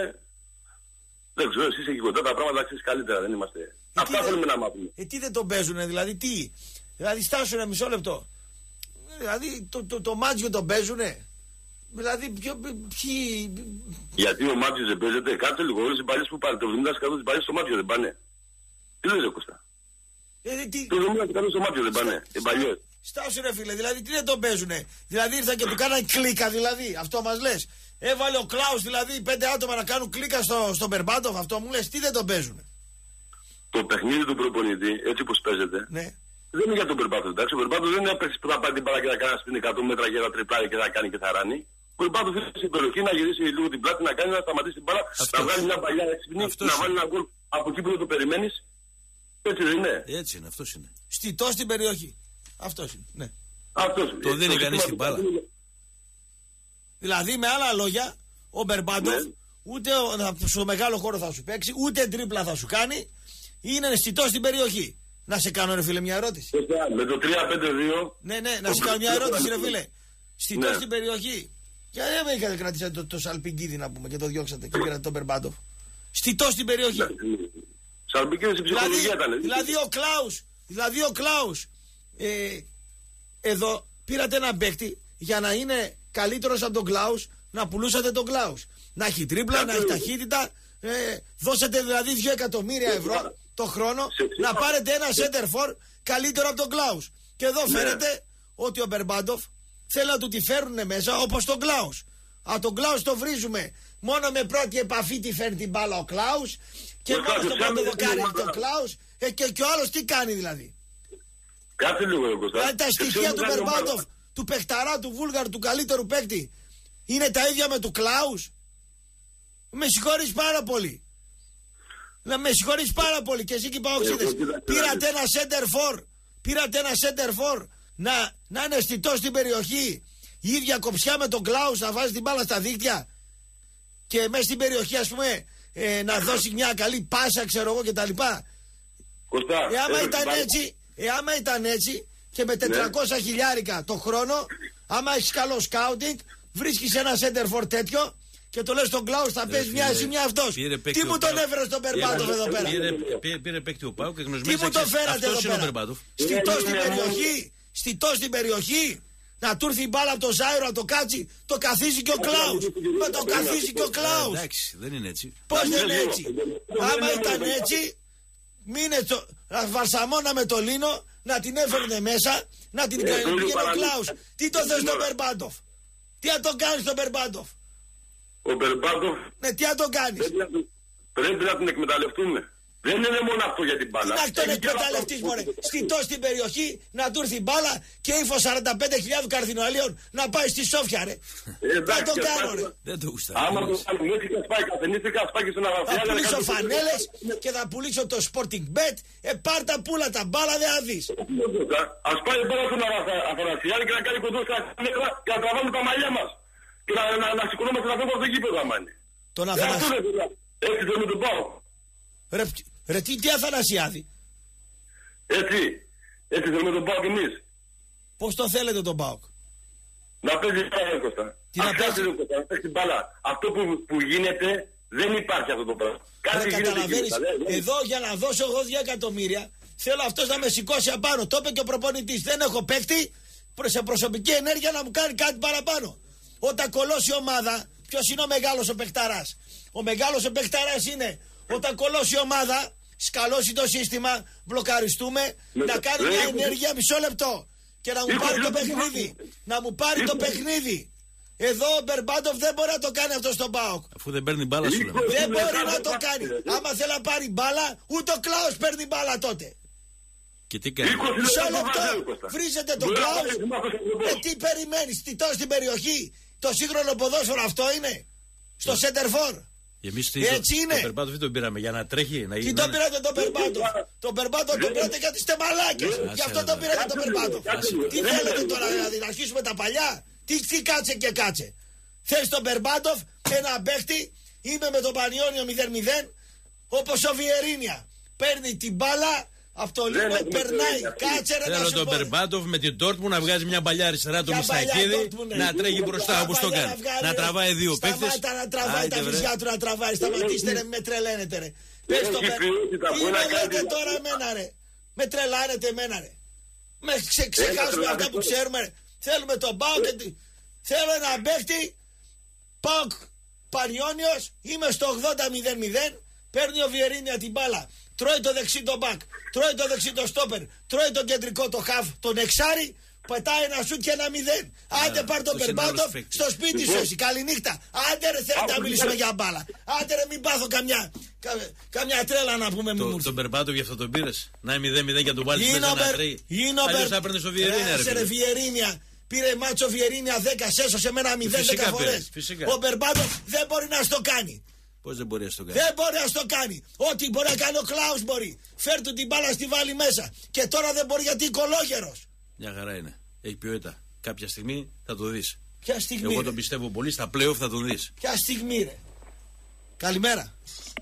δεν ξέρω, εσείς εκεί κοντά τα πράγματα ξέρεις καλύτερα, δεν είμαστε. Ε, Αυτά θέλουμε δεν... να μάθουμε. Ε, τι δεν τον παίζουνε, δηλαδή τι. Δηλαδή στάσουνε μισό λεπτό. Δηλαδή το, το, το μάτζιο τον παίζουνε. Δηλαδή ποιο, ποιοι... Γιατί ο Μάτζιος δεν παίζεται, κάτσε λίγο, όλες οι παλιές που πάνε, το εβδομήντα τοις εκατό της παλιές στο Μάτζιο δεν πάνε. Τι λες ρε Κώστα? Ε, τι... Το εβδομήντα τοις εκατό στο Μάτζιο δεν πάνε, οι παλιές. Στάσου ρε φίλε, δηλαδή τι δεν τον παίζουνε. Δηλαδή ήρθαν και του κάναν κλίκα δηλαδή, αυτό μας λες. Έβαλε ο Κλάους δηλαδή πέντε άτομα να κάνουν κλίκα στο, στον Μπερμπάτοφ, αυτό μου λες, τι δεν τον παίζουνε. Το παιχνίδι του προπονητή, έτσι όπως παίζεται, ναι. Δεν είναι για τον Μπερμπάτοφ, εντάξει. Ο Μπερμπάτοφ δεν είναι ένα παίκτης που θα πάρει την μπάλα και θα κάνει στην εκατό μέτρα και θα τριπλάρει και θα κάνει και θα ράνει. Ο Μπερμπάτοφ είναι στην περιοχή να γυρίσει λίγο την πλάτη, να κάνει, να σταματήσει την μπάλα, να βγάλει μια παλιά έξυπνη, να βάλει ένα γκολ από εκεί που δεν το περιμένεις. Έτσι δεν είναι? Έτσι είναι, αυτός είναι. Στιτό στην περιοχή. Αυτός είναι, ναι. Αυτός είναι. Το δίνει κανείς την μπάλα. Δηλαδή με άλλα λόγια, ο Μπερμπάτοφ ναι. ούτε στο μεγάλο χώρο θα σου παίξει, ούτε τρίπλα θα σου κάνει. Είναι στιτό στην περιοχή. Να σε κάνω ρε φίλε μια ερώτηση. Με το τρία πέντε δύο. Ναι, ναι, να σε κάνω μια ερώτηση ρε φίλε. Στιτό ναι. στην περιοχή. Και δεν με είχατε κρατήσει το, το Σαλπιγκίδη να πούμε και το διώξατε και πήρατε τον Μπερμπάτοφ. Στιτό στην περιοχή. Σαλπιγκίδη στην ψυχολογία ήταν. Δηλαδή ο Κλάους, δηλαδή ο Κλάους ε, εδώ πήρατε ένα παίκτη για να είναι καλύτερος από τον Κλάους, να πουλούσατε τον Κλάους. Να έχει τρίπλα, να έχει ταχύτητα. Ε, δώσατε δηλαδή δύο εκατομμύρια ευρώ το χρόνο να πάρετε ένα center for καλύτερο από τον Κλάους. Και εδώ φαίνεται ότι ο Μπερμπάτοφ θέλει να του τη φέρουν μέσα όπως τον Κλάους. Α, τον Κλάους το βρίζουμε. Μόνο με πρώτη επαφή τη φέρνει την μπάλα ο Κλάους και μόνο στο πρώτο δοκάρι τον Κλάους. Ε, και, και ο άλλος τι κάνει δηλαδή. Κάθε λίγο εγώ δηλαδή τα στοιχεία του Μπερμπάτοφ, του παιχταρά, του Βούλγαρου, του καλύτερου παίκτη είναι τα ίδια με του Κλάους. Με συγχωρείς πάρα πολύ. Να με συγχωρείς πάρα πολύ και εσύ και οι παοξίδες. Πήρατε ένα center for, πήρατε ένα center for να, να είναι αισθητό στην περιοχή. Η ίδια κοψιά με τον Κλάους να βάζει την μπάλα στα δίκτυα και μέσα στην περιοχή ας πούμε ε, να δώσει μια καλή πάσα ξέρω εγώ κτλ. Ε, άμα ήταν έτσι, ε, άμα ήταν έτσι και με τετρακόσια χιλιάρικα το χρόνο, άμα έχεις καλό σκάουτινγκ, βρίσκεις ένα center for τέτοιο και το λες στον Κλάους θα πες μια εσύ μια αυτός. Τι μου τον έφερε στον Μπερμπάτοφ εδώ πέρα. Πήρε παίκτη ο Πάου και γνωσμένος. Τι μου τον φέρατε εδώ πέρα. Στιτό στην περιοχή. Στιτό στην περιοχή. Να του έρθει η μπάλα από το Ζάιρο, να το κάτσει. Το καθίσει και ο Κλάους. Με το καθίσει και ο Κλάους. Εντάξει, δεν είναι έτσι. Πώς δεν είναι έτσι. Άμα ήταν έτσι, Μείνε στο Βαρσαμόνα με το Λίνο, να την έφερνε μέσα, να την Ε, πήγαινε το ο ίδιο Κλάους. Τι το θες τον Σήμερα. Μπερμπάντοφ? Τι να τον κάνεις τον Μπερμπάντοφ? Ο Μπερμπάντοφ Ναι, τι να τον κάνεις? πρέπει να, τον- πρέπει να τον εκμεταλλευτούμε. Δεν είναι μόνο αυτό για την Τι μπάλα. να τον Έχει και άλλα εκμεταλλευτείς πράγματα. μωρέ? Στιτώ στην περιοχή, να του έρθει μπάλα και ύφο σαράντα πέντε χιλιάδες καρδιναλίων να πάει στη Σόφια ρε. Ε, Τι να εντάξει, τον και κάνω πάει- ρε? Δεν το γουστάρει. Άμα το κάνουμε έτσι και σπάει καθενήθηκα, σπάει και στον Θα Αγραφιάλη. πουλήσω φανέλες και θα πουλήσω το Sporting Bet. Ε, πάρ' τα πουλα τα μπάλα δεν θα δεις. Ας πάει μπάλα στον Αγραφιάλη και να κάνει κοντό στα νεύρα και να τραβάμε τα μαλλιά μας. Και να, να, να σηκωνόμαστε να φεύγουμε από το γήπεδο άμα είναι. Τον Ε, Αθανασ... αυτό είναι δηλαδή. Έτσι δεν με τον πάω. Ρε, ρε τι, τι Αθανασιάδη? Έτσι. Έτσι δεν με τον πάω κι εμείς. Πώς το θέλετε τον ΠΑΟΚ? Να παίζει μπάλα, Κώστα. Τι να Ας παίζει? κάτσει, Κώστα, να παίξει μπάλα. Αυτό που, που γίνεται δεν υπάρχει αυτό το πράγμα. Κάτι Δεν γίνεται καταλαβαίνεις. γίνεται, δεν- δεν- Εδώ για να δώσω εγώ δύο εκατομμύρια θέλω αυτός να με σηκώσει απάνω. Το είπε και ο προπονητής. Δεν έχω παίκτη προς- σε προσωπική ενέργεια να μου κάνει κάτι παραπάνω. Όταν κολώσει η ομάδα, ποιος είναι ο μεγάλος ο παικταράς? Ο μεγάλος ο παικταράς είναι όταν κολώσει η ομάδα, σκαλώσει το σύστημα, μπλοκαριστούμε, Με να το- κάνει ρε, μια είκοσι- ενέργεια μισό λεπτό και να μου είκοσι πάρει το λεπτό παιχνίδι. πάμε. Να μου πάρει το είκοσι- παιχνίδι. Εδώ ο Μπερμπάντοφ δεν μπορεί να το κάνει αυτό στον ΠΑΟΚ. Αφού δεν παίρνει μπάλα σου λέμε. Δεν Είναι μπορεί κάτω να το πάλι, κάνει. ρε. Άμα θέλει να πάρει μπάλα, ούτε ο Κλάους παίρνει μπάλα τότε. Και τι κάνει? είκοσι Μισό λεπτά λεπτό. βάζω, Κώστα. Βρίζετε τον Μπορεί να Κλάους. παίζει μάθος από Ε, εδώ. τι περιμένεις, τι τόσο στην περιοχή? Το σύγχρονο ποδόσφαιρο αυτό είναι. Στο Σέντερφορ. Εμείς τι, Έτσι είναι. Το Περπάτο δεν τον πήραμε για να τρέχει, να Τι γίνει. τον πήρατε τον Περμπάντοφ? Τον Περμπάντοφ τον πήρατε γιατί είστε μαλάκες. Άσε, Γι' αυτό ρε, τον ρε. πήρατε τον Κάτσε Περμπάντοφ. λίγο, κάτσε λίγο. Τι Δεν θέλετε είναι τώρα, λίγο. δηλαδή, να αρχίσουμε τα παλιά? Τι, τι κάτσε και κάτσε? Θες τον Περμπάντοφ, ένα παίχτη, είμαι με τον Πανιόνιο μηδέν μηδέν, όπως ο Βιερίνια. Παίρνει την μπάλα, από το λίγο έχουμε περνάει. το- Κάτσε ρε να Θέλω σου τον πω. ρε. Μπερμπάντοφ με την Dortmund να βγάζει μια παλιά αριστερά του Ποια παλιά Μιστακίδη, Dortmund, ρε. να τρέχει μπροστά Ποια όπως το παλιά κάνει. βγάλει, Να ρε. τραβάει δύο παίκτες. Σταμάτα να τραβάει Άιντε, τα βρε. βυζιά του να τραβάει. Σταματήστε ρε, με τρελαίνετε ρε. Πες το Έχει με. ποιότητα, Τι μπορεί με να κάνει λέτε διαφορά. τώρα εμένα ρε. Με τρελάνετε εμένα ρε. Με ξε, ξεχάσουμε Έλα, αυτά που τρελάνετε. ξέρουμε ρε. Θέλουμε τον Πάο και τη... Θέλω ένα παίχτη. Πάο Πανιόνιος. Είμαι στο ογδόντα μηδέν μηδέν. Παίρνει ο Βιερίνια την μπάλα. Τρώει το δεξί το μπακ. Τρώει το δεξί το στόπερ. Τρώει το κεντρικό το χαφ. Τον εξάρι. Πετάει ένα σουτ και ένα μηδέν. Άντε πάρ τον αυτός είναι Περμπάντοφ άλλος παίκτης. στο σπίτι σου εσύ. Καληνύχτα. Άντε ρε θέλετε να Άκου, μιλήσουμε λοιπόν. για μπάλα. Άντε ρε μην πάθω καμιά, κα- καμιά τρέλα να πούμε μην μου Το- έρθει. Τον Περπάτο γι' αυτό τον πήρε. Να είναι μηδέν μηδέν και να τον βάλει Είναι μέσα ο να Μπερ- τρέχει. είναι ο Αλλιώς Μπερ- θα έπαιρνε στο Βιερίνια. Ρε, ρε Βιερίνια. Πήρε μάτσο Βιερίνια δέκα, σέσωσε με ένα μηδέν Φυσικά δέκα πήρε, φορές. φυσικά. Ο Μπερμπάντοφ δεν μπορεί να στο κάνει. Πώ δεν μπορεί να το κάνει. Δεν μπορεί να στο κάνει. Ό,τι μπορεί να κάνει ο Κλάους μπορεί. Φέρ του την μπάλα στη βάλει μέσα. Και τώρα δεν μπορεί γιατί είναι κολόγερος. Μια χαρά είναι. Έχει ποιότητα. Κάποια στιγμή θα το δει. Ποια στιγμή. Εγώ ρε. τον πιστεύω πολύ. Στα playoff θα τον δει. Ποια στιγμή ρε. Καλημέρα.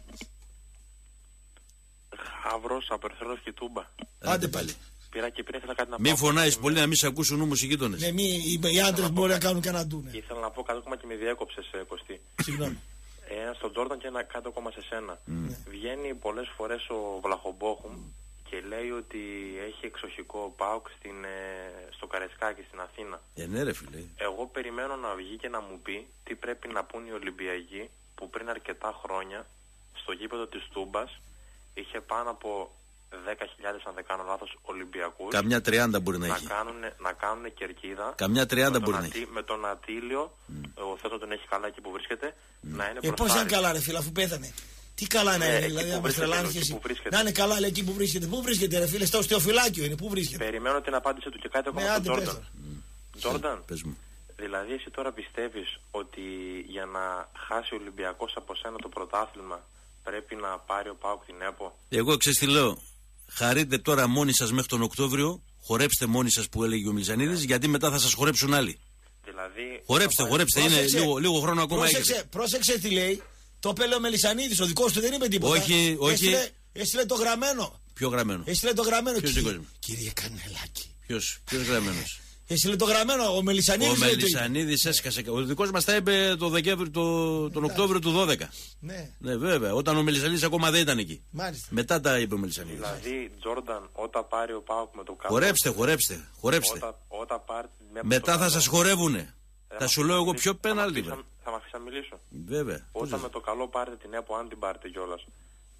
Χαύρος, Απερθρός και Τούμπα. Άντε πάλι. Πήρα και πήρα, ήθελα κάτι να πω. Μην φωνάει πολύ να μην σε ακούσουν όμως οι γείτονε. Ναι, μη, οι, οι άντρες μπορεί να κάνουν κανένα ντούνε. Και ήθελα να πω κάτι ακόμα και με διέκοψες, ε, Κωστή. Συγγνώμη. Ένα στον Τζόρνταν και ένα κάτω ακόμα σε σένα. Βγαίνει πολλές φορές ο Βλαχομπόχουμ και λέει ότι έχει εξοχικό ΠΑΟΚ στην, ε, στο Καρεσκάκι στην Αθήνα. Ε, ναι, ρε φίλε. Εγώ περιμένω να βγει και να μου πει τι πρέπει να πούν οι Ολυμπιακοί που πριν αρκετά χρόνια στο γήπεδο της Τούμπας είχε πάνω από δέκα χιλιάδες, αν δεν κάνω λάθος, Ολυμπιακούς. Καμιά τριάντα μπορεί να να έχει. κάνουν, να κάνουν κερκίδα. Καμιά τριάντα με μπορεί τον να Ατή- έχει. Με τον Ατήλιο, ο Θεός τον έχει καλά εκεί που βρίσκεται, να είναι Ε, πώς μπροστά. να είναι καλά, ρε φίλε, αφού πέθανε. Τι καλά να Ε, είναι, εκεί δηλαδή, που να μας βρίσκεται, τρελάνεις εκεί εσύ. που βρίσκεται. Να είναι καλά, λέει εκεί που βρίσκεται. Πού βρίσκεται, ρε φίλε, στο οστεοφυλάκιο είναι, πού βρίσκεται. Περιμένω την απάντηση του και κάτι ακόμα Ναι, στον άντε, πες Τζόρνταν. το. Τζόρνταν, Πες μου. δηλαδή εσύ τώρα πιστεύεις ότι για να χάσει ο Ολυμπιακός από σένα το πρωτάθλημα πρέπει να πάρει ο ΠΑΟΚ την ΕΠΟ? Εγώ ξέρεις τι λέω. Χαρείτε τώρα μόνοι σας μέχρι τον Οκτώβριο. Χορέψτε μόνοι σας που έλεγε ο Μιλζανίδης, γιατί μετά θα σας χορέψουν άλλοι. Δηλαδή, Χορέψτε, χορέψτε. Είναι Πρόσεξε. λίγο, λίγο χρόνο ακόμα Πρόσεξε, έχετε. πρόσεξε τι λέει. Το είπε ο Μελισσανίδης, ο δικός του δεν είπε τίποτα. Όχι, όχι. Έστειλε, έστειλε το γραμμένο. Πιο γραμμένο. Έστειλε το γραμμένο. Ποιος Κύριε, δικός μου? κύριε Κανελάκη. Ποιος, ποιος γραμμένος. Έστειλε το γραμμένο, ο Μελισσανίδης. Ο λέει το είπε. Μελισσανίδης έσκασε. Ο δικός μας τα είπε το Δεκέμβρη, το, τον Οκτώβριο του δώδεκα. Ναι, Ναι, βέβαια. Όταν ο Μελισσανίδης ακόμα δεν ήταν εκεί. μάλιστα. Μετά τα είπε ο Μελισσανίδης. δηλαδή Τζόρνταν, όταν πάρει ο ΠΑΟΚ με το καλό. Χορέψτε, χορέψτε, χορέψτε. Όταν, όταν πάρει με Μετά το θα καλό- σας χορεύουνε. Ε, Θα μα σου λέω εγώ αφήσεις- πιο θα μ' πέναλτι. αφήσεις να- Θα με αφήσει να μιλήσω. Βέβαια. Πώς Όταν δεν- με το καλό πάρετε την ΕΠΟ, αν την πάρετε κιόλας,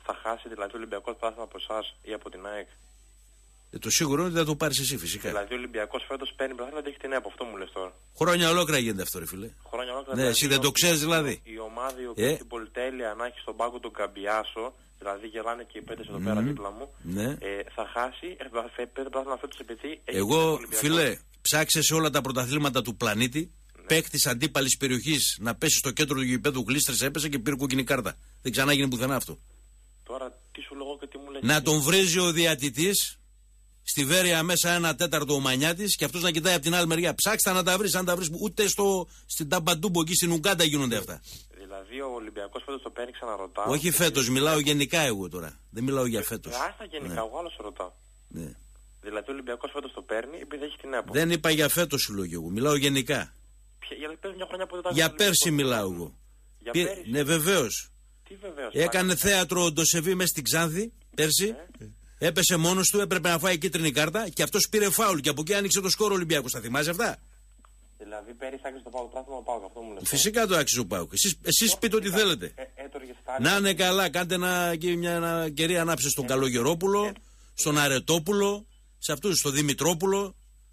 θα χάσει δηλαδή ο Ολυμπιακός πρωτάθλημα από εσάς ή από την ΑΕΚ? Ε, το σίγουρο είναι ότι θα το πάρεις εσύ φυσικά. Δηλαδή ο Ολυμπιακός φέτος παίρνει πρωτάθλημα και έχει την ΕΠΟ, αυτό μου λες τώρα. Χρόνια ολόκληρα γίνεται αυτό, ρε φίλε. Χρόνια ολόκληρα. Ναι, εσύ δεν το ξέρεις δηλαδή. Η ομάδα η οποία ε? έχει την πολυτέλεια να έχει στον πάγκο τον Καμπιάσο, δηλαδή γελάνε και οι πέτες εδώ mm. πέρα δίπλα μου, ναι. ε, θα χάσει, παίρνει πρωτάθλημα φέτος επειδή έχει. Εγώ, φίλε, ψάξε σε όλα τα πρωταθλήματα του πλανήτη. Ναι. Παίκτης αντίπαλης περιοχής να πέσει στο κέντρο του γηπέδου, γλίστρες, έπεσε και πήρε κόκκινη κάρτα. Δεν ξανά γίνει πουθενά αυτό. Τώρα τι σου λέγω και τι μου λέει. Να τον βρίζει ο διατητής. Στη Βέρεια μέσα ένα τέταρτο ο Μανιάτης και αυτός να κοιτάει από την άλλη μεριά. Ψάξτε να τα βρεις, αν τα βρεις. Ούτε στο, στην Ταμπαντούμπο εκεί στην Ουγκάντα γίνονται αυτά. Δηλαδή ο Ολυμπιακός φέτος το παίρνει, ξαναρωτάω. Όχι φέτος, μιλάω γενικά εγώ τώρα. Δεν μιλάω για φέτος. Άστα γενικά, ναι. Εγώ άλλο σε ρωτάω. Ναι. Δηλαδή ο Ολυμπιακός φέτος το παίρνει επειδή έχει την ΕΠΟ. Δεν είπα για φέτος σου λέω και εγώ. Μιλάω γενικά. Ποια, για μια χρονιά που δεν τα για πέρσι μιλάω εγώ. Για Πι... πέρσι. Ναι, βεβαίως. Τι βεβαίως. Έκανε θέατρο ο Ντοσεβί μέσα στην Ξάνθη πέρσι. Ε? Έπεσε μόνος του, έπρεπε να φάει κίτρινη κάρτα και αυτός πήρε φάουλ και από εκεί άνοιξε το σκόρο Ολυμπιακός. Θα θυμάσαι αυτά? Δηλαδή πέρυσι άξιζε το Πάοκ, πράγμα Πάοκ, αυτό μου λες. Φυσικά το άξιζε ο Πάοκ. Εσείς, εσείς πείτε ό,τι θέλετε. Ε, ε, να είναι καλά, κάντε ένα, μια ένα κερί ανάψε στον ε, Καλογερόπουλο, ε, στον Αρετόπουλο, σε αυτούς, στον Δημητρόπουλο.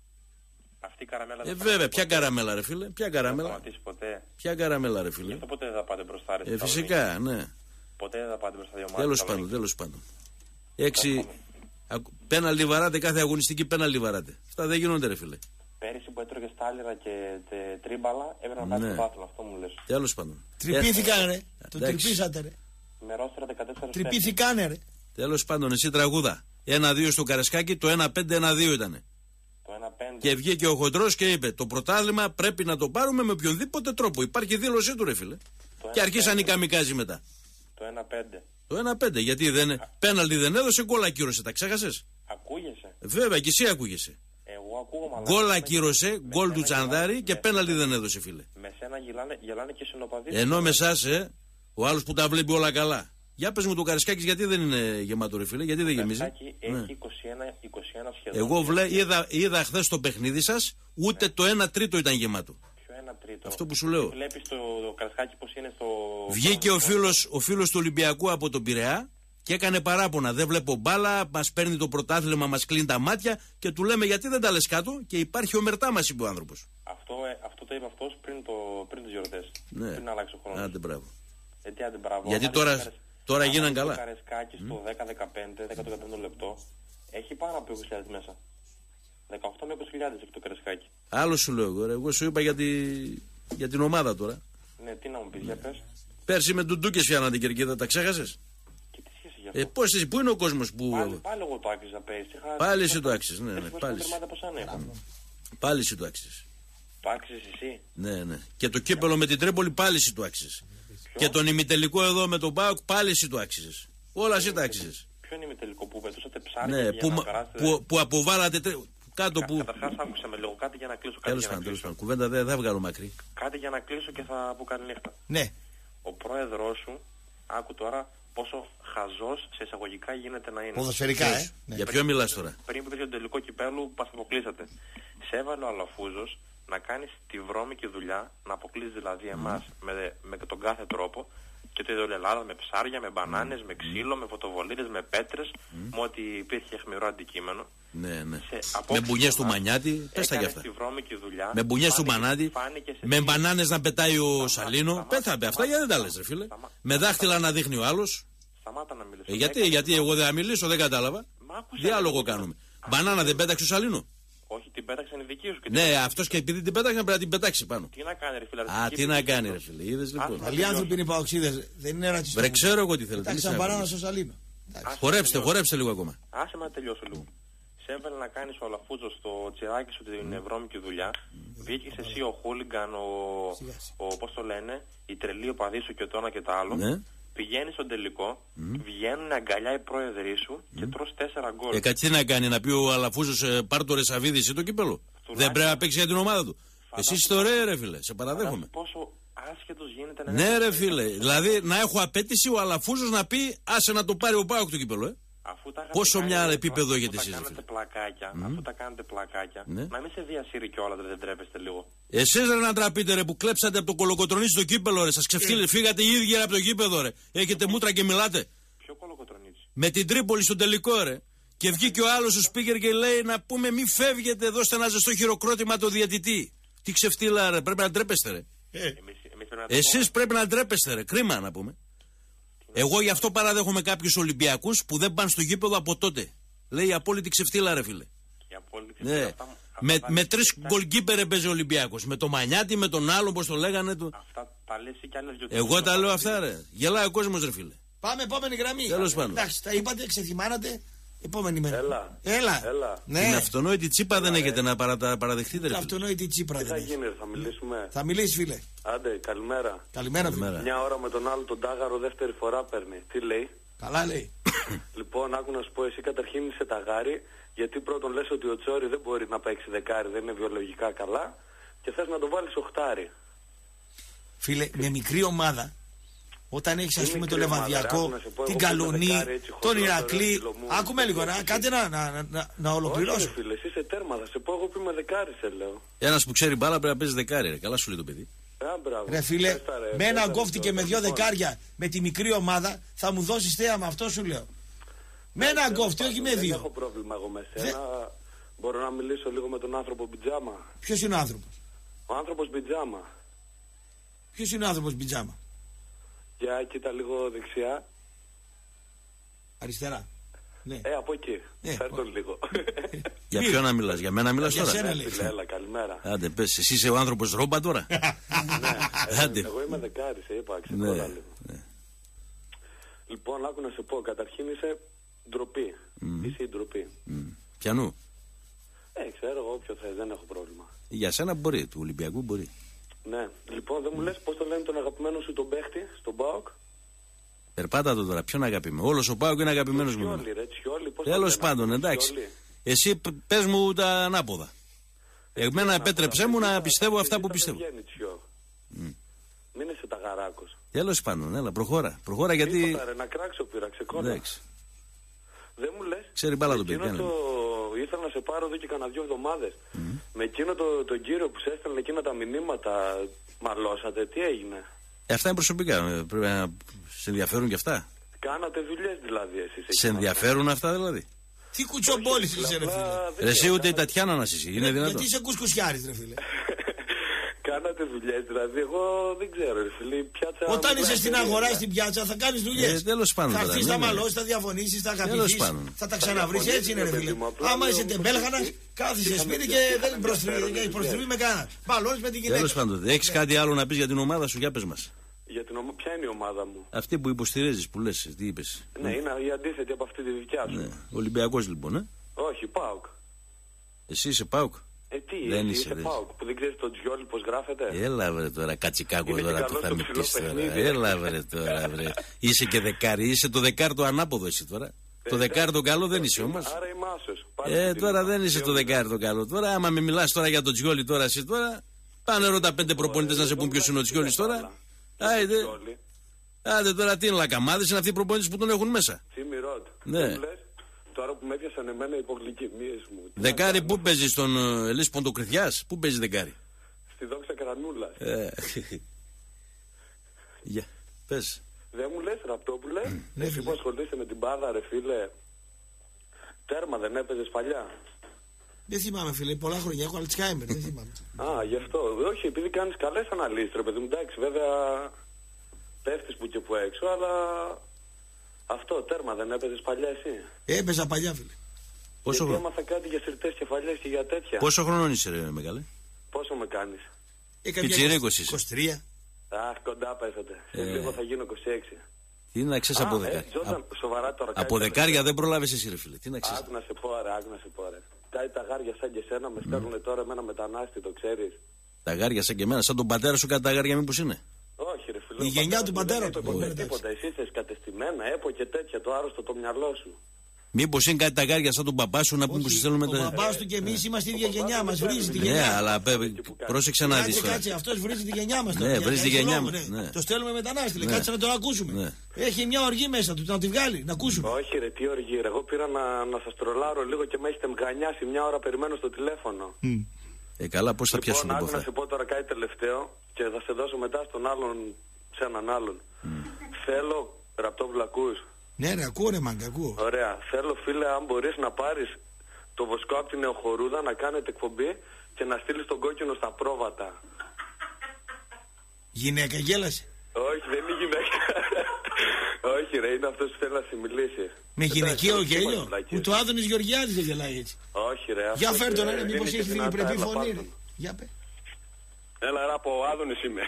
Αυτή η καραμέλα. Ε, βέβαια, ποια καραμέλα, ρε φίλε. Ποια καραμέλα. Δεν θα σταματήσει ποτέ. Ποια καραμέλα, ρε φίλε. Και αυτό ποτέ δεν θα πάτε μπροστά, ρε. Ε, φυσικά, ναι. Ποτέ δεν θα πάτε μπροστά δύο μάτια. Τέλος πάντων, τέλος πάντων. Έξι. Πέναλτι βαράτε, κάθε αγωνιστική πέναλτι βαράτε. Αυτά δεν γίνονται, ρε φίλε. Πέρυσι που έτρωγε στάλιρα και τε, τρίμπαλα έπρεπε να πάει ναι. στο πάθλο, αυτό μου λες. Τέλος πάντων. Τρυπήθηκαν, ρε. Το τρυπήσατε, ρε. Με ρόστερα δεκατέσσερα. Τρυπήθηκαν, ρε. Τέλος πάντων, εσύ τραγούδα. ένα δύο στο Καρεσκάκι, το ένα πέντε ένα δύο ήτανε. Το ένα πέντε. Και βγήκε ο Χοντρός και είπε: το πρωτάθλημα πρέπει να το πάρουμε με οποιονδήποτε τρόπο. Υπάρχει δήλωσή του, ρε φίλε. Και αρχίσαν οι καμικάζοι μετά. Το ένα πέντε. Το ένα πέντε, γιατί δεν, πέναλτι δεν έδωσε, γκολ ακύρωσε. Τα ξέχασες? Ακούγεσαι. Βέβαια, και εσύ ακούγεσαι. Εγώ ακούγομαι. Γκολ ακύρωσε, γκολ του Τσανδάρη και πέναλτι δεν έδωσε, φίλε. Με σένα γελάνε, γελάνε και συνοπαδί. Ενώ με εσάς, ε, ο άλλος που τα βλέπει όλα καλά. Για πες μου το Καρεσκάκης, γιατί δεν είναι γεμάτο, ρε φίλε, γιατί δεν γεμίζει? Το Καρεσκάκι έχει είκοσι ένα, είκοσι ένα σχεδόν. Εγώ βλέ, είδα, είδα χθες το παιχνίδι σας, ούτε ναι. το ένα τρίτο ήταν γεμάτο. Ποιο ένα τρίτο? Αυτό που σου λέω. Βλέπεις το, το Καρεσκάκι πως είναι στο. Βγήκε ο φίλος, ο φίλος του Ολυμπιακού από τον Πειραιά και έκανε παράπονα. Δεν βλέπω μπάλα, μας παίρνει το πρωτάθλημα, μας κλείνει τα μάτια και του λέμε γιατί δεν τα λες κάτω και υπάρχει ομερτά, μας είπε ο άνθρωπος. Αυτό, ε, αυτό το είπε αυτός πριν, το, πριν τις γιορτές. Ναι. Πριν αλλάξει ο χρόνος. Άντε μπράβο. Ε, τι, άντε, μπράβο. Γιατί τώρα, καρες... τώρα γίναν καλά. Το Καρεσκάκι στο δέκα δεκαπέντε, δέκα δεκαπέντε λεπτό έχει πάνω από είκοσι χιλιάδες μέσα. δεκαοκτώ με είκοσι χιλιάδες έχει το Καρεσκάκι. Άλλο σου λέω εγώ, εγώ σου είπα για, τη... για την ομάδα τώρα. Ναι, τι να μου πεις, για πες. Πέρσι με ντουντούκες φτιάχναν την κερκίδα, τα ξέχασες? Ε, πώς εσύ, πού είναι ο κόσμος που. Πάλι, πάλι εγώ το άξιζα πέρυσι. Πάλι εσύ το άξιζες, ναι, ναι. Πάλι, πάλι εσύ το άξιζες. Το άξιζες εσύ. Ναι, ναι. Και το κύπελο με την Τρίπολη πάλι εσύ το άξιζες. Και τον ημιτελικό εδώ με τον ΠΑΟΚ πάλι εσύ το άξιζες. Όλα εσύ τα άξιζες. Ποιο είναι ημιτελικό που πετούσατε ψάρια? Ναι, που, που, που αποβάλατε. Κάτω Κα, που. Καταρχάς άκουσα με λίγο κάτι για να κλείσω. Τέλος πάντων, τέλος πάντων. Κουβέντα δεν θα βγάλω μακρύ. Κάτι για να κλείσω και θα πω καλή νύχτα. Ναι. Ο πρόεδρός σου, άκου τώρα πόσο χαζός σε εισαγωγικά γίνεται να είναι. Ποδοσφαιρικά, ε. Ναι. Για ποιο μιλάς τώρα? Πριν που πήγε το τελικό κυπέλου που μας αποκλείσατε. Σε έβαλε ο Αλαφούζος να κάνεις τη βρώμικη δουλειά, να αποκλείσει δηλαδή εμάς mm. με, με τον κάθε τρόπο και το είδε Ελλάδα με ψάρια, με μπανάνες, mm. με ξύλο, με φωτοβολίδες, με πέτρες, mm. με ό,τι υπήρχε αιχμηρό αντικείμενο. Ναι, ναι. Με μπουνιές του Μανιάτη, πες τα κι αυτά. Δουλειά, με μπουνιές του Μανιάτη, με μπανάνες να πετάει ο Σαλίνο. Πέθαμε αυτά, γιατί δεν τα λες, ρε φίλε. Σταμα... Με δάχτυλα να δείχνει ο άλλος. Σταμάτα να μιλήσω. Ε, γιατί, γιατί εγώ δεν θα μιλήσω, δεν κατάλαβα. Διάλογο κάνουμε. Μπανάνα δεν πέταξε ο Σαλίνο? Όχι, την πέταξαν οι δικοί σου. Ναι, αυτός και επειδή την πέταξαν πρέπει να την πετάξει πάνω. Τι να κάνει, ρε φίλε. Α, τι να κάνει, ρε φίλε. Είδες λοιπόν. Άλλοι άνθρωποι είναι παοξίδες, δεν είναι ρατσιστές. Βρε, ξέρω εγώ τι θέλετε. Πέταξαν μπανάνα στο Σαλίνο. Χορέψτε, χορέψτε λίγο ακόμα. Άσε να τελειώσω λίγο. Σε έβαλε να κάνεις ο Αλαφούζος στο τσιράκι σου την βρώμικη δουλειά. Βγήκες εσύ ο χούλιγκαν, ο, ο πώς το λένε, η τρελή οπαδή σου και το ένα και το άλλο. Ναι. Πηγαίνεις στον τελικό, mm. βγαίνουν αγκαλιά οι πρόεδροι σου mm. και τρως τέσσερα γκολ. Ε, κάτι τι να κάνει, να πει ο Αλαφούζος ε, πάρ' το Ρεσαβίδη εσύ το κύπελο. Δεν πρέπει να παίξει για την ομάδα του. Εσύ είσαι ωραίο, ρε φίλε, σε παραδέχομαι. Πόσο άσχετος γίνεται να. Ναι, ρε φίλε, δηλαδή να έχω απέτηση ο Αλαφούζος να πει άσε να το πάρει ο ΠΑΟΚ το κύπελο, ε. Αφού τα πόσο μια κάνει, επίπεδο έχετε εσείς? Αφού τα κάνετε πλακάκια, mm. αφού τα κάνετε πλακάκια, ναι. να μην σε διασύρει κιόλας, δεν τρέπεστε λίγο. Εσείς ρε να τραπείτε ρε που κλέψατε από το κολοκοτρονί στο κύπελο ρε, σας ξεφτύλε, φύγατε οι ίδιοι από το κήπεδο ρε. Έχετε μούτρα και μιλάτε. Ποιο Κολοκοτρονίτσι? Με την Τρίπολη στο τελικό, ρε. Και βγήκε ο άλλος ο speaker και λέει να πούμε μη φεύγετε, δώστε ένα ζεστό χειροκρότημα το διαιτητή. Τι ξεφτύλα, ρε, πρέπει να ντρέπεστε, ρε. Ε. Εμείς, εμείς πρέπει Εσείς πούμε. πρέπει να ντρέπεστε, ρε. Κρίμα να πούμε. Εγώ γι' αυτό παραδέχομαι κάποιους Ολυμπιακούς που δεν πάνε στο γήπεδο από τότε. Λέει η απόλυτη ξεφτύλα, ρε φίλε. Ναι. Αυτά, με αυτά με τρεις γκολκίπερ παίζει ο Ολυμπιακός. Με το Μανιάτη, με τον άλλον, πώς το λέγανε. Το... Αυτά τα λες ή κι άλλες δυο. Εγώ τα λέω αυτά, ρε. Γελάει ο κόσμος, ρε φίλε. Πάμε, επόμενη γραμμή. Τέλος πάντων. Εντάξει, τα είπατε, ξεθυμάνατε. Επόμενη μέρα. Έλα. Έλα. Έλα. Ναι. Την αυτονόητη τσίπα δεν έχετε να παρα, παραδεχτείτε, ρε. Την αυτονόητη τσίπρα. Τι θα γίνει, θα μιλήσουμε. Θα μιλήσει, φίλε. Άντε, καλημέρα. Καλημέρα, φίλε. Μια ώρα με τον άλλο τον Τάγαρο δεύτερη φορά παίρνει. Τι λέει? Καλά λέει. Λοιπόν, άκου να σου πω, εσύ καταρχήν είσαι ταγάρι, γιατί πρώτον λες ότι ο Τσόρι δεν μπορεί να παίξει δεκάρι, δεν είναι βιολογικά καλά, και θες να το βάλεις οχτάρι. Φίλε, με μικρή ομάδα, όταν έχεις ας πούμε τον Λεβαδιακό, την Καλονή, τον Ηρακλή, άκουμε λίγο, να, κάτι να, να, να, να ολοκληρώσω. Όχι, φίλε, εσύ είσαι τέρμα, θα σε πω εγώ που είμαι δεκάρι, σε λέω. Ένας που ξέρει μπάλα πρέπει να παίζει δεκάρι, ρε. Καλά σου λέει το παιδί. Ρε φίλε, με ένα γκόφτη και με δυο δεκάρια με τη μικρή ομάδα θα μου δώσεις θέαμα, αυτό σου λέω. Με ένα γκόφτη, όχι με δύο. Δεν έχω πρόβλημα εγώ με σένα. Μπορώ να μιλήσω λίγο με τον άνθρωπο πιτζάμα? Ποιος είναι ο άνθρωπος? Ο άνθρωπος πιτζάμα. Ποιος είναι ο άνθρωπος πιτζάμα? Για κοίτα λίγο δεξιά. Αριστερά. Ναι. Ε, από εκεί. Ε, Φέρ' τον λίγο. Για ποιον να μιλάς, για μένα μιλάς τώρα? Για σένα λέει. Έλα, καλημέρα. Άντε πες, εσύ είσαι ο άνθρωπος ρόμπα τώρα? Ναι, Άντε. εγώ είμαι δεκάρι, σε είπα, ξεκόλλα Ναι, λίγο. ναι. Λοιπόν, άκου να σε πω, καταρχήν είσαι ντροπή. Είσαι η ντροπή. Πιανού? Ε, ξέρω εγώ, όποιο θες, δεν έχω πρόβλημα. Για σένα μπορεί, του Ολυμπιακού μπορεί. Ναι, λοιπόν, δεν μου λες πώς το λένε τον αγαπημένο σου τον παίχτη, στον ΠΑΟΚ? Περπάτα το τώρα, ποιον αγαπημένο? Όλος ο Πάοκ είναι αγαπημένος μου. Τσιόλι, ρε, Τσιόλι, πώς το Τέλος λένε, πάντων, εντάξει. Εσύ π- πες μου τα ανάποδα. Εμένα επέτρεψέ μου να πιστεύω αυτά που πιστεύω. Μην είσαι ταγαράκος. Τέλος πάντων, έλα, προχώρα. Προχώρα γιατί. Τίποτα, ρε, να κράξω πήρα, ξεκόλλα. Εντάξει. Δεν μου λες. Ξέρει μπάλα το εκείνο παιδί. το... Ήθελα να σε πάρω εδώ και κανένα δύο εβδομάδες. Mm. Με εκείνο το, τον κύριο που σε έστελνε εκείνα τα μηνύματα, μαλώσατε, τι έγινε? Ε, αυτά είναι προσωπικά. ε, Πρέπει να σε ενδιαφέρουν και αυτά. Κάνατε δουλειές δηλαδή εσείς? Σε ενδιαφέρουν αυτά δηλαδή? Τι κουτσομπόλης είσαι, ρε φίλε. Ρε, εσύ ούτε η Τατιάνα να είσαι. Είναι δυνατόν? Γιατί είσαι κουσκουσιάρης, ρε φίλε. Κάνατε δουλειές δηλαδή? Εγώ δεν ξέρω, ρε φίλε. Πιάτσα. Όταν είσαι στην αγορά, στην πιάτσα, θα κάνεις δουλειές. Ε, τέλος πάντων. Θα τώρα, έρθεις, ναι, θα ναι. μαλώσεις, θα διαφωνήσεις, θα Τέλος αγαπηθείς, πάντων. θα τα ξαναβρεις. Έτσι είναι, ρε φίλε. Άμα είσαι τεμπέλχανας, κάθεσαι σπίτι και δεν προστριβεί με κανένα. Μαλώνεις με την γυναίκα. Τέλος πάντων. Έχεις κάτι άλλο να πεις για την ομάδα σου? Για πες μας. Για την ομα... Ποια είναι η ομάδα μου? Αυτή που υποστηρίζεις, που λες, τι είπες? Ναι, είναι η αντίθετη από αυτή τη δικιά σου. Ναι. Ολυμπιακός λοιπόν, ε. Όχι, ΠΑΟΚ. Εσύ είσαι ΠΑΟΚ? Ε, τι, Δεν εσύ είσαι, είσαι δεν ΠΑΟΚ που δεν ξέρεις τον Τζιόλι πώς γράφεται? Έλα βρε τώρα, κατσικάκο Είναι τώρα και που καλό θα το με ψηλό πεις τώρα. παιχνίδι. Έλα βρε τώρα, βρε. Είσαι και δεκάρι, είσαι το δεκάρτο ανάποδο εσύ τώρα. Το δεκάρτο καλό δεν είσαι όμως. Άρα είμαι άσος. Ε, τώρα δεν είσαι το δεκάρτο καλό. Τώρα, άμα με μιλάς τώρα για τον Τζιόλι τώρα, εσύ τώρα, πάνε ρώτα πέντε προπονητές να σε πούν ποιος είναι ο Τζιόλις τώρα. Άιντε. Άντε τώρα, τι είναι λακαμάδες, είναι αυτοί οι προπονητές που τον έχουν μέσα. Τσίμι Ροτ. Ναι. Τώρα που με έπιασαν εμένα υπογλυκαιμίες μου. Δεκάρι πού παίζει, στον Ελής Ποντοκριθιάς? Πού παίζει δεκάρι? Στη Δόξα Κρανούλα. Ε, Γεια, πες. Δεν μου λες, Ραπτόπουλε, εσύ που ασχολείσαι με την μπάδα, ρε φίλε, τέρμα δεν έπαιζες παλιά? Δεν θυμάμαι, φίλε, πολλά χρόνια έχω Αλτσχάιμερ, δεν θυμάμαι. Α, γι' αυτό. Όχι, επειδή κάνεις καλές αναλύσεις, ρε παιδί μου, εντάξει, βέβαια πέφτεις που και που έξω, αλλά αυτό, τέρμα δεν έπαιζες παλιά εσύ? Έπαιζα παλιά, φίλε. Πόσο Γιατί χρόνο? έμαθα κάτι για συρτές κεφαλιές και για τέτοια. Πόσο χρονών είσαι, ρε μεγάλε? Πόσο με κάνεις? Πιτσιρίκος είσαι. είκοσι τρία. Αχ, κοντά πέσατε. Σε Ε. λίγο θα γίνω είκοσι έξι. Τι να ξέρεις από Α, δεκάρια? ε, Τζόρνταν, σοβαρά τώρα. Από κάτι δεκάρια δεν προλάβεις εσύ, ρε φίλε. Τι να ξέρεις? Άκου να σε πω, ρε, άκου να σε πω, ρε. Κάτι τα γάρια σαν και σένα με στέλνουν τώρα με ένα μετανάστη, το ξέρεις? Τα γάρια σαν και εμένα, σαν τον πατέρα σου, κάτι τα γάρια μήπως είναι? Όχι, ρε φίλε. Η γενιά του πατέρα του. Δεν είπε τίποτα. Εσύ θες κατεστημένα, έπο και τέτοια, το άρρωστο το μυαλό σου. Μήπως είναι κάτι τα γάρια σαν τον παπά σου να πούμε που σε στέλνουμε Ο τα. μπαμπάς του και εμείς είμαστε η ίδια γενιά, μας βρίζει τη Ναι, γενιά. αλλά πέ- πρόσεξε να δεις Κάτσε, τώρα. κάτσε, αυτός βρίζει τη γενιά μας. Ναι, τώρα, για βρίζει τη κάποιο γενιά λόγο, μας, ναι. ναι. Το στέλνουμε μετανάστη, λέει, Ναι. κάτσε να τον ακούσουμε. Ναι. Έχει μια οργή μέσα του, να τη βγάλει, να ακούσουμε. Όχι, ρε, τι οργή, ρε. Εγώ πήρα να, να σας τρολάρω λίγο και με έχετε μγανιάσει. Μια ώρα περιμένω στο τηλέφωνο. Ε, καλά, πώς θα πιάσουν Λοιπόν, το άκου να πόθα. σε πω τώρα κάτι τελευταίο και θα σε δώσω μετά στον άλλον, σε έναν άλλον. Θέλω, Ραπτόπουλα, ακούς? Ναι, ρε, ακούω, ρε, μάγκα, ακούω. Ωραία. Θέλω, φίλε, αν μπορείς να πάρεις το βοσκό από την Νεοχορούδα, να κάνετε εκπομπή και να στείλεις τον κόκκινο στα πρόβατα. Γυναίκα, γέλασε. Όχι, δεν είναι γυναίκα. Όχι, ρε, είναι αυτός που θέλει να συμμιλήσει. Με γυναικείο γέλιο. Ούτε ο Άδωνης Γεωργιάδης δεν γελάει έτσι. Όχι, ρε. Για φέρ' τον, ρε, μήπως έχει δημιουργική φωνή. Για πέ. Έλα, ρε, από ο Άδωνης είμαι.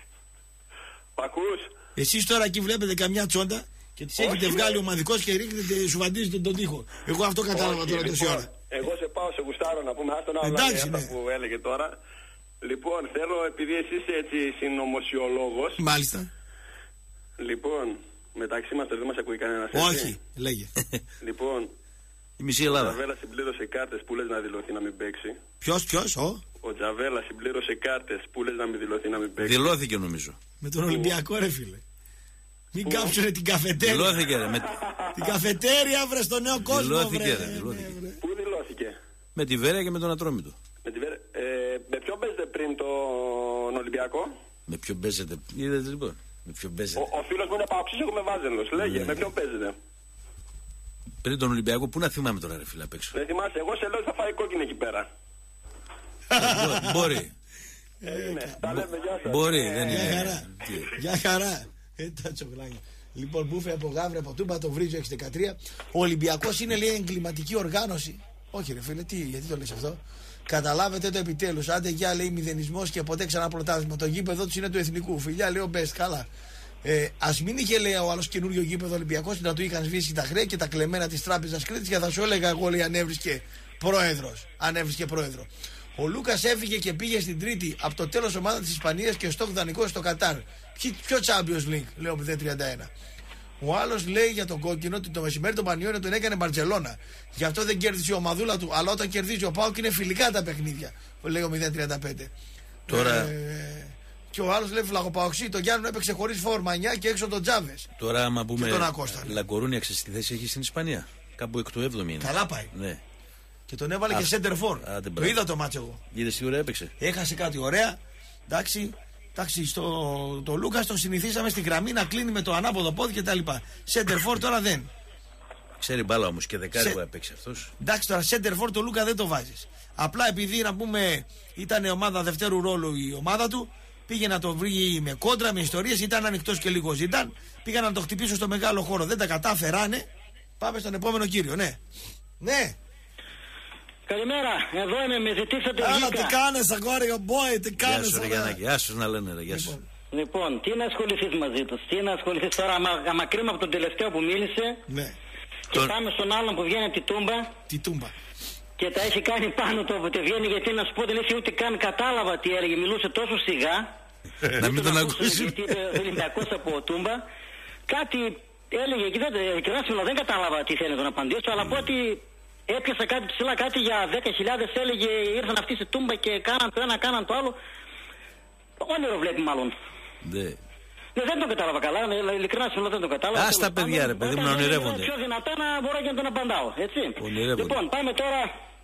Π' ακούς? Εσείς τώρα εκεί βλέπετε καμιά τσόντα και τις έχετε βγάλει ομαδικός και ρίχνετε, σου βαντίζετε τον τοίχο. Εγώ αυτό κατάλαβα τώρα τόση ώρα. Εγώ σε πάω, σε γουστάρω να πούμε, άστο να βγάλει αυτά που έλεγε τώρα. Λοιπόν, θέλω, επειδή εσύ είσαι έτσι συνωμοσιολόγος. Μάλιστα. Λοιπόν, μεταξύ μας δεν μας ακούει κανένας. Όχι, λέγε. Λοιπόν, η μισή Ελλάδα. Ο Τζαβέλα συμπλήρωσε κάρτες που λες να δηλωθεί να μην παίξει. Ποιος, ποιος, ο? Ο Τζαβέλα συμπλήρωσε κάρτες που λες να μην δηλωθεί να μην παίξει. Δηλώθηκε νομίζω. Με τον Ολυμπιακό, ρε φίλε. Μην κάψουνε την καφετέρια. Δηλώθηκε, ρε. Με... Την καφετέρια, βρε, στο νέο κόσμο. Δηλώθηκε, βρε. ρε. Δηλώθηκε. Πού δηλώθηκε? Με τη Βέρεια και με τον Ατρόμητο. Με τη Βέρεια. Ε, με ποιον παίζετε πριν τον Ολυμπιακό? Με ποιον παίζετε? Είδατε λοιπόν. Με ποιον παίζετε? Ο, ο φίλος μου είναι παοξής, εγώ με βάζελος. Λέγε, ναι. Με ποιον παίζετε? Πριν τον Ολυμπιακό, πού να θυμάμαι τώρα, ρε φίλε, απ' έξω. Δεν θυμάσαι, εγώ σε λέω θα φάει κόκκινη εκεί πέρα. Μπορεί. Είναι, τα λέμε, γεια σας. Μπορεί, δεν είναι. Γεια χαρά. Γεια χαρά. Ε, τα τσοκλάκια. Λοιπόν, μπούφε από Γαύρη, από Τούμπα, το Βρίζο έξι δεκατρία. Ο Ολυμπιακός είναι, λέει, εγκληματική οργάνωση. Όχι, ρε φίλε, τι, γιατί το λες αυτό? Καταλάβετε το επιτέλους. Άντε, γεια, λέει, μηδενισμός και ποτέ ξανά πρωτάθλημα. Το γήπεδο του είναι του εθνικού. Φιλιά, λέει ο Μπεστ, καλά. Ε, ας μην είχε, λέει, ο άλλος καινούριο γήπεδο Ολυμπιακός να του είχαν σβήσει τα χρέη και τα κλεμμένα της Τράπεζας Κρήτης και θα σου έλεγα εγώ, λέει, αν έβρισκε πρόεδρος. Αν έβρισκε πρόεδρο. Ο Λούκας έφυγε και πήγε στην Τρίτη από το τέλος ομάδα της Ισπανίας και στο δανεικό στο Κατάρ. Ποιο Champions League, λέει ο μηδέν τριάντα ένα. Ο άλλος λέει για τον κόκκινο ότι το μεσημέρι τον Πανιόνιο τον έκανε Μπαρτσελώνα. Γι' αυτό δεν κέρδισε η ομαδούλα του. Αλλά όταν κερδίζει ο ΠΑΟΚ είναι φιλικά τα παιχνίδια, λέει ο μηδέν τριάντα πέντε. Τώρα... Ε, και ο άλλος λέει φλαγοπαοξή. Το Γιάννου έπαιξε χωρίς φόρμανιά και έξω τον Τζάβες. Τώρα, άμα πούμε. Τον Λακορούνια, ξέρεις τι θέση έχει στην Ισπανία. Κάπου εκ του έβδομη είναι. Καλά πάει. Ναι. Και τον έβαλε Α, και center for. Το είδα το μάτσο εγώ. Είδες τι ωραία έπαιξε. Έχασε κάτι ωραία. Εντάξει. Εντάξει, στο το Λούκας τον συνηθίσαμε στη γραμμή να κλείνει με το ανάποδο πόδι κτλ. Center for τώρα δεν. Ξέρει μπάλα όμως και δεκάρι που έπαιξε αυτός. Εντάξει, τώρα center for το Λούκα δεν το βάζεις. Απλά επειδή να πούμε ήταν ομάδα δευτέρου ρόλου η ομάδα του, πήγε να το βρει με κόντρα, με ιστορίες, ήταν ανοιχτός και λίγο ζητάν. Πήγα να το χτυπήσω στο μεγάλο χώρο. Δεν τα κατάφερανε. Πάμε στον επόμενο κύριο, ναι. Ναι. Καλημέρα, εδώ είμαι, με ζητήσατε βγήκα. Άρα τι κάνεις αγόρι, ο boy, τι κάνεις? Γεια σου ρε Γιάννακη, άσους να λένε ρε, γεια σου. Λοιπόν, τι να ασχοληθείς μαζί τους, τι να ασχοληθείς τώρα, άμα, άμα κρίμα από τον τελευταίο που μίλησε. Ναι. Και τον... πάμε στον άλλον που βγαίνει από τη Τούμπα. Τη Τούμπα. Και τα έχει κάνει πάνω το που βγαίνει, γιατί να σου πω δεν έχει ούτε καν κατάλαβα τι έλεγε, μιλούσε τόσο σιγά. Να μην τον ακούσει. Γιατί είπε ο Ολυμπιακός από Τούμπα. Κάτι έλεγε, και δεν, δεν κατάλαβα τι θέλει να τον απαντήσω, αλλά από ότι έπιασα κάτι ψηλά, κάτι για δέκα χιλιάδες, έλεγε ήρθαν αυτοί στη Τούμπα και κάναν το ένα, κάναν το άλλο. Όνειρο βλέπει μάλλον. Ναι. Ναι, δεν το κατάλαβα καλά, ειλικρινά σου δεν το κατάλαβα. Ας τα παιδιά ρε παιδί μου να ονειρεύονται. Πιο δυνατά να μπορώ και να τον απαντάω, έτσι. Λοιπόν, πάμε τώρα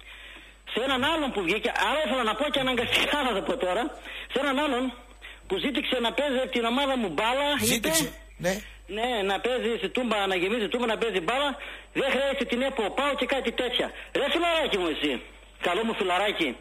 σε έναν άλλον που βγήκε, άρα ήθελα να πω και αναγκαστικά να το πω τώρα, σε έναν άλλον που ζήτηξε να παίζει την ομάδα μου μπάλα. Ζήτηξε, ναι. Ναι, να παίζει στη Τούμπα, να γεμίζει Τούμπα, να παίζει μπάλα. Δεν χρειάζεται την ΕΠΟ, πάω και κάτι τέτοια. Ρε φιλαράκι μου εσύ, καλό μου φιλαράκι.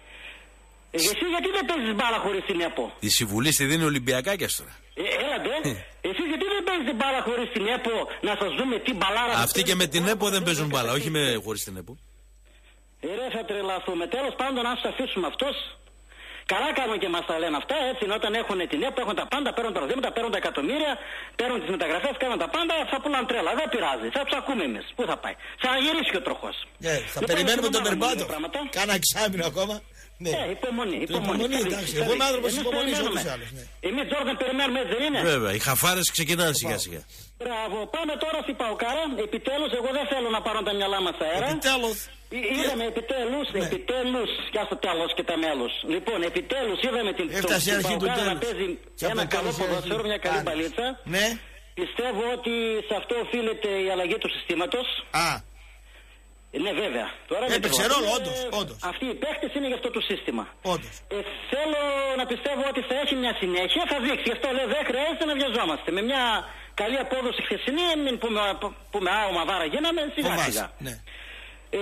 Ε, εσύ γιατί δεν παίζεις μπάλα χωρίς την ΕΠΟ? Η συμβουλή στη δίνει Ολυμπιακάκιας τώρα. Ε, έλατε, εσείς γιατί δεν παίζετε μπάλα χωρίς την ΕΠΟ, να σας δούμε τι μπαλάρα... Αυτοί και με την ΕΠΟ δεν παίζουν μπάλα, όχι με, χωρίς την ΕΠΟ. Ε, ρε θα τρελαθούμε, τέλος πάντων να σας αφήσουμε αυτός. Καλά κάνουν και μας τα λένε αυτά, έτσι, όταν έχουν την ΕΠΟ, έχουν τα πάντα, παίρνουν τα ροδήματα, παίρνουν τα εκατομμύρια, παίρνουν τις μεταγραφές, κάνουν τα πάντα, θα πουλάνε τρέλα, δεν πειράζει, θα τους ακούμε εμείς, πού θα πάει, θα γυρίσει και ο τροχός. Ναι, θα λοιπόν, περιμένουμε τον Περμπάτο, κάνα εξάμηνο ακόμα. Ναι, ε, υπομονή, υπομονή. υπομονή εντάξει, εγώ είμαι άνθρωπος υπομονής όπως άλλος. Εμείς τώρα δεν περιμένουμε, έτσι δεν είναι? Βέβαια, οι χαφάρες ξεκινάνε σιγά σιγά. Μπράβο, πάμε τώρα στην Παοκάρα, επιτέλους, εγώ δεν θέλω να πάρω τα μυαλά μας αέρα. Επιτέλους. Είδαμε επιτέλους, ναι. επιτέλους, και στο τέλος και τα μέλος. Λοιπόν, επιτέλους είδαμε την Παοκάρα να παίζει ένα καλό ποδόσφαιρο, μια καλή μπαλίτσα. Ναι. Πιστεύω ότι σε αυτό οφείλεται η αλλαγή του συστήματος. Α. Ναι, βέβαια. Τώρα έπαιξε ρόλο, όντως, όντως. Αυτοί οι παίχτες είναι για αυτό το σύστημα. Όντως. Ε, θέλω να πιστεύω ότι θα έχει μια συνέχεια, θα δείξει. Γι' αυτό λέω δεν χρειάζεται να βιαζόμαστε. Με μια καλή απόδοση χθεσινή, μην πούμε, πούμε α, ομαδάρα γίναμε, σιγά σιγά. Ναι. Ε,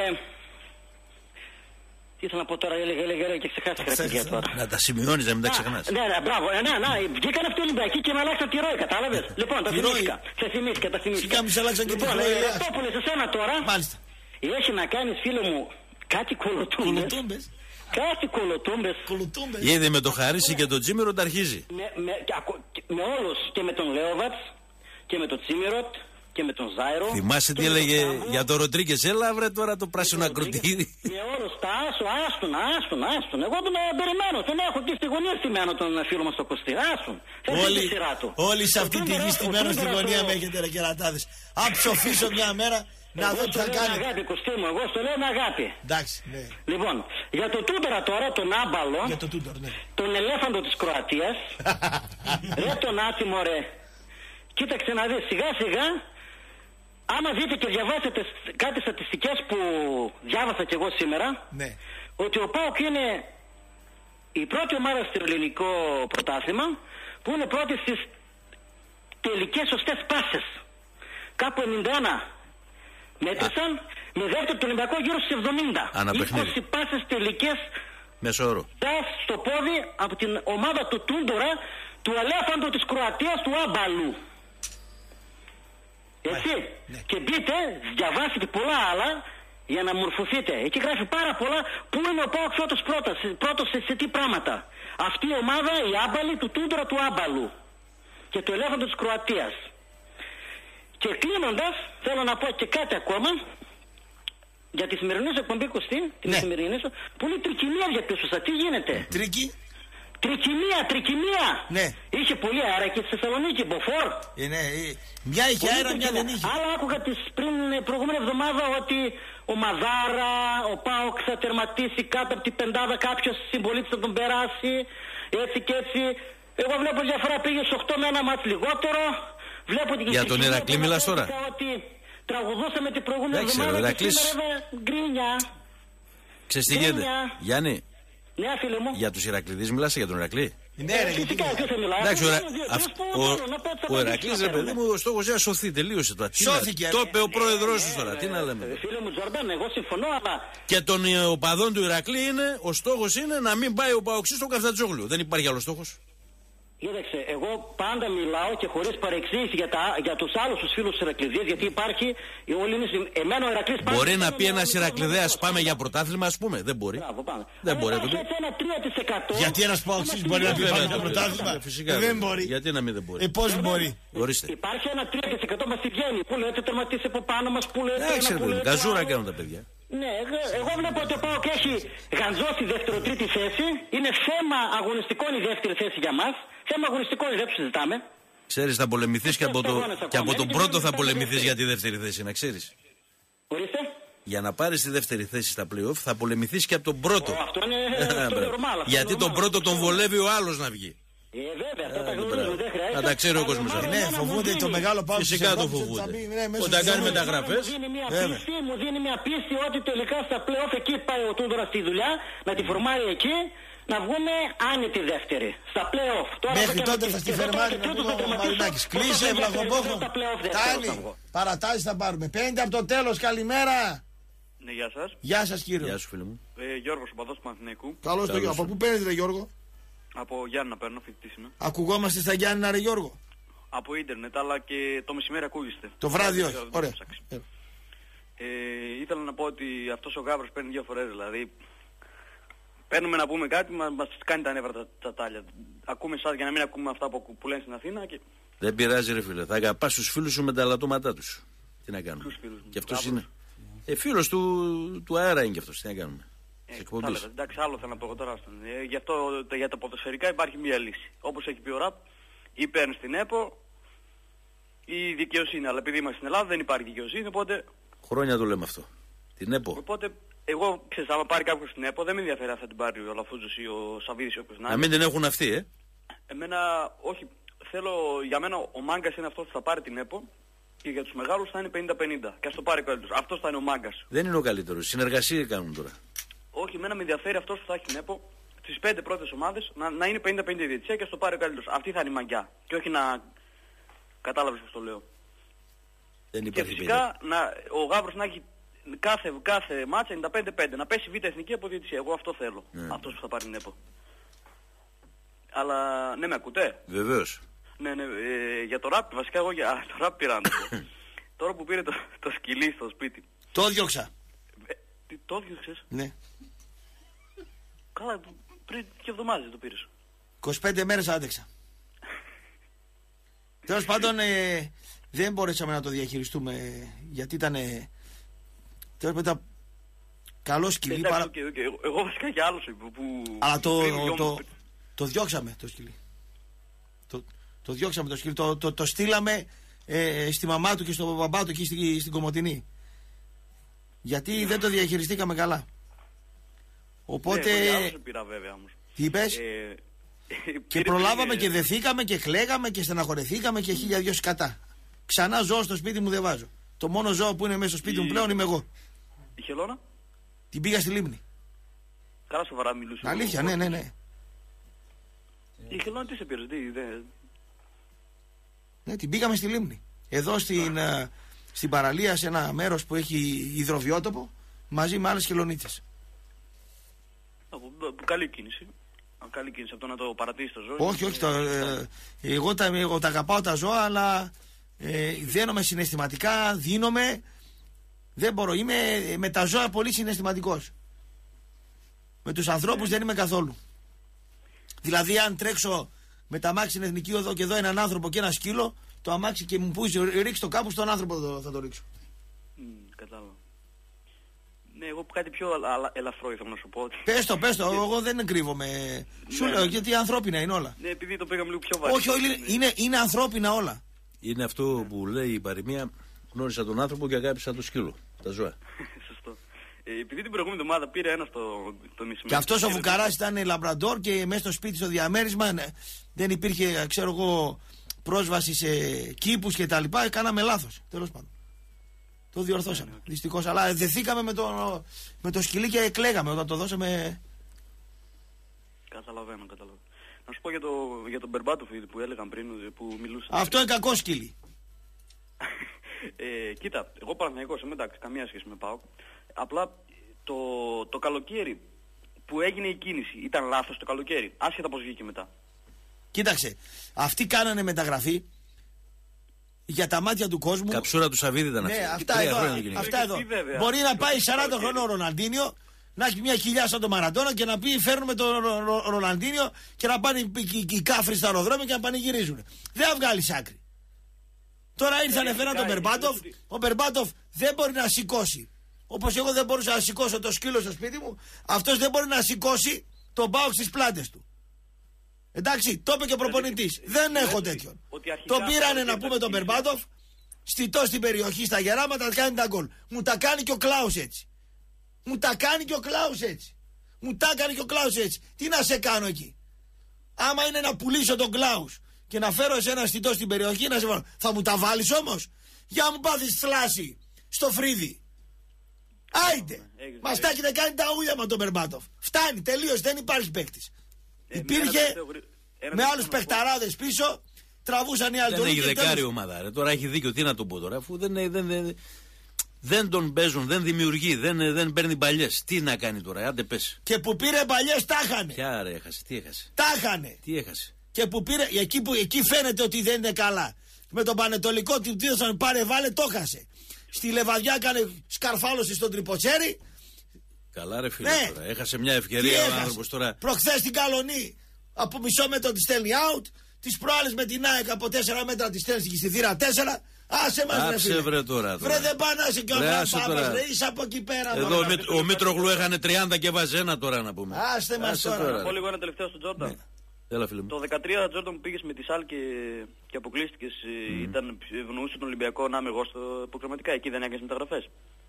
τι ήθελα να πω τώρα, έλεγε, έλεγε, έλεγε και ξεχάστηκα ρε παιδιά τώρα. Να τα σημειώνεις, να μην τα ξεχνάς. Ναι, ναι, μπράβο, ναι, ναι, βγήκαν αυτοί οι Ολυμπιακοί και με αλλάξαν τη ροή, κατάλαβες. Λοιπόν, τα θυμήθηκα, ξεθυμήθηκα, τα θυμήθηκα. Σιγά μη σε αλλάξαν και τη ροή. Λοιπόν, Λεπτόπουλε, σε σένα τώρα, μάλιστα. Έχει να κάνεις φίλε μου κάτι κολοτούμπες. Κάτι κολοτούμπες. Ήδη με το Χαρίσι και τον Τσίμιροτ αρχίζει. Με, με, με όλους, και με τον Λέοβατς και με τον Τσίμιροτ και με τον Ζάιρο. Θυμάσαι τι έλεγε για το Ροντρίγκες, έλα βρε τώρα το πράσινο ακροτήρι. Με όλους τα άσου, άστον, άστον, άστον. Εγώ τον περιμένω, τον έχω εκεί στη γωνία στημένο τον φίλο μας το Κωστή. Άστον. Όλοι, όλοι σε αυτή τη γη στημένο στη γωνία με έχετε ρε κερατάδες. Αν ψοφήσω μια μέρα να δω τι θα κάνει. Αγάπη, Κωστή μου, εγώ στο λέω με αγάπη. Εντάξει, ναι. Λοιπόν, για το Τούντορα τώρα, τον άμπαλο, για το Τούντορ, ναι. τον ελέφαντο της Κροατίας, ρε τον άτιμο ρε. Κοίταξε να δεις, σιγά σιγά, άμα δείτε και διαβάσετε κάτι στατιστικές που διάβασα κι εγώ σήμερα, ναι. ότι ο ΠΑΟΚ είναι η πρώτη ομάδα στο ελληνικό πρωτάθλημα που είναι πρώτη στις τελικές σωστές πάσες. Κάπου ενενήντα ένα μέτρησαν, με δεύτερο το Ολυμπιακό γύρω στις εβδομήντα. είκοσι πάσες τελικές μεσόωρο στο πόδι από την ομάδα του Τούντορα, του ελέφαντο της Κροατίας, του Άμπαλου. Έτσι. Ναι. Και μπείτε, διαβάσετε πολλά άλλα για να μορφωθείτε. Εκεί γράφει πάρα πολλά που είναι ο ΠΑΟΚ φέτος πρώτος, πρώτος σε, σε τι πράγματα. Αυτή η ομάδα, η Άμπαλη, του Τούντορα, του Άμπαλου και του ελέφαντο της Κροατίας. Και κλείνοντας, θέλω να πω και κάτι ακόμα για τη σημερινή εκπομπή, Κωστή, την ναι. σημερινή, που είναι τρικυμία διαπίστωσα. Τι γίνεται? Τρίκη. Τρικυμία, τρικυμία. Ναι. Είχε πολύ αέρα και στη Θεσσαλονίκη, Μποφόρ. Ε, ναι, μια είχε αέρα, μια δεν είχε. Αλλά άκουγα τις πριν προηγούμενη εβδομάδα ότι ο Μαδάρα, ο ΠΑΟΚ θα τερματίσει κάτω από την πεντάδα, κάποιος συμπολίτης θα τον περάσει, έτσι και έτσι. Εγώ βλέπω διαφορά, πήγε στους οκτώ με ένα μάτς λιγότερο. Βλέπω ότι για τον Ηρακλή μιλάς τώρα? Ότι τραγουδούσαμε την προηγούμενη εβδομάδα και σήμερα γκρίνια. Ξέρεις τι γίνεται, Γιάννη? Ναι, φίλε μου. Για τους Ηρακλήδες μιλάς, για τον Ηρακλή? Ναι, ρε, φυσικά, ποιος θα μιλάει. Εντάξει, ο Ηρακλής, ρε παιδί μου, ο στόχος είναι να σωθεί, τελείωσε τώρα. Σώθηκε. Το είπε ο πρόεδρος σου τώρα, τι να λέμε. Φίλε μου Τζορντάν, εγώ συμφωνώ, αλλά... Και των οπαδών του Ηρακλή είναι, ο στόχος είναι να μην πάει ο Παοξής στο Καφτατζόγλιο. Δεν υπάρχει άλλο στόχος. Κοίταξε, εγώ πάντα μιλάω και χωρίς παρεξήγηση για, για τους άλλους τους φίλους της Ηρακληδίας, γιατί υπάρχει, όλοι είναι, εμένα ο Ηρακλής... Μπορεί να πει ένας Ηρακληδέας πάμε για πρωτάθλημα, ας πούμε, δεν μπορεί. Μπράβο, πάμε. Δεν μπορεί. Υπάρχει έτσι ένα τρία τοις εκατό... Γιατί ένας Παοξής μπορεί να πει πάμε για πρωτάθλημα? Φυσικά δεν μπορεί. Γιατί να μην δεν μπορεί? Ε, πώς μπορεί? Ορίστε. Υπάρχει ένα τρία τοις εκατό μας τη βγαίνει, που λέτε τερματίσει από πάνω μας, που λέτε... Εντάξει, ρε, καζούρα κάνουν τα παιδιά. Ναι, εγώ βλέπω ότι ο ΠΑΟΚ έχει γαντζώσει δεύτερο-τρίτη θέση. Είναι θέμα αγωνιστικών η δεύτερη θέση για μας. Θέμα αγωνιστικών δεν το συζητάμε. Ξέρεις, θα πολεμηθείς και από, το, και από τον πρώτο θα πολεμηθείς για τη δεύτερη θέση, να ξέρεις. Ορίστε. Για να πάρεις τη δεύτερη θέση στα play-off θα πολεμηθείς και από τον πρώτο. Ο, αυτό είναι normal. Γιατί τον πρώτο τον βολεύει ο άλλος να βγει. Ε, βέβαια, αυτά τα γνωρίζουν, δεν χρειάζεται. Να τα ξέρει ο κόσμος. Ναι, φοβούνται το μεγάλο ΠΑΟΚ. Φυσικά το φοβούνται. Όταν κάνει μεταγραφές. Μου δίνει μια πίστη ότι τελικά στα play-off εκεί πάει ο Τούντορας στη δουλειά, να τη φορμάρει εκεί, να βγούμε άνετη δεύτερη. Στα play-off. Μέχρι τότε θα στη φερμάρει να πούμε ο Μαρινάκης. Κλείσε, Βλαχοπόχο. Τάνι, παρατάσεις θα πάρουμε. Πέντε από το τέλος, καλημέρα. Ναι, γεια σας. Γεια σας, κύριε. Γεια σου, φίλε μου. Ε, Γιώργος, ο παδός του Παναθηναϊκού. Καλώς το Γιώργο. Από πού παίρνετε, ρε Γιώργο? Από Γιάννηνα παίρνω, φοιτητής είμαι. Ακουγόμαστε στα Γιάννηνα, ρε Γιώργο? Από ίντερνετ, αλλά και το μεσημέρι ακούγεστε. Το βράδυ όχι. Ωραία. Ε, ήθελα να πω ότι αυτός ο γάβρος παίρνει δύο φορές, δηλαδή. Παίρνουμε να πούμε κάτι, μα, μας κάνει τα νεύρα τα, τα τάλια. Ακούμε εσάς για να μην ακούμε αυτά που, που λένε στην Αθήνα και... Δεν πειράζει, ρε φίλε. Θα αγαπάς τους φίλους σου με τα λατώματά τους. Τι να κάνουμε. Και αυτός είναι. Ε, φίλος του, του αέρα είναι και αυτός. Τι να κάνουμε. Ε, εντάξει, άλλο θέλω να πω εγώ τώρα. Ε, γι' αυτό για τα ποδοσφαιρικά υπάρχει μία λύση. Όπως έχει πει ο Ραπ, ή παίρνεις την ΕΠΟ ή δικαιοσύνη. Αλλά επειδή είμαστε στην Ελλάδα δεν υπάρχει δικαιοσύνη, οπότε... Χρόνια το λέμε αυτό. Την ΕΠΟ. Οπότε, εγώ ξέρεις, άμα πάρει κάποιος την ΕΠΟ, δεν με ενδιαφέρει αν θα την πάρει ο Λαφούζος ή ο Σαββίδης ή όποιος να είναι. Να μην την έχουν αυτοί, ε. Εμένα, όχι. Θέλω, για μένα ο Μάγκας είναι αυτός που θα πάρει την ΕΠΟ και για τους μεγάλους θα είναι πενήντα πενήντα. Και ας το πάρει ο καλύτερος. Αυτός θα είναι ο Μάγκας. Δεν είναι ο καλύτερος. Συνεργασία κάνουν τώρα. Όχι, εμένα με ενδιαφέρει αυτός που θα έχει την ΕΠΟ στις πέντε πρώτες ομάδες να, να είναι πενήντα πενήντα η διαιτησία και ας το πάρει ο καλύτερος. Αυτή θα είναι η μαγιά. Και όχι να, Κατάλαβες πώς το λέω. Δεν και φυσικά να, ο Γάβρος να έχει κάθε, κάθε μάτσα ενενήντα πέντε πέντε. Να πέσει β' εθνική από διαιτησία. Εγώ αυτό θέλω. Ναι. Αυτός που θα πάρει ΝΕΠΟ. Αλλά ναι, με ακούτε? Βεβαίως. Ναι, ναι, ε, για το ράπ, βασικά εγώ για το ράπ πήρα να το πω. Τώρα που πήρε το, το σκυλί στο σπίτι. Το διώξα. Ε, τι, το διώξες? Ναι. Καλά, πριν και εβδομάδες το πήρες. είκοσι πέντε μέρες άντεξα. Τέλος πάντων, ε, δεν μπορέσαμε να το διαχειριστούμε γιατί ήταν. Ε, τέλος πάντων, καλό σκυλί. Εντάξει, παρα... okay, okay. Εγώ, εγώ βασικά για άλλους που... Αλλά το, το, το, το διώξαμε το σκυλί. Το, το διώξαμε το σκυλί. Το, το, το στείλαμε ε, στη μαμά του και στον μπαμπά του εκεί στην, στην Κομοτηνή. Γιατί δεν το διαχειριστήκαμε καλά. Οπότε. Ναι, εγώ πήρα, βέβαια, όμως. Τι είπες? Ε, και προλάβαμε και δεθήκαμε και κλαίγαμε και στεναχωρεθήκαμε και χίλια δυο σκατά. Ξανά ζώο στο σπίτι μου δεν βάζω. Το μόνο ζώο που είναι μέσα στο σπίτι η... μου πλέον είμαι εγώ. Η χελώνα? Την πήγα στη λίμνη. Καλά σοβαρά μιλούσε. Αλήθεια, ναι, ναι, ναι. Η χελώνα τι σε πήρε, τι, δε... Ναι, την πήγαμε στη λίμνη. Εδώ στην, α, στην παραλία, σε ένα μέρος που έχει υδροβιότοπο, μαζί με άλλες χελωνίτσες. Καλή κίνηση. Καλή κίνηση από το να το παρατήσει το ζώο. Όχι, όχι. Το, ε, εγώ, τα, εγώ τα αγαπάω τα ζώα, αλλά ε, δένομαι συναισθηματικά, δίνομαι. Δεν μπορώ. Είμαι με τα ζώα πολύ συναισθηματικός. Με τους ανθρώπους δεν είμαι καθόλου. Δηλαδή, αν τρέξω με τα αμάξι στην Εθνική Οδό και δω έναν άνθρωπο και ένα σκύλο, το αμάξι και μου πούζει, ρίξει το κάπου στον άνθρωπο θα το, θα το ρίξω. Mm, κατάλαβα. Ναι, εγώ κάτι πιο ελαφρό ήθελα να σου πω. Πες το, πες το, εγώ δεν κρύβομαι. Σου λέω, γιατί ανθρώπινα είναι όλα. Ναι, επειδή το πήγαμε λίγο πιο βαρύ. Όχι, όχι, είναι, είναι ανθρώπινα όλα. Είναι αυτό που λέει η παροιμία, γνώρισα τον άνθρωπο και αγάπησα το σκύλο, τα ζώα. Σωστό. Ε, επειδή την προηγούμενη εβδομάδα πήρε ένα το, το μισημέρι. Και αυτός ο Φουκαράς ήταν λαμπραντόρ και μέσα στο σπίτι στο διαμέρισμα ναι, δεν υπήρχε, ξέρω εγώ, πρόσβαση σε κήπους και τα λοιπά. Κάναμε λάθος, τέλος πάντων. Το διορθώσαμε. Ναι, okay. Δυστυχώς. Αλλά δεθήκαμε με το, με το σκυλί και κλαίγαμε όταν το δώσαμε. Καταλαβαίνω, καταλαβαίνω. Να σου πω για, το, για τον Μπερμπάτοφιλ που έλεγαν πριν που μιλούσε. Αυτό είναι κακό σκυλί. ε, κοίτα, εγώ Παναθηναϊκός είμαι, εντάξει, καμία σχέση με ΠΑΟΚ. Απλά το, το καλοκαίρι που έγινε η κίνηση ήταν λάθος το καλοκαίρι. Άσχετα πώς βγήκε μετά. Κοίταξε, αυτοί κάνανε μεταγραφή για τα μάτια του κόσμου. Καψούρα του Σαββίδη ήταν αυτή. Ναι, αυτά εδώ. Αυτά εδώ. Μπορεί να πάει σαράντα χρονών ο Ροναλντίνιο, να έχει μια χιλιά σαν τον Μαραντόνα και να πει φέρνουμε τον Ροναλντίνιο και να πάνε οι κάφροι στα αεροδρόμια και να πανηγυρίζουν. Δεν θα βγάλει άκρη. Τώρα ήρθανε φέραν τον Μπερμπάτοφ. Ο Μπερμπάτοφ δεν μπορεί να σηκώσει. Όπως εγώ δεν μπορούσα να σηκώσω το σκύλο στο σπίτι μου, αυτός δεν μπορεί να σηκώσει τον ΠΑΟΚ στις πλάτες του. Εντάξει, το είπε και ο προπονητής. Δεν έχω τέτοιον. Το πήρανε να πούμε τον Μπερμπάτοφ, στιτό στην περιοχή στα γεράματα, κάνει τα γκολ. Μου τα κάνει και ο Κλάους έτσι. Μου τα κάνει και ο Κλάους έτσι. Μου τα κάνει και ο Κλάους έτσι. Τι να σε κάνω εκεί. Άμα είναι να πουλήσω τον Κλάους και να φέρω εσένα στιτό στην περιοχή, να σε βάλω. Θα μου τα βάλεις όμως. Για μου πάθεις θλάση στο φρύδι. Άιντε! Μας τα έχετε κάνει τα ούλια με τον Μπερμπάτοφ. Φτάνει, τελείως, δεν υπάρχει παίκτης. Ε, Υπήρχε ένα με άλλους παιχταράδες πίσω, τραβούσαν οι άλλοι. Δεν έχει δεκάρι ομάδα. Ρε. Τώρα έχει δίκιο, τι να το πω τώρα, αφού δεν, δεν, δεν, δεν τον παίζουν, δεν δημιουργεί, δεν, δεν παίρνει παλιές. Τι να κάνει τώρα, άντε πες. Και που πήρε παλιές τα έχανε. Ποια ρε έχασε, τι έχασε. Τα έχανε. Τι έχασε. Και που πήρε, εκεί, που, εκεί φαίνεται ότι δεν είναι καλά. Με τον Πανετολικό τι δίδωσαν, πάρε βάλε, το έχασε. Στη Λεβαδιά έκανε σκαρφάλωση στον τριποτσέρι. Καλά ρε φίλε ναι. Τώρα. Έχασε μια ευκαιρία ο άνθρωπος τώρα. Προχθές την Καλονή από μισό μέτρο τη στέλνει out. Τις προάλλες με την ΑΕΚ από τέσσερα μέτρα τη στέλνει στη θύρα τέσσερα. Άσε μας ρε φίλε. Βρε τώρα, τώρα. Βρε δεν πάνε να είσαι και ο Τραμπάπας ρε. Είσαι από εκεί πέρα. Εδώ ο, Μήτ, ο Μήτρογλου έχανε τριάντα και βάζει ένα τώρα να πούμε. Άστε μας τώρα. Να πω λίγο ένα τελευταίο στον Τζόρνταν. Ναι. Έλα, φίλε μου. Το δεκατρία Τζόρνταν που πήγες με τη Σάλ και, και αποκλείστηκες mm. ήταν ευνοούσε τον Ολυμπιακό να είμαι εγώ στο προκριματικά. Εκεί δεν έκανες μεταγραφές.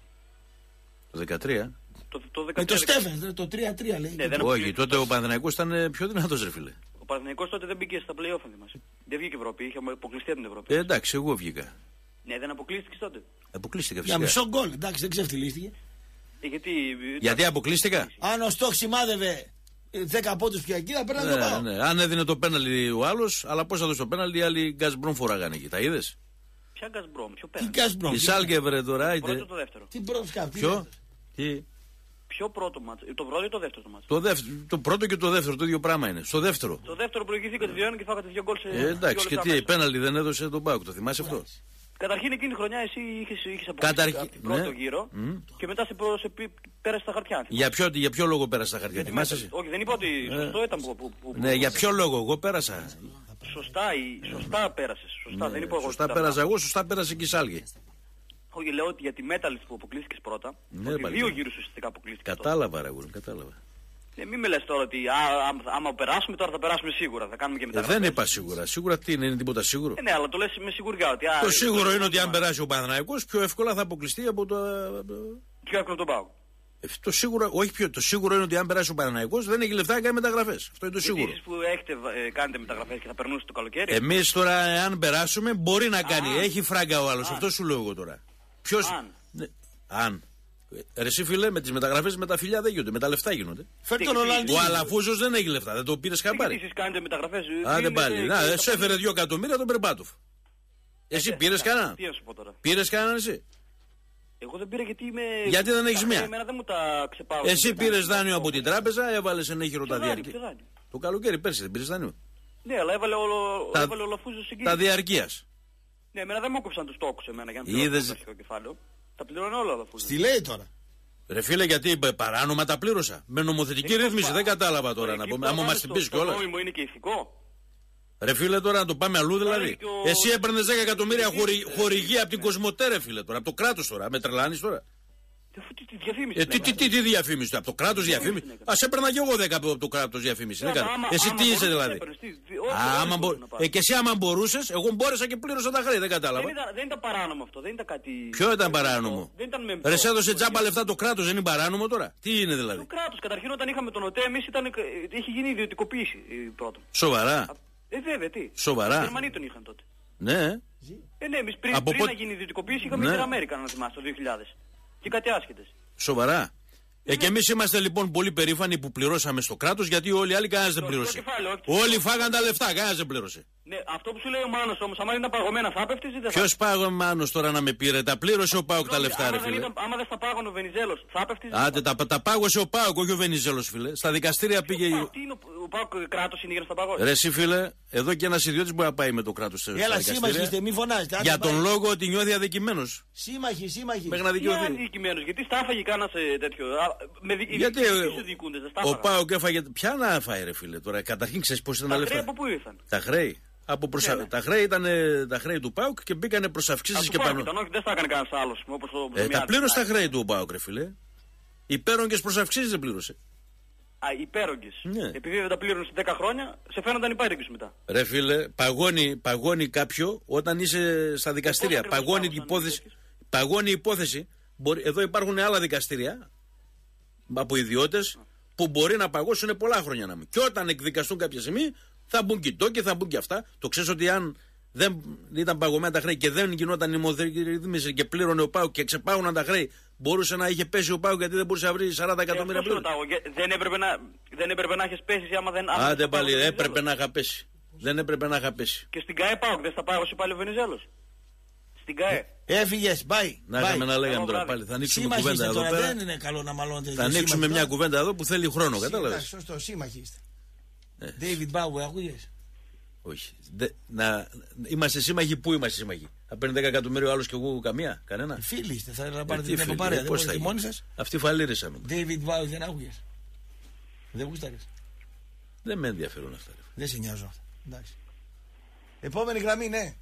Το δεκατρία. Το, το με το Στέφεν, το τρία τρία λέει. Ναι, όχι, τότε ο Παναθηναϊκός ήταν πιο δυνατός ρε φίλε. Ο Παναθηναϊκός τότε δεν μπήκε στα play-off μας. Δεν βγήκε Ευρώπη, είχε αποκλειστεί από την Ευρώπη. Ε, εντάξει, εγώ βγήκα. Ναι, δεν αποκλείστηκες τότε. Αποκλείστηκα φυσικά. Για μισό γκολ, εντάξει, δεν ξεφτυλίστηκε. Ε, γιατί... γιατί αποκλείστηκα. Αν ο Στόχ σημάδευε δέκα πόντους πια εκεί, θα παίρνανε ναι, το πάω. Ναι. Αν έδινε το πέναλτι ο άλλος, αλλά πώς θα δώσει το πέναλτι, οι άλλοι Γκάσμπρομ φοράγανε εκεί. Τα είδες? Ποια Γκάσμπρομ, ποιο Τι πέναλτι? Γκάσμπρομ. Η Σάλκε βρε τώρα. Το πρώτο ή το δεύτερο? Τι πρώτο σκάφη. Ποιο? Τι? Ποιο πρώτο μάτσο, το πρώτο ή το δεύτερο μάτσο? Το, δεύτερο, το πρώτο και το δεύτερο, το ίδιο πράγμα είναι. Στο δεύτερο. Το δεύτερο προηγηθήκατε δύο ένα και φάγατε δύο γκολ σε. Ε, εντάξει, και τι, πέναλτι δεν έδωσε τον Πάουκ, το θυμάσαι αυτό? Καταρχήν εκείνη τη χρονιά εσύ είχες, είχες Καταρχήν, αποκλείσει τον πρώτο ναι. γύρο Mm. και μετά σε, προ, σε πέρασε τα χαρτιά. Για ποιο, για ποιο λόγο πέρασε τα χαρτιά, θυμάσαι εσύ? Όχι, δεν είπα ότι σωστό ήταν που. που, που ναι, για ποιο λόγο, εγώ πέρασα. Σωστά, η, σωστά πέρασες. Σωστά, ναι, δεν είπα εγώ. Σωστά πέρασα εγώ, σωστά πέρασε και η Σάλκε. Όχι, λέω ότι για τη Μέταλιστ που αποκλείστηκες πρώτα. Ναι, ότι πάλι. δύο γύρους ουσιαστικά αποκλείστηκες. Κατάλαβα, ρε γουρ, κατάλαβα. Ε, μην με λες τώρα ότι α, α, άμα περάσουμε τώρα θα περάσουμε σίγουρα. Θα κάνουμε και μετά. Ε, δεν είπα σίγουρα. Σίγουρα τι είναι, είναι τίποτα σίγουρο. Ε, ναι, αλλά το λες με σιγουριά. Ότι, α, το ε, σίγουρο ε, είναι ότι ε, αν περάσει ο Παναθηναϊκός πιο εύκολα θα αποκλειστεί από το. Πιο εύκολο τον Πάο. Ε, το σίγουρο, όχι πιο, το σίγουρο είναι ότι αν περάσει ο Παναθηναϊκός δεν έχει λεφτά να κάνει μεταγραφές. Αυτό είναι το σίγουρο. Εσείς που έχετε, ε, κάνετε μεταγραφές και θα περνούσετε το καλοκαίρι. Εμείς τώρα, αν περάσουμε, μπορεί να κάνει. Α, έχει φράγκα ο άλλος. αν. Αυτό σου λέω εγώ τώρα. Ποιος. Αν. Ναι, αν. Ε, ρε εσύ φίλε, με τις μεταγραφές με τα φιλιά δεν γίνονται. Με τα λεφτά γίνονται. Φέρ' τον Ρονάλντινιο. Ο Αλαφούζος δεν έχει λεφτά. Δεν το πήρες χαμπάρι. Εσείς κάνετε μεταγραφές. Άντε πάλι. Να, ε, σου έφερε δύο εκατομμύρια τον Περμπάτοφ. Εσύ ε, πήρες ε, κανένα. Τι να σου πω τώρα. Πήρες κανέναν εσύ. Εγώ δεν πήρα γιατί είμαι. Γιατί δεν έχεις τα μία. χρέη εμένα δεν μου τα ξεπάω. Εσύ πήρες δάνειο από την τράπεζα, έβαλες ενέχειρο τα Ποιο δάνειο, διαρκεία. ποιο δάνειο? Το καλοκαίρι πέρσι δεν πήρες δάνειο. Ναι, αλλά έβαλε ο Τα- έβαλε ο Λαφούζος εκεί. Τα διαρκείας. Ναι, εμένα δεν μου έκοψαν τους τόκους εμένα για να Είδες- πληρώσω το αρχικό κεφάλαιο. Τα πληρώνω όλα ο Λαφούζος. Τι λέει τώρα. Ρε φίλε, γιατί είπε, παράνομα τα πλήρωσα. Με νομοθετική Εκεί ρύθμιση, πα- δεν κατάλαβα τώρα Εκεί να που πούμε. θα Άμα πάμε μας την στο- πεις στο κιόλας. νόμιμο είναι και ηθικό. Ρε φίλε, τώρα να το πάμε αλλού δηλαδή. και ο- Εσύ έπαιρνες δέκα εκατομμύρια Εσύ- χορη... χορηγία από την Κοσμοτέ, ρε φίλε τώρα. Από το κράτος τώρα. Με τρελάνεις τώρα. Αφού τι- τι διαφήμιση Ε, τι, είναι, τι, τι, τι διαφήμιση, από το κράτος διαφήμιση. είναι, Α έπαιρνα κι εγώ δέκα από το κράτος διαφήμιση. Ναι, δεν άμα- κάνω. άμα- Εσύ άμα τι είσαι μπορούσες, δηλαδή. έπαιρνες, τι- τι- όχι, Α, δεν άμα μπο... μπορούσες να πάρεις. ε, και εσύ άμα μπορούσες, εγώ μπόρεσα και πλήρωσα τα χρέη. Δεν κατάλαβα. Δεν ήταν, δεν ήταν παράνομο αυτό, δεν ήταν κάτι. Ποιο ήταν παράνομο. Δεν ήταν με Ρε, σε έδωσε τζάμπα λεφτά το κράτος, δεν είναι παράνομο τώρα. Τι είναι Το δηλαδή. κράτος, καταρχήν όταν είχαμε τον ΟΤΕ, εμείς ήταν, είχε γίνει ιδιωτικοποίηση ε, πρώτον. Σοβαρά. Ε, βέβαια, τι. Σοβαρά. Οι Γερμανοί τον είχαν τότε. Ναι. Ε, ναι, εμείς πριν, Από πριν πότε- να γίνει ιδιωτικοποίηση είχαμε Ναι. την Αμέρικα, να θυμάσαι, το δύο χιλιάδες. Και κάτι άσχετες. Σοβαρά. Ε, και εμείς είμαστε λοιπόν πολύ περήφανοι που πληρώσαμε στο κράτος γιατί όλοι οι άλλοι κανένας δεν Το πλήρωσε. κεφάλαιο, όχι. Όλοι φάγαν τα λεφτά, κανένας δεν πλήρωσε. Ναι, αυτό που σου λέει ο Μάνος όμως, άμα ήταν παγωμένα θα έπεφτες ή δεν θα. Ποιος πάγωνος τώρα να με πήρε, τα πλήρωσε ο Πάουκ τα Συγγνώμη, λεφτά, άμα ρε δεν φίλε. ήταν- Άμα δεν στα πάγωνε ο Βενιζέλος, θα έπεφτες ή δεν Άντε, θα. τα, τα πάγωσε ο Πάουκ, όχι ο Βενιζέλος, φίλε. Στα δικαστήρια πήγε. Πάω, Τι είναι ο, ο Πάοκ κράτος είναι για να στα παγώσει. Ρε, εσύ, φίλε, εδώ και ένας ιδιώτης μπορεί να πάει με το κράτος στα Έλα, σύμμαχοι είστε, δικαστήρια. μη φωνάζετε. άντε, Για τον πάει. λόγο ότι νιώθει αδικημένος. Σύμμαχοι, σύμμαχοι. Μέχρι να Τι δικαιωθεί. αδικημένος, γιατί στα έφαγε κανένας ε, τέτοιο. Α, με δι... Γιατί οι ε, δικοί σου δικούντες, δεν στα ο έφαγαν. Πάουκ έφαγε. Ποια να φάει, ρε φίλε, τώρα. Καταρχήν ξέρει πώ ήταν τα Τα χρέη λεφτά. από πού ήρθαν. Τα χρέη. Από προσα... Ναι, ναι. Τα χρέη ήταν ε, τα χρέη του Πάουκ και μπήκανε προς Από αυξήσεις του και Πάοκ πάνω. ήταν, όχι, δεν στα έκανε κανένας άλλος. Όπως το, Ε, το τα Μιάδη. πλήρωσε τα χρέη του ο Πάουκ, ρε φίλε. Υπέρογγες προς αυξήσεις δεν πλήρωσε. Α, υπέρογγες. Ναι. Επειδή δεν τα πλήρωνε σε δέκα χρόνια, σε φαίνονταν υπέρογγες μετά. Ρε φίλε, παγώνει, παγώνει κάποιο όταν είσαι στα δικαστήρια. ακριβώς Παγώνει η πάγωσαν υπόθεση. οι Παγώνει η υπόθεση. Μπορεί, εδώ υπάρχουν άλλα δικαστήρια από ιδιώτες που μπορεί να παγώσουν πολλά χρόνια να μην. Και όταν εκδικαστούν κάποια στιγμή θα μπουν και οι τόκοι, θα μπουν και αυτά. Το ξέρεις ότι αν δεν ήταν παγωμένα τα χρέη και δεν γινόταν η νομοθετική ρύθμιση και πλήρωνε ο Πάουκ και ξεπάγωναν τα χρέη, μπορούσε να είχε πέσει ο Πάουκ γιατί δεν μπορούσε να βρει σαράντα εκατομμύρια Ε, αυτό σου πλήρωση. ρωτάω, γε- δεν, έπρεπε να, δεν έπρεπε να έχεις πέσει άμα δεν... άμα Άντε δεν πάλι, στα πάγωσε ο έπρεπε Βενιζέλος. να είχα πέσει. Δεν έπρεπε να είχα πέσει. Και στην ΚΑΕ Πάοκ δεν στα πάγωσε πάλι ο Βενιζέλος. Στην ΚΑΕ. Έφυγε, πάει. Να είχαμε να λέγαμε τώρα πάλι. Θα ανοίξουμε Σύμμαχοι κουβέντα είστε εδώ τώρα, πέρα. δεν είναι καλό να μαλώνετε. Θα ανοίξουμε μια κουβέντα εδώ που θέλει χρόνο, Εντάξει, κατάλαβες. σωστό, σύμμαχοι είστε. Ναι. David Bowie, ακούγες. Όχι. Δε, να, είμαστε σύμμαχοι, πού είμαστε σύμμαχοι. Θα παίρνει δέκα εκατομμύρια άλλο και εγώ καμία, κανένα. Φίλοι είστε, θα Ε, πάρετε τι την φίλοι, εποπαρέα. ε, Δεν πώς θα μπορείτε γίνει. μόνοι σας. Αυτοί φαλήρισαν. David Bowie δεν άκουγες. Δεν γούσταρες. Δεν με ενδιαφέρουν αυτά. Ρε. Δεν σε νοιάζω αυτά. Εντάξει. Επόμενη γραμμή, ναι.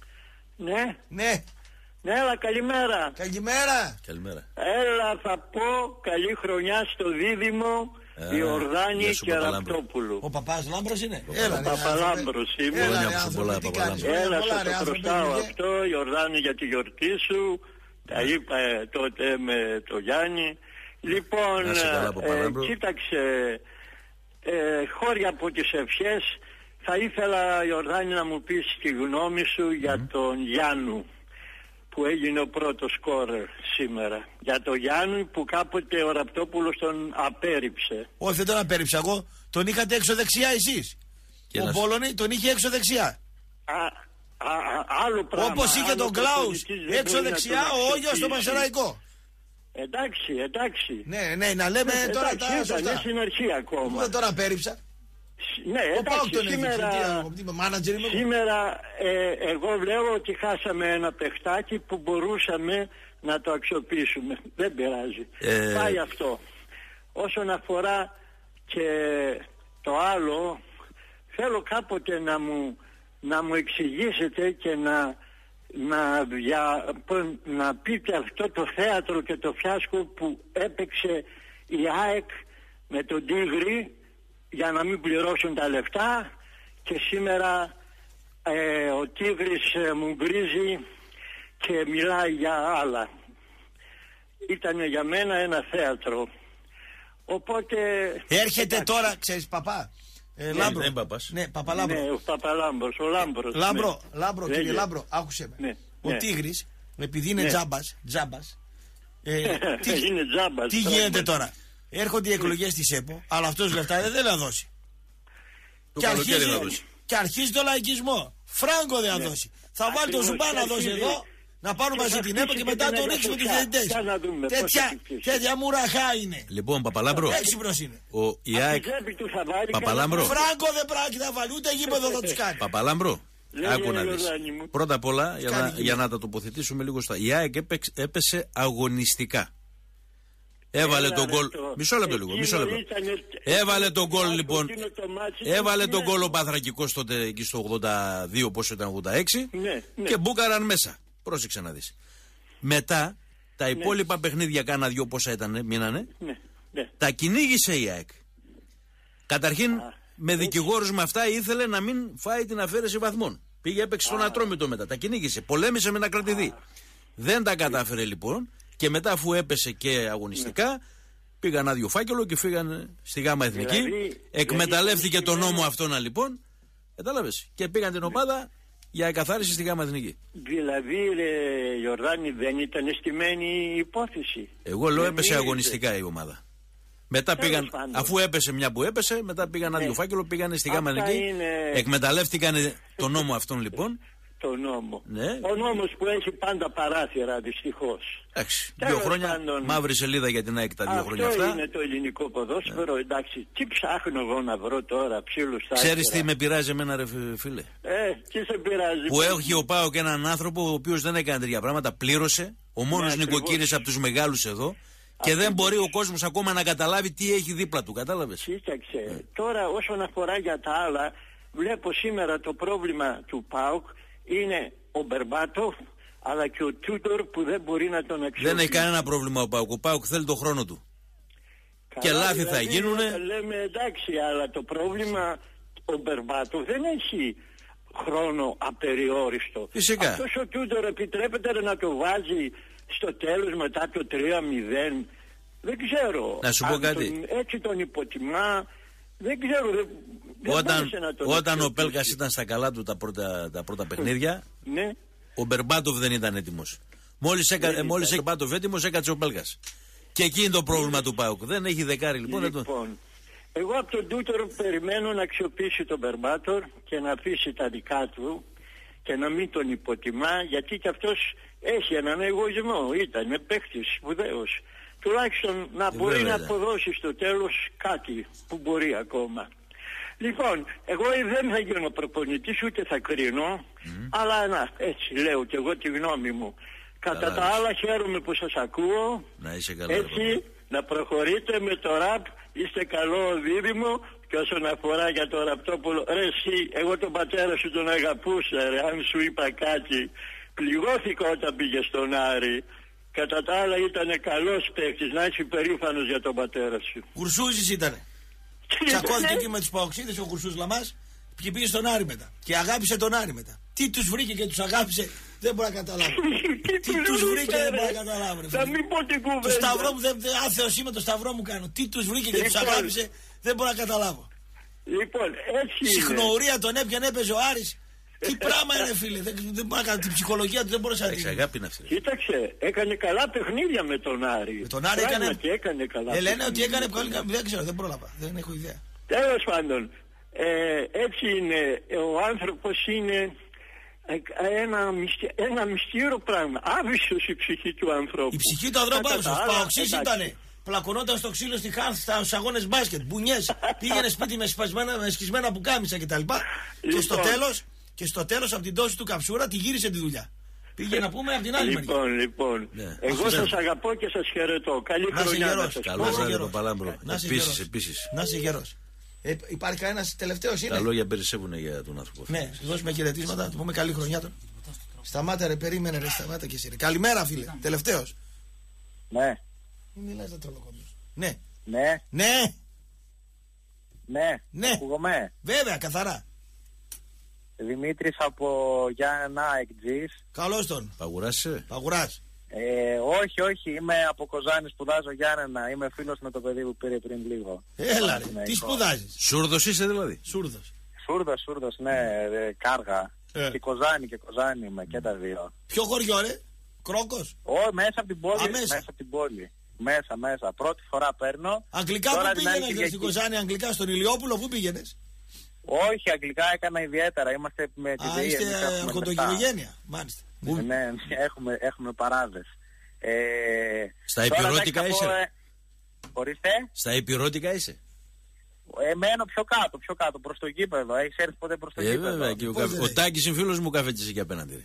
Ναι, Ναι. ναι, αλλά καλημέρα. Καλημέρα. Καλημέρα. Έλα, θα πω καλή χρονιά στο δίδυμο Α, Ιορδάνη γεια σου, και Παπαλάμπρο. Ραπτόπουλου. Ο παπάς Λάμπρος είναι. Ο Έλα, ρε, Παπαλάμπρος άνθρωπε. είμαι. Έλα, Χρόνια ρε, που σου άνθρωπε, πολλά, τι Παπαλάμπρο. κάνεις. Έλα, Πολλά, σε ρε, το άνθρωπε, χρωστάω πήγε. αυτό, Ιορδάνη, για τη γιορτή σου. Τα είπα ε, τότε με το Γιάννη. Λοιπόν, Να σε καλά, ε, Παπαλάμπρο. κοίταξε, ε, χώρια από τις ευχές, θα ήθελα, Ιορδάνη, να μου πεις τη γνώμη σου για τον Γιάννου, που που έγινε ο πρώτος σκόρερ σήμερα. Για το Γιάννη που κάποτε ο Ραπτόπουλος τον απέρριψε. Όχι, δεν τον απέρριψα εγώ. Τον είχατε έξω δεξιά εσείς. Και ο Πόλωνη τον είχε έξω δεξιά. Α, α, α, άλλο πράγμα. Όπως είχε τον Κλάους έξω δεξιά ο Όγιος στο Πανσεραϊκό. Εντάξει, εντάξει. Ναι, ναι, να λέμε ε, τώρα εντάξει, τα σωστά. στην αρχή ακόμα. Δεν τον απέρριψα. Ναι, εντάξει, σήμερα, σήμερα ε, εγώ λέω ότι χάσαμε ένα παιχτάκι που μπορούσαμε να το αξιοποιήσουμε. Δεν πειράζει. Ε... Πάει αυτό. Όσον αφορά και το άλλο, θέλω κάποτε να μου, να μου εξηγήσετε και να, να, για, να πείτε αυτό το θέατρο και το φιάσκο που έπαιξε η ΑΕΚ με τον Τίγρη για να μην πληρώσουν τα λεφτά και σήμερα ε, ο Τίγρης ε, μου γκρίζει και μιλάει για άλλα. Ήταν για μένα ένα θέατρο. Οπότε... Έρχεται εντάξει. Τώρα, ξέρεις παπά, ε, ναι, Λάμπρο. Ναι, παπάς. Ναι, Παπαλάμπρο. Ναι, ο Παπαλάμπρος, ο Λάμπρος. Λάμπρο, ναι. Λάμπρο, κύριε Λέγε. Λάμπρο, άκουσε με. Ναι, ο ναι. Τίγρης, επειδή είναι ναι. τζάμπας, τζάμπας, ε, τι, είναι τζάμπας, τι γίνεται τώρα. Έρχονται οι εκλογές της ΕΠΟ, αλλά αυτός λεφτά δεν θέλει να δώσει. Και αρχίζει, και αρχίζει το λαϊκισμό. Φράγκο δεν θα ναι. δώσει. Θα ακριβώς, βάλει τον Ζουμπά να δώσει εδώ, να πάρουμε μαζί την ΕΠΟ και μετά τον ρίξουμε τους διαιτητές. Τέτοια, τέτοια μουραχά είναι. Λοιπόν, Παπαλάμπρο. Έξυπνος είναι. Ο Ιάκ. Παπαλάμπρο. Φράγκο δεν πρόκειται να βάλει, ούτε γήπεδο θα τους κάνει. Παπαλάμπρο. Άκου να δεις. Πρώτα απ' όλα, για να, για να τα τοποθετήσουμε λίγο στα. Η ΑΕΚ έπεσε αγωνιστικά. Έβαλε τον γκολ. Μισό λεπτό λίγο. Μισό λεπτό. Έβαλε τον γκολ λοιπόν. Έβαλε τον γκολ ο Παθρακικός τότε εκεί στο ογδόντα δύο, πόσο ήταν, ογδόντα έξι. Ναι, ναι. Και μπούκαραν μέσα. Πρόσεξε να δεις. Μετά τα υπόλοιπα ναι. παιχνίδια, κάνα δυο πόσα ήταν, μείνανε. Ναι, ναι. Τα κυνήγησε η ΑΕΚ. Καταρχήν Α, με δικηγόρους με αυτά ήθελε να μην φάει την αφαίρεση βαθμών. Πήγε έπαιξε στον Ατρόμητο μετά. Τα κυνήγησε. Πολέμησε με να κρατηθεί. Α. Δεν τα κατάφερε λοιπόν. Και μετά αφού έπεσε και αγωνιστικά ναι. πήγαν άδειο φάκελο και φύγαν στη Γάμα Εθνική. Δηλαδή, εκμεταλλεύτηκε δηλαδή, τον νόμο αυτόν λοιπόν. Κατάλαβες. Και πήγαν την ομάδα για εκαθάριση στη Γάμα Εθνική. Δηλαδή, ρε Ιορδάνη, δεν ήταν στημένη η υπόθεση. Εγώ λέω έπεσε αγωνιστικά η ομάδα. Μετά πήγαν, αφού έπεσε μια που έπεσε, μετά πήγαν άδειο ναι. φάκελο, πήγαν στη Γάμα Εθνική. Είναι... Εκμεταλλεύτηκαν τον νόμο αυτόν λοιπόν. Το νόμο. Ναι. Ο νόμος που έχει πάντα παράθυρα, δυστυχώς. Εντάξει. Δύο χρόνια πάντων, μαύρη σελίδα για την ΑΕΚ τα δύο χρόνια αυτά. Αυτό είναι το ελληνικό ποδόσφαιρο. Ναι. Εντάξει. Τι ψάχνω εγώ να βρω τώρα, ψήλους στα άκυρα. Ξέρεις τι με πειράζει εμένα, ρε φίλε. Ε, τι σε πειράζει. Που έχει ο ΠΑΟΚ έναν άνθρωπο ο οποίος δεν έκανε τέτοια πράγματα, πλήρωσε. Ο μόνος ναι, νοικοκύρης από τους μεγάλους εδώ. Και δεν μπορεί ο κόσμος ακόμα να καταλάβει τι έχει δίπλα του. Κατάλαβες. Κοίταξε. Ε. Τώρα όσον αφορά για τα άλλα, βλέπω σήμερα το πρόβλημα του ΠΑΟΚ είναι ο Μπερμπάτοφ αλλά και ο Τούντορ που δεν μπορεί να τον αξιοποιήσει. Δεν έχει κανένα πρόβλημα ο ΠΑΟΚ. Ο ΠΑΟΚ θέλει τον χρόνο του. Καλά, και λάθη δηλαδή, θα γίνουνε. Λέμε εντάξει, αλλά το πρόβλημα ο Μπερμπάτοφ δεν έχει χρόνο απεριόριστο. Φυσικά. Αυτός ο Τούντορ επιτρέπεται να το βάζει στο τέλος μετά το τρία μηδέν. Δεν ξέρω. Να σου πω κάτι. Τον, έτσι τον υποτιμά. Δεν ξέρω. Δεν, όταν δεν όταν ο Πέλκας ήταν στα καλά του τα πρώτα, τα πρώτα παιχνίδια, ναι. ο Μπερμπάτοφ δεν ήταν έτοιμος. Μόλις έκανε ο Μπερμπάτοφ έτοιμος, έκατσε ο Πέλκας. Και εκεί είναι το πρόβλημα του ΠΑΟΚ. Δεν έχει δεκάρι λοιπόν. Λοιπόν, το... εγώ από τον Τούτορ περιμένω να αξιοποιήσει τον Μπερμπάτορ και να αφήσει τα δικά του και να μην τον υποτιμά, γιατί και αυτός έχει έναν εγωισμό. Ήταν παίχτης σπουδαίος. Τουλάχιστον να μπορεί βέβαια, να αποδώσει στο τέλος κάτι που μπορεί ακόμα. Λοιπόν, εγώ δεν θα γίνω προπονητής ούτε θα κρίνω, mm. αλλά να, έτσι λέω και εγώ τη γνώμη μου. Κατά καλά, τα άλλα χαίρομαι που σας ακούω. Να είσαι καλά. Έτσι, ρε, να προχωρείτε με το ραπ, είστε καλό δίδυμο. Και όσον αφορά για το Ραπτόπουλο, ρε εσύ, εγώ τον πατέρα σου τον αγαπούσα, ρε, αν σου είπα κάτι. Πληγώθηκα όταν πήγε στον Άρη. Κατά τα άλλα ήταν καλός παίκτης, να είσαι περήφανος για τον πατέρα σου. Κουρσούζης ήτανε. Τσακώθηκε εκεί με τους Παοξίδες ο Κουρσούς Λαμάς και πήγε στον Άρη μετά. Και αγάπησε τον Άρη μετά. Τι τους βρήκε και τους αγάπησε, δεν μπορώ να καταλάβω. Τι τους βρήκε, δεν μπορώ να καταλάβω. Θα μην πω την κουβέντα. Το σταυρό μου, άθεος είμαι, το σταυρό μου κάνω. Τι τους βρήκε και τους αγάπησε, δεν μπορώ να καταλάβω. Λοιπόν, έτσι είναι. Συχνορία τον έπιανε, έπαιζε ο Άρης. Τι πράγμα είναι, φίλε. Δεν, δεν μπορεί να κάνει την ψυχολογία του, δεν μπορούσε να την. Αγάπη είναι αυτή. Κοίταξε, έκανε καλά παιχνίδια με τον Άρη. Με τον Άρη έκανε. Και έκανε καλά. Ε, λένε ότι έκανε πολύ. Δεν ξέρω, δεν πρόλαβα. Δεν έχω ιδέα. Τέλος πάντων, ε, έτσι είναι. Ο άνθρωπος είναι ένα, μυστι... ένα μυστήριο πράγμα. Άβυσσος η ψυχή του ανθρώπου. Η ψυχή του ανθρώπου άβυσσος. Παοξής ήτανε. Πλακωνόταν στο ξύλο στη Χάνθ, στους αγώνες μπάσκετ, μπουνιές, πήγαινε σπίτι με, σπασμένα, με σκισμένα πουκάμισα κτλ. Λοιπόν. Και στο τέλος, και στο τέλος από την δόση του καψούρα τη γύρισε τη δουλειά. Πήγε να πούμε από την άλλη λοιπόν, μεριά. Λοιπόν, ναι. Εγώ Αχ, σας αγαπώ και σας χαιρετώ. Καλή να χρονιά γερός, να σας πω. Καλώς ήρθατε Παλάμπρο. Επίσης, επίσης. Να είσαι γερός. Ε, υπάρχει κανένας τελευταίος είναι. Τα λόγια περισσεύουν για τον άνθρωπο. Ναι, δώσουμε χαιρετίσματα, του πούμε καλή χρονιά τον. Σταμάτα ρε, περίμενε ρε, σταμάτα και εσύ ρε. Καλημέρα φίλε, τελευταίος. Ναι. Μην μιλάς να τρολοκομείς. Ναι. Ναι. Ναι. Ναι. Ναι. Ακούγομαι. Βέβαια, καθαρά. Δημήτρης από Γιάννα Εκτζής. Καλώς τον. Παγουράσαι. Παγουράς. Ε, όχι, όχι. Είμαι από Κοζάνη, σπουδάζω Γιάννενα. Είμαι φίλος με το παιδί που πήρε πριν λίγο. Έλα ρε. Τι σπουδάζεις. Σούρδος είσαι δηλαδή. Σούρδος. Σούρδος, Σούρδος, ναι. Ε, κάργα. Ε. Και Κοζάνη και Κοζάνη είμαι και τα δύο. Ποιο χωριό ρε. Κρόκος. Όχι, μέσα από την πόλη. Α, μέσα. μέσα από την πόλη. Μέσα, μέσα. Πρώτη φορά παίρνω. Αγγλικά που πήγαινες στην Κοζάνη, αγγλικά στον Ηλιόπουλο, πού πήγαινες. Όχι, αγγλικά έκανα ιδιαίτερα. Είμαστε με τη Α, είστε αρχοντογενογένεια, μάλιστα. Ναι, ναι, έχουμε, έχουμε παράδες. Ε, Στα υπηρώτικα είσαι. Ε, ορίστε. Στα υπηρώτικα είσαι. Ε, μένω πιο κάτω, πιο κάτω, προς το γήπεδο. Έχεις έρθει ποτέ προς το ε, γήπεδο. Βέβαια, και ο, καφ... ο Τάκης είναι φίλος μου, καφέτης εκεί απέναντι.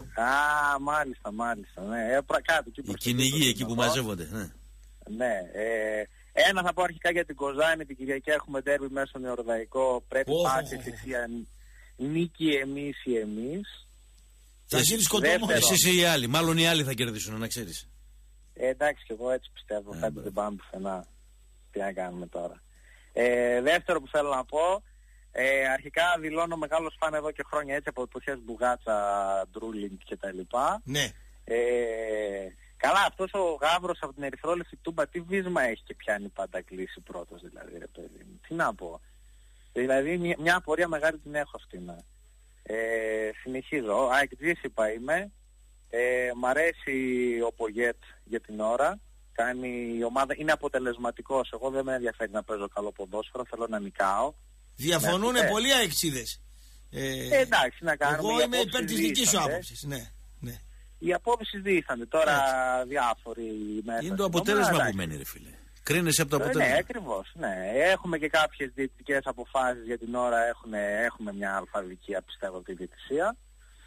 Α, μάλιστα, μάλιστα. Ναι, ε, πρα, κάτω, εκεί οι κυνηγοί εκεί που μαζεύονται. Ναι, ναι ε, ένα θα πω αρχικά για την Κοζάνη. Την Κυριακή έχουμε ντέρμπι μέσα στον Ιορδαϊκό. Πρέπει oh, πάση oh, oh. θυσία νίκη εμείς ή εμείς. Θα γίνει σκοτώμο. Εσείς ή οι άλλοι. Μάλλον οι άλλοι θα κερδίσουν, να ξέρεις. Ε, εντάξει, και εγώ έτσι πιστεύω. Yeah, κάτι δεν πάμε πουθενά. Τι να κάνουμε τώρα. Ε, δεύτερο που θέλω να πω. Ε, αρχικά δηλώνω μεγάλος φαν εδώ και χρόνια, έτσι, από εποχές Μπουγάτσα, Ντρούλινγκ κτλ. Ναι. Ε, καλά, αυτός ο Γάβρος από την ερυθρόλευκη Τούμπα τι βίσμα έχει και πιάνει πάντα κλείσει πρώτος, δηλαδή, ρε παιδί μου. Τι να πω. Δηλαδή μια, μια απορία μεγάλη την έχω αυτή. Ναι. Ε, συνεχίζω. Αεκτζής είπα είμαι. Ε, μ' αρέσει ο Πογέτ για την ώρα. Κάνει η ομάδα, είναι αποτελεσματικός. Εγώ δεν με ενδιαφέρει να παίζω καλό ποδόσφαιρο, θέλω να νικάω. Διαφωνούν ναι, πολλοί αεξίδες. Ε, ε, εντάξει, να κάνουμε. Εγώ είμαι υπέρ της δικής σου άποψης. Ναι, ναι. Οι απόψεις δίθανε. Τώρα έτσι. Διάφοροι μέσα. Είναι το αποτέλεσμα ομάδα, που μένει, ρε φίλε. Κρίνεσαι από το αποτέλεσμα. Ναι, ακριβώς. Ναι. Έχουμε και κάποιες διαιτητικές αποφάσεις για την ώρα. Έχουμε, έχουμε μια αλφαβικία, πιστεύω, τη διαιτησία.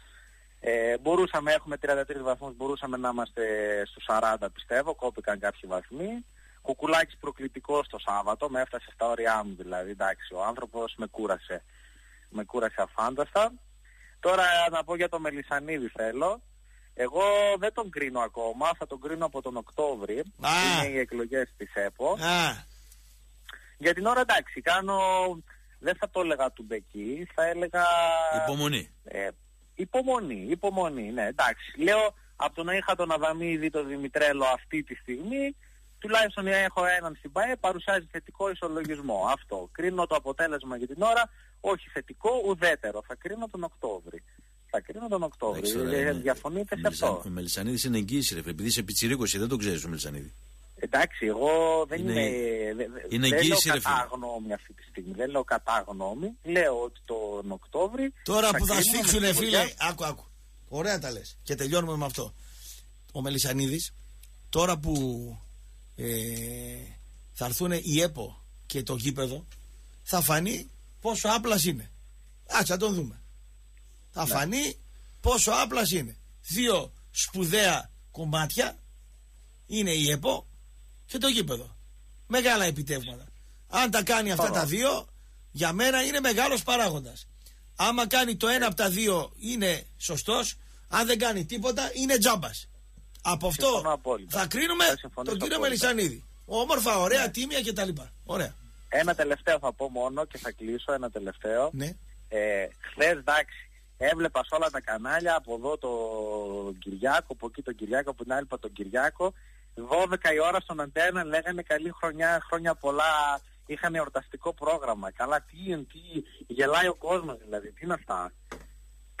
Ε, μπορούσαμε, έχουμε τριάντα τρεις βαθμούς, μπορούσαμε να είμαστε στους σαράντα, πιστεύω. Κόπηκαν κάποιοι βαθμοί. Κουκουλάκης προκλητικός το Σάββατο, με έφτασε στα όρια μου δηλαδή, εντάξει, ο άνθρωπος με κούρασε, με κούρασε αφάνταστα. Τώρα να πω για το Μελισσανίδη θέλω, εγώ δεν τον κρίνω ακόμα, θα τον κρίνω από τον Οκτώβρη, ah. είναι οι εκλογές της ΕΠΟ. Ah. Για την ώρα εντάξει, κάνω, δεν θα το έλεγα του Μπεκί, θα έλεγα... Υπομονή. Ε, υπομονή, υπομονή, ναι, εντάξει. Λέω, από το να είχα τον Αδαμίδη, τον Δημητρέλο αυτή τη στιγμή, τουλάχιστον έχω έναν στην ΠΑΕ, παρουσιάζει θετικό ισολογισμό. Αυτό. Κρίνω το αποτέλεσμα για την ώρα, όχι θετικό, ουδέτερο. Θα κρίνω τον Οκτώβρη. Θα κρίνω τον Οκτώβρη. Ε, διαφωνείτε σε αυτό. Ο Μελισσανίδης είναι εγγύηση, ρε. Επειδή είσαι πιτσιρίκος, δεν τον ξέρεις ο Μελισσανίδη. Εντάξει, εγώ δεν είναι, είμαι. Είναι δεν εγγύηση, λέω κατά γνώμη αυτή τη στιγμή. Δεν λέω κατά γνώμη. Λέω ότι τον Οκτώβρη. Τώρα θα που θα σφίξουνε, φίλε. Άκου, άκου. Ωραία τα λες. Και τελειώνουμε με αυτό. Ο Μελισσανίδης, τώρα που. Ε, θα έρθουν η ΕΠΟ και το γήπεδο, θα φανεί πόσο άπλας είναι. Άτσα τον δούμε. Θα ναι. φανεί πόσο άπλας είναι. Δύο σπουδαία κομμάτια είναι η ΕΠΟ και το γήπεδο. Μεγάλα επιτεύγματα. Αν τα κάνει αυτά oh. τα δύο, για μένα είναι μεγάλος παράγοντας. Άμα κάνει το ένα από τα δύο είναι σωστός, αν δεν κάνει τίποτα είναι τζάμπας. Από αυτό θα κρίνουμε θα τον κύριο Μελισσανίδη. Όμορφα, ωραία, ναι. τίμια κτλ. Ωραία. Ένα τελευταίο θα πω μόνο και θα κλείσω. Ένα τελευταίο. Ναι. Ε, χθες, εντάξει, έβλεπα σε όλα τα κανάλια, από εδώ τον Κυριάκο, από εκεί τον Κυριάκο, από την άλλη τον Κυριάκο. δώδεκα η ώρα στον Αντένα λέγανε καλή χρονιά, χρόνια πολλά. Είχαν εορταστικό πρόγραμμα. Καλά, τι, τι γελάει ο κόσμος δηλαδή, τι είναι αυτά.